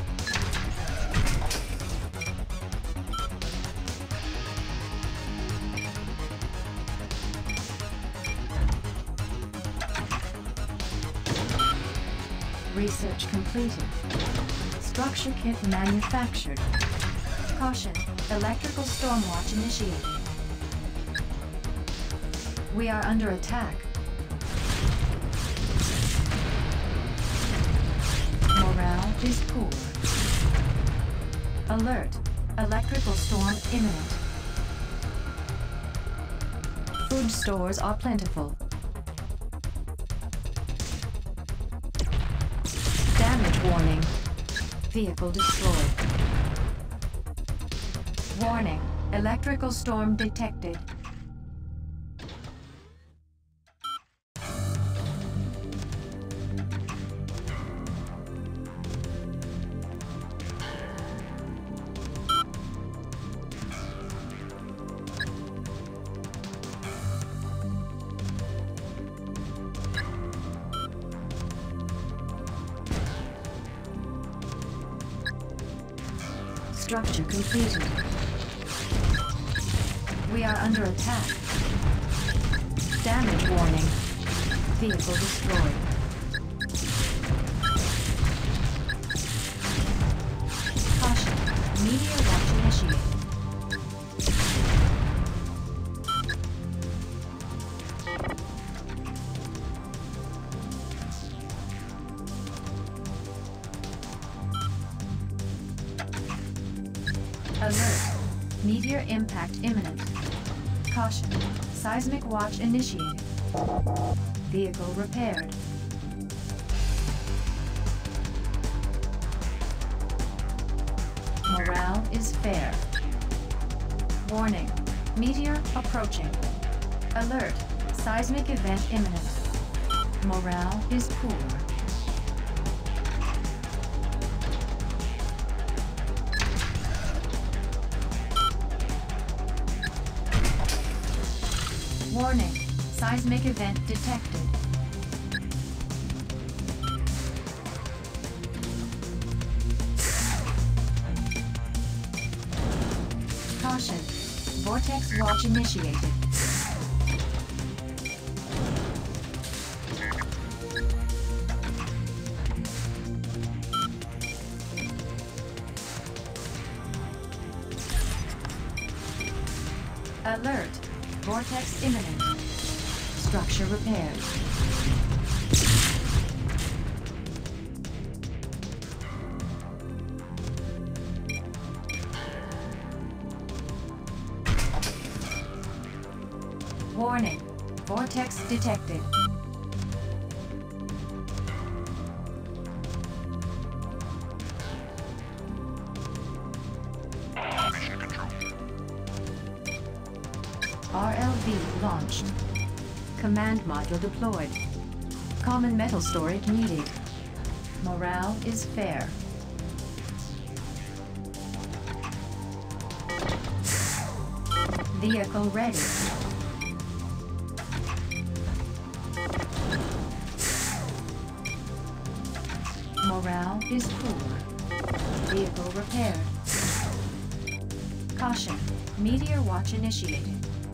Research completed. Structure kit manufactured. Caution. Electrical stormwatch initiated. We are under attack. Morale is poor. Alert. Electrical storm imminent. Food stores are plentiful. Damage warning. Vehicle destroyed. Warning. Electrical storm detected. Structure completed. We are under attack. Damage warning. Vehicle destroyed. Caution. Meteor watch initiated. Alert. Meteor impact imminent. Caution. Seismic watch initiated. Vehicle repaired. Morale is fair. Warning. Meteor approaching. Alert. Seismic event imminent. Morale is poor. Warning. Seismic event detected. Caution. Vortex watch initiated. Alert. Vortex imminent. Structure repaired. Warning. Vortex detected. Mission control. R L V launched. Command module deployed. Common metal storage needed. Morale is fair. Vehicle ready. Morale is poor. Vehicle repaired. Caution. Meteor watch initiated.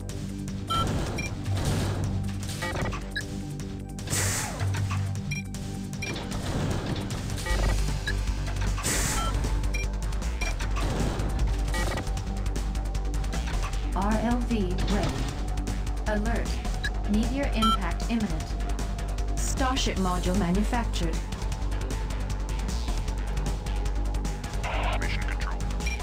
R L V ready. Alert. Meteor impact imminent. Starship module manufactured. Mission control.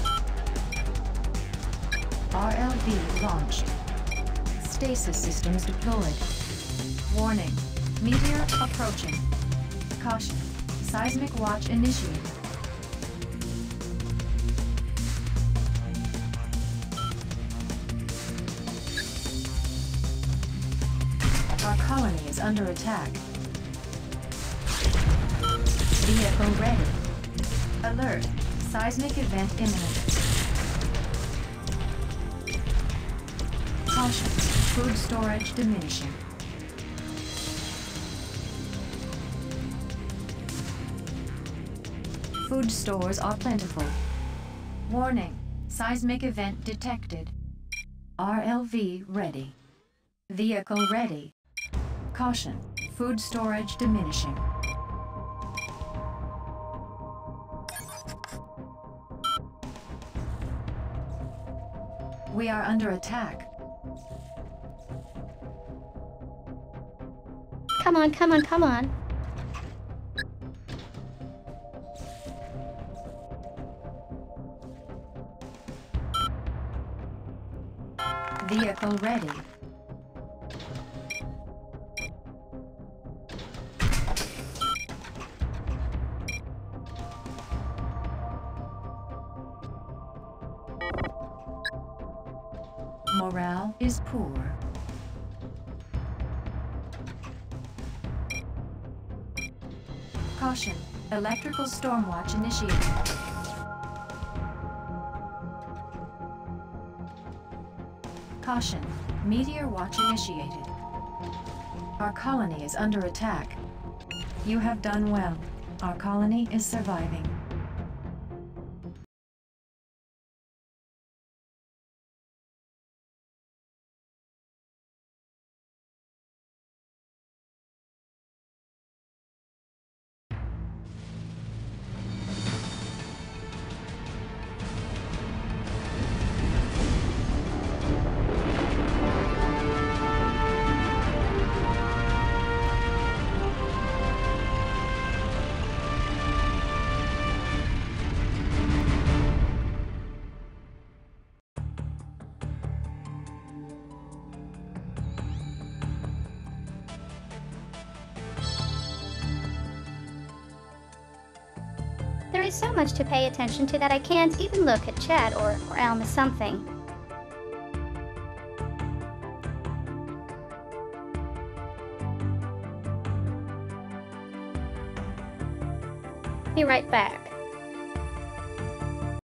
R L V launched. Stasis systems deployed. Warning. Meteor approaching. Caution. Seismic watch initiated. Our colony is under attack. Vehicle ready. Alert. Seismic event imminent. Caution. Food storage diminishing. Food stores are plentiful. Warning. Seismic event detected. R L V ready. Vehicle ready. Caution. Food storage diminishing. We are under attack. Come on, come on, come on. Vehicle ready. Morale is poor. Caution. Electrical storm watch initiated. Caution. Meteor watch initiated. Our colony is under attack. You have done well. Our colony is surviving. There is so much to pay attention to that I can't even look at chat or, or Alma something. Be right back.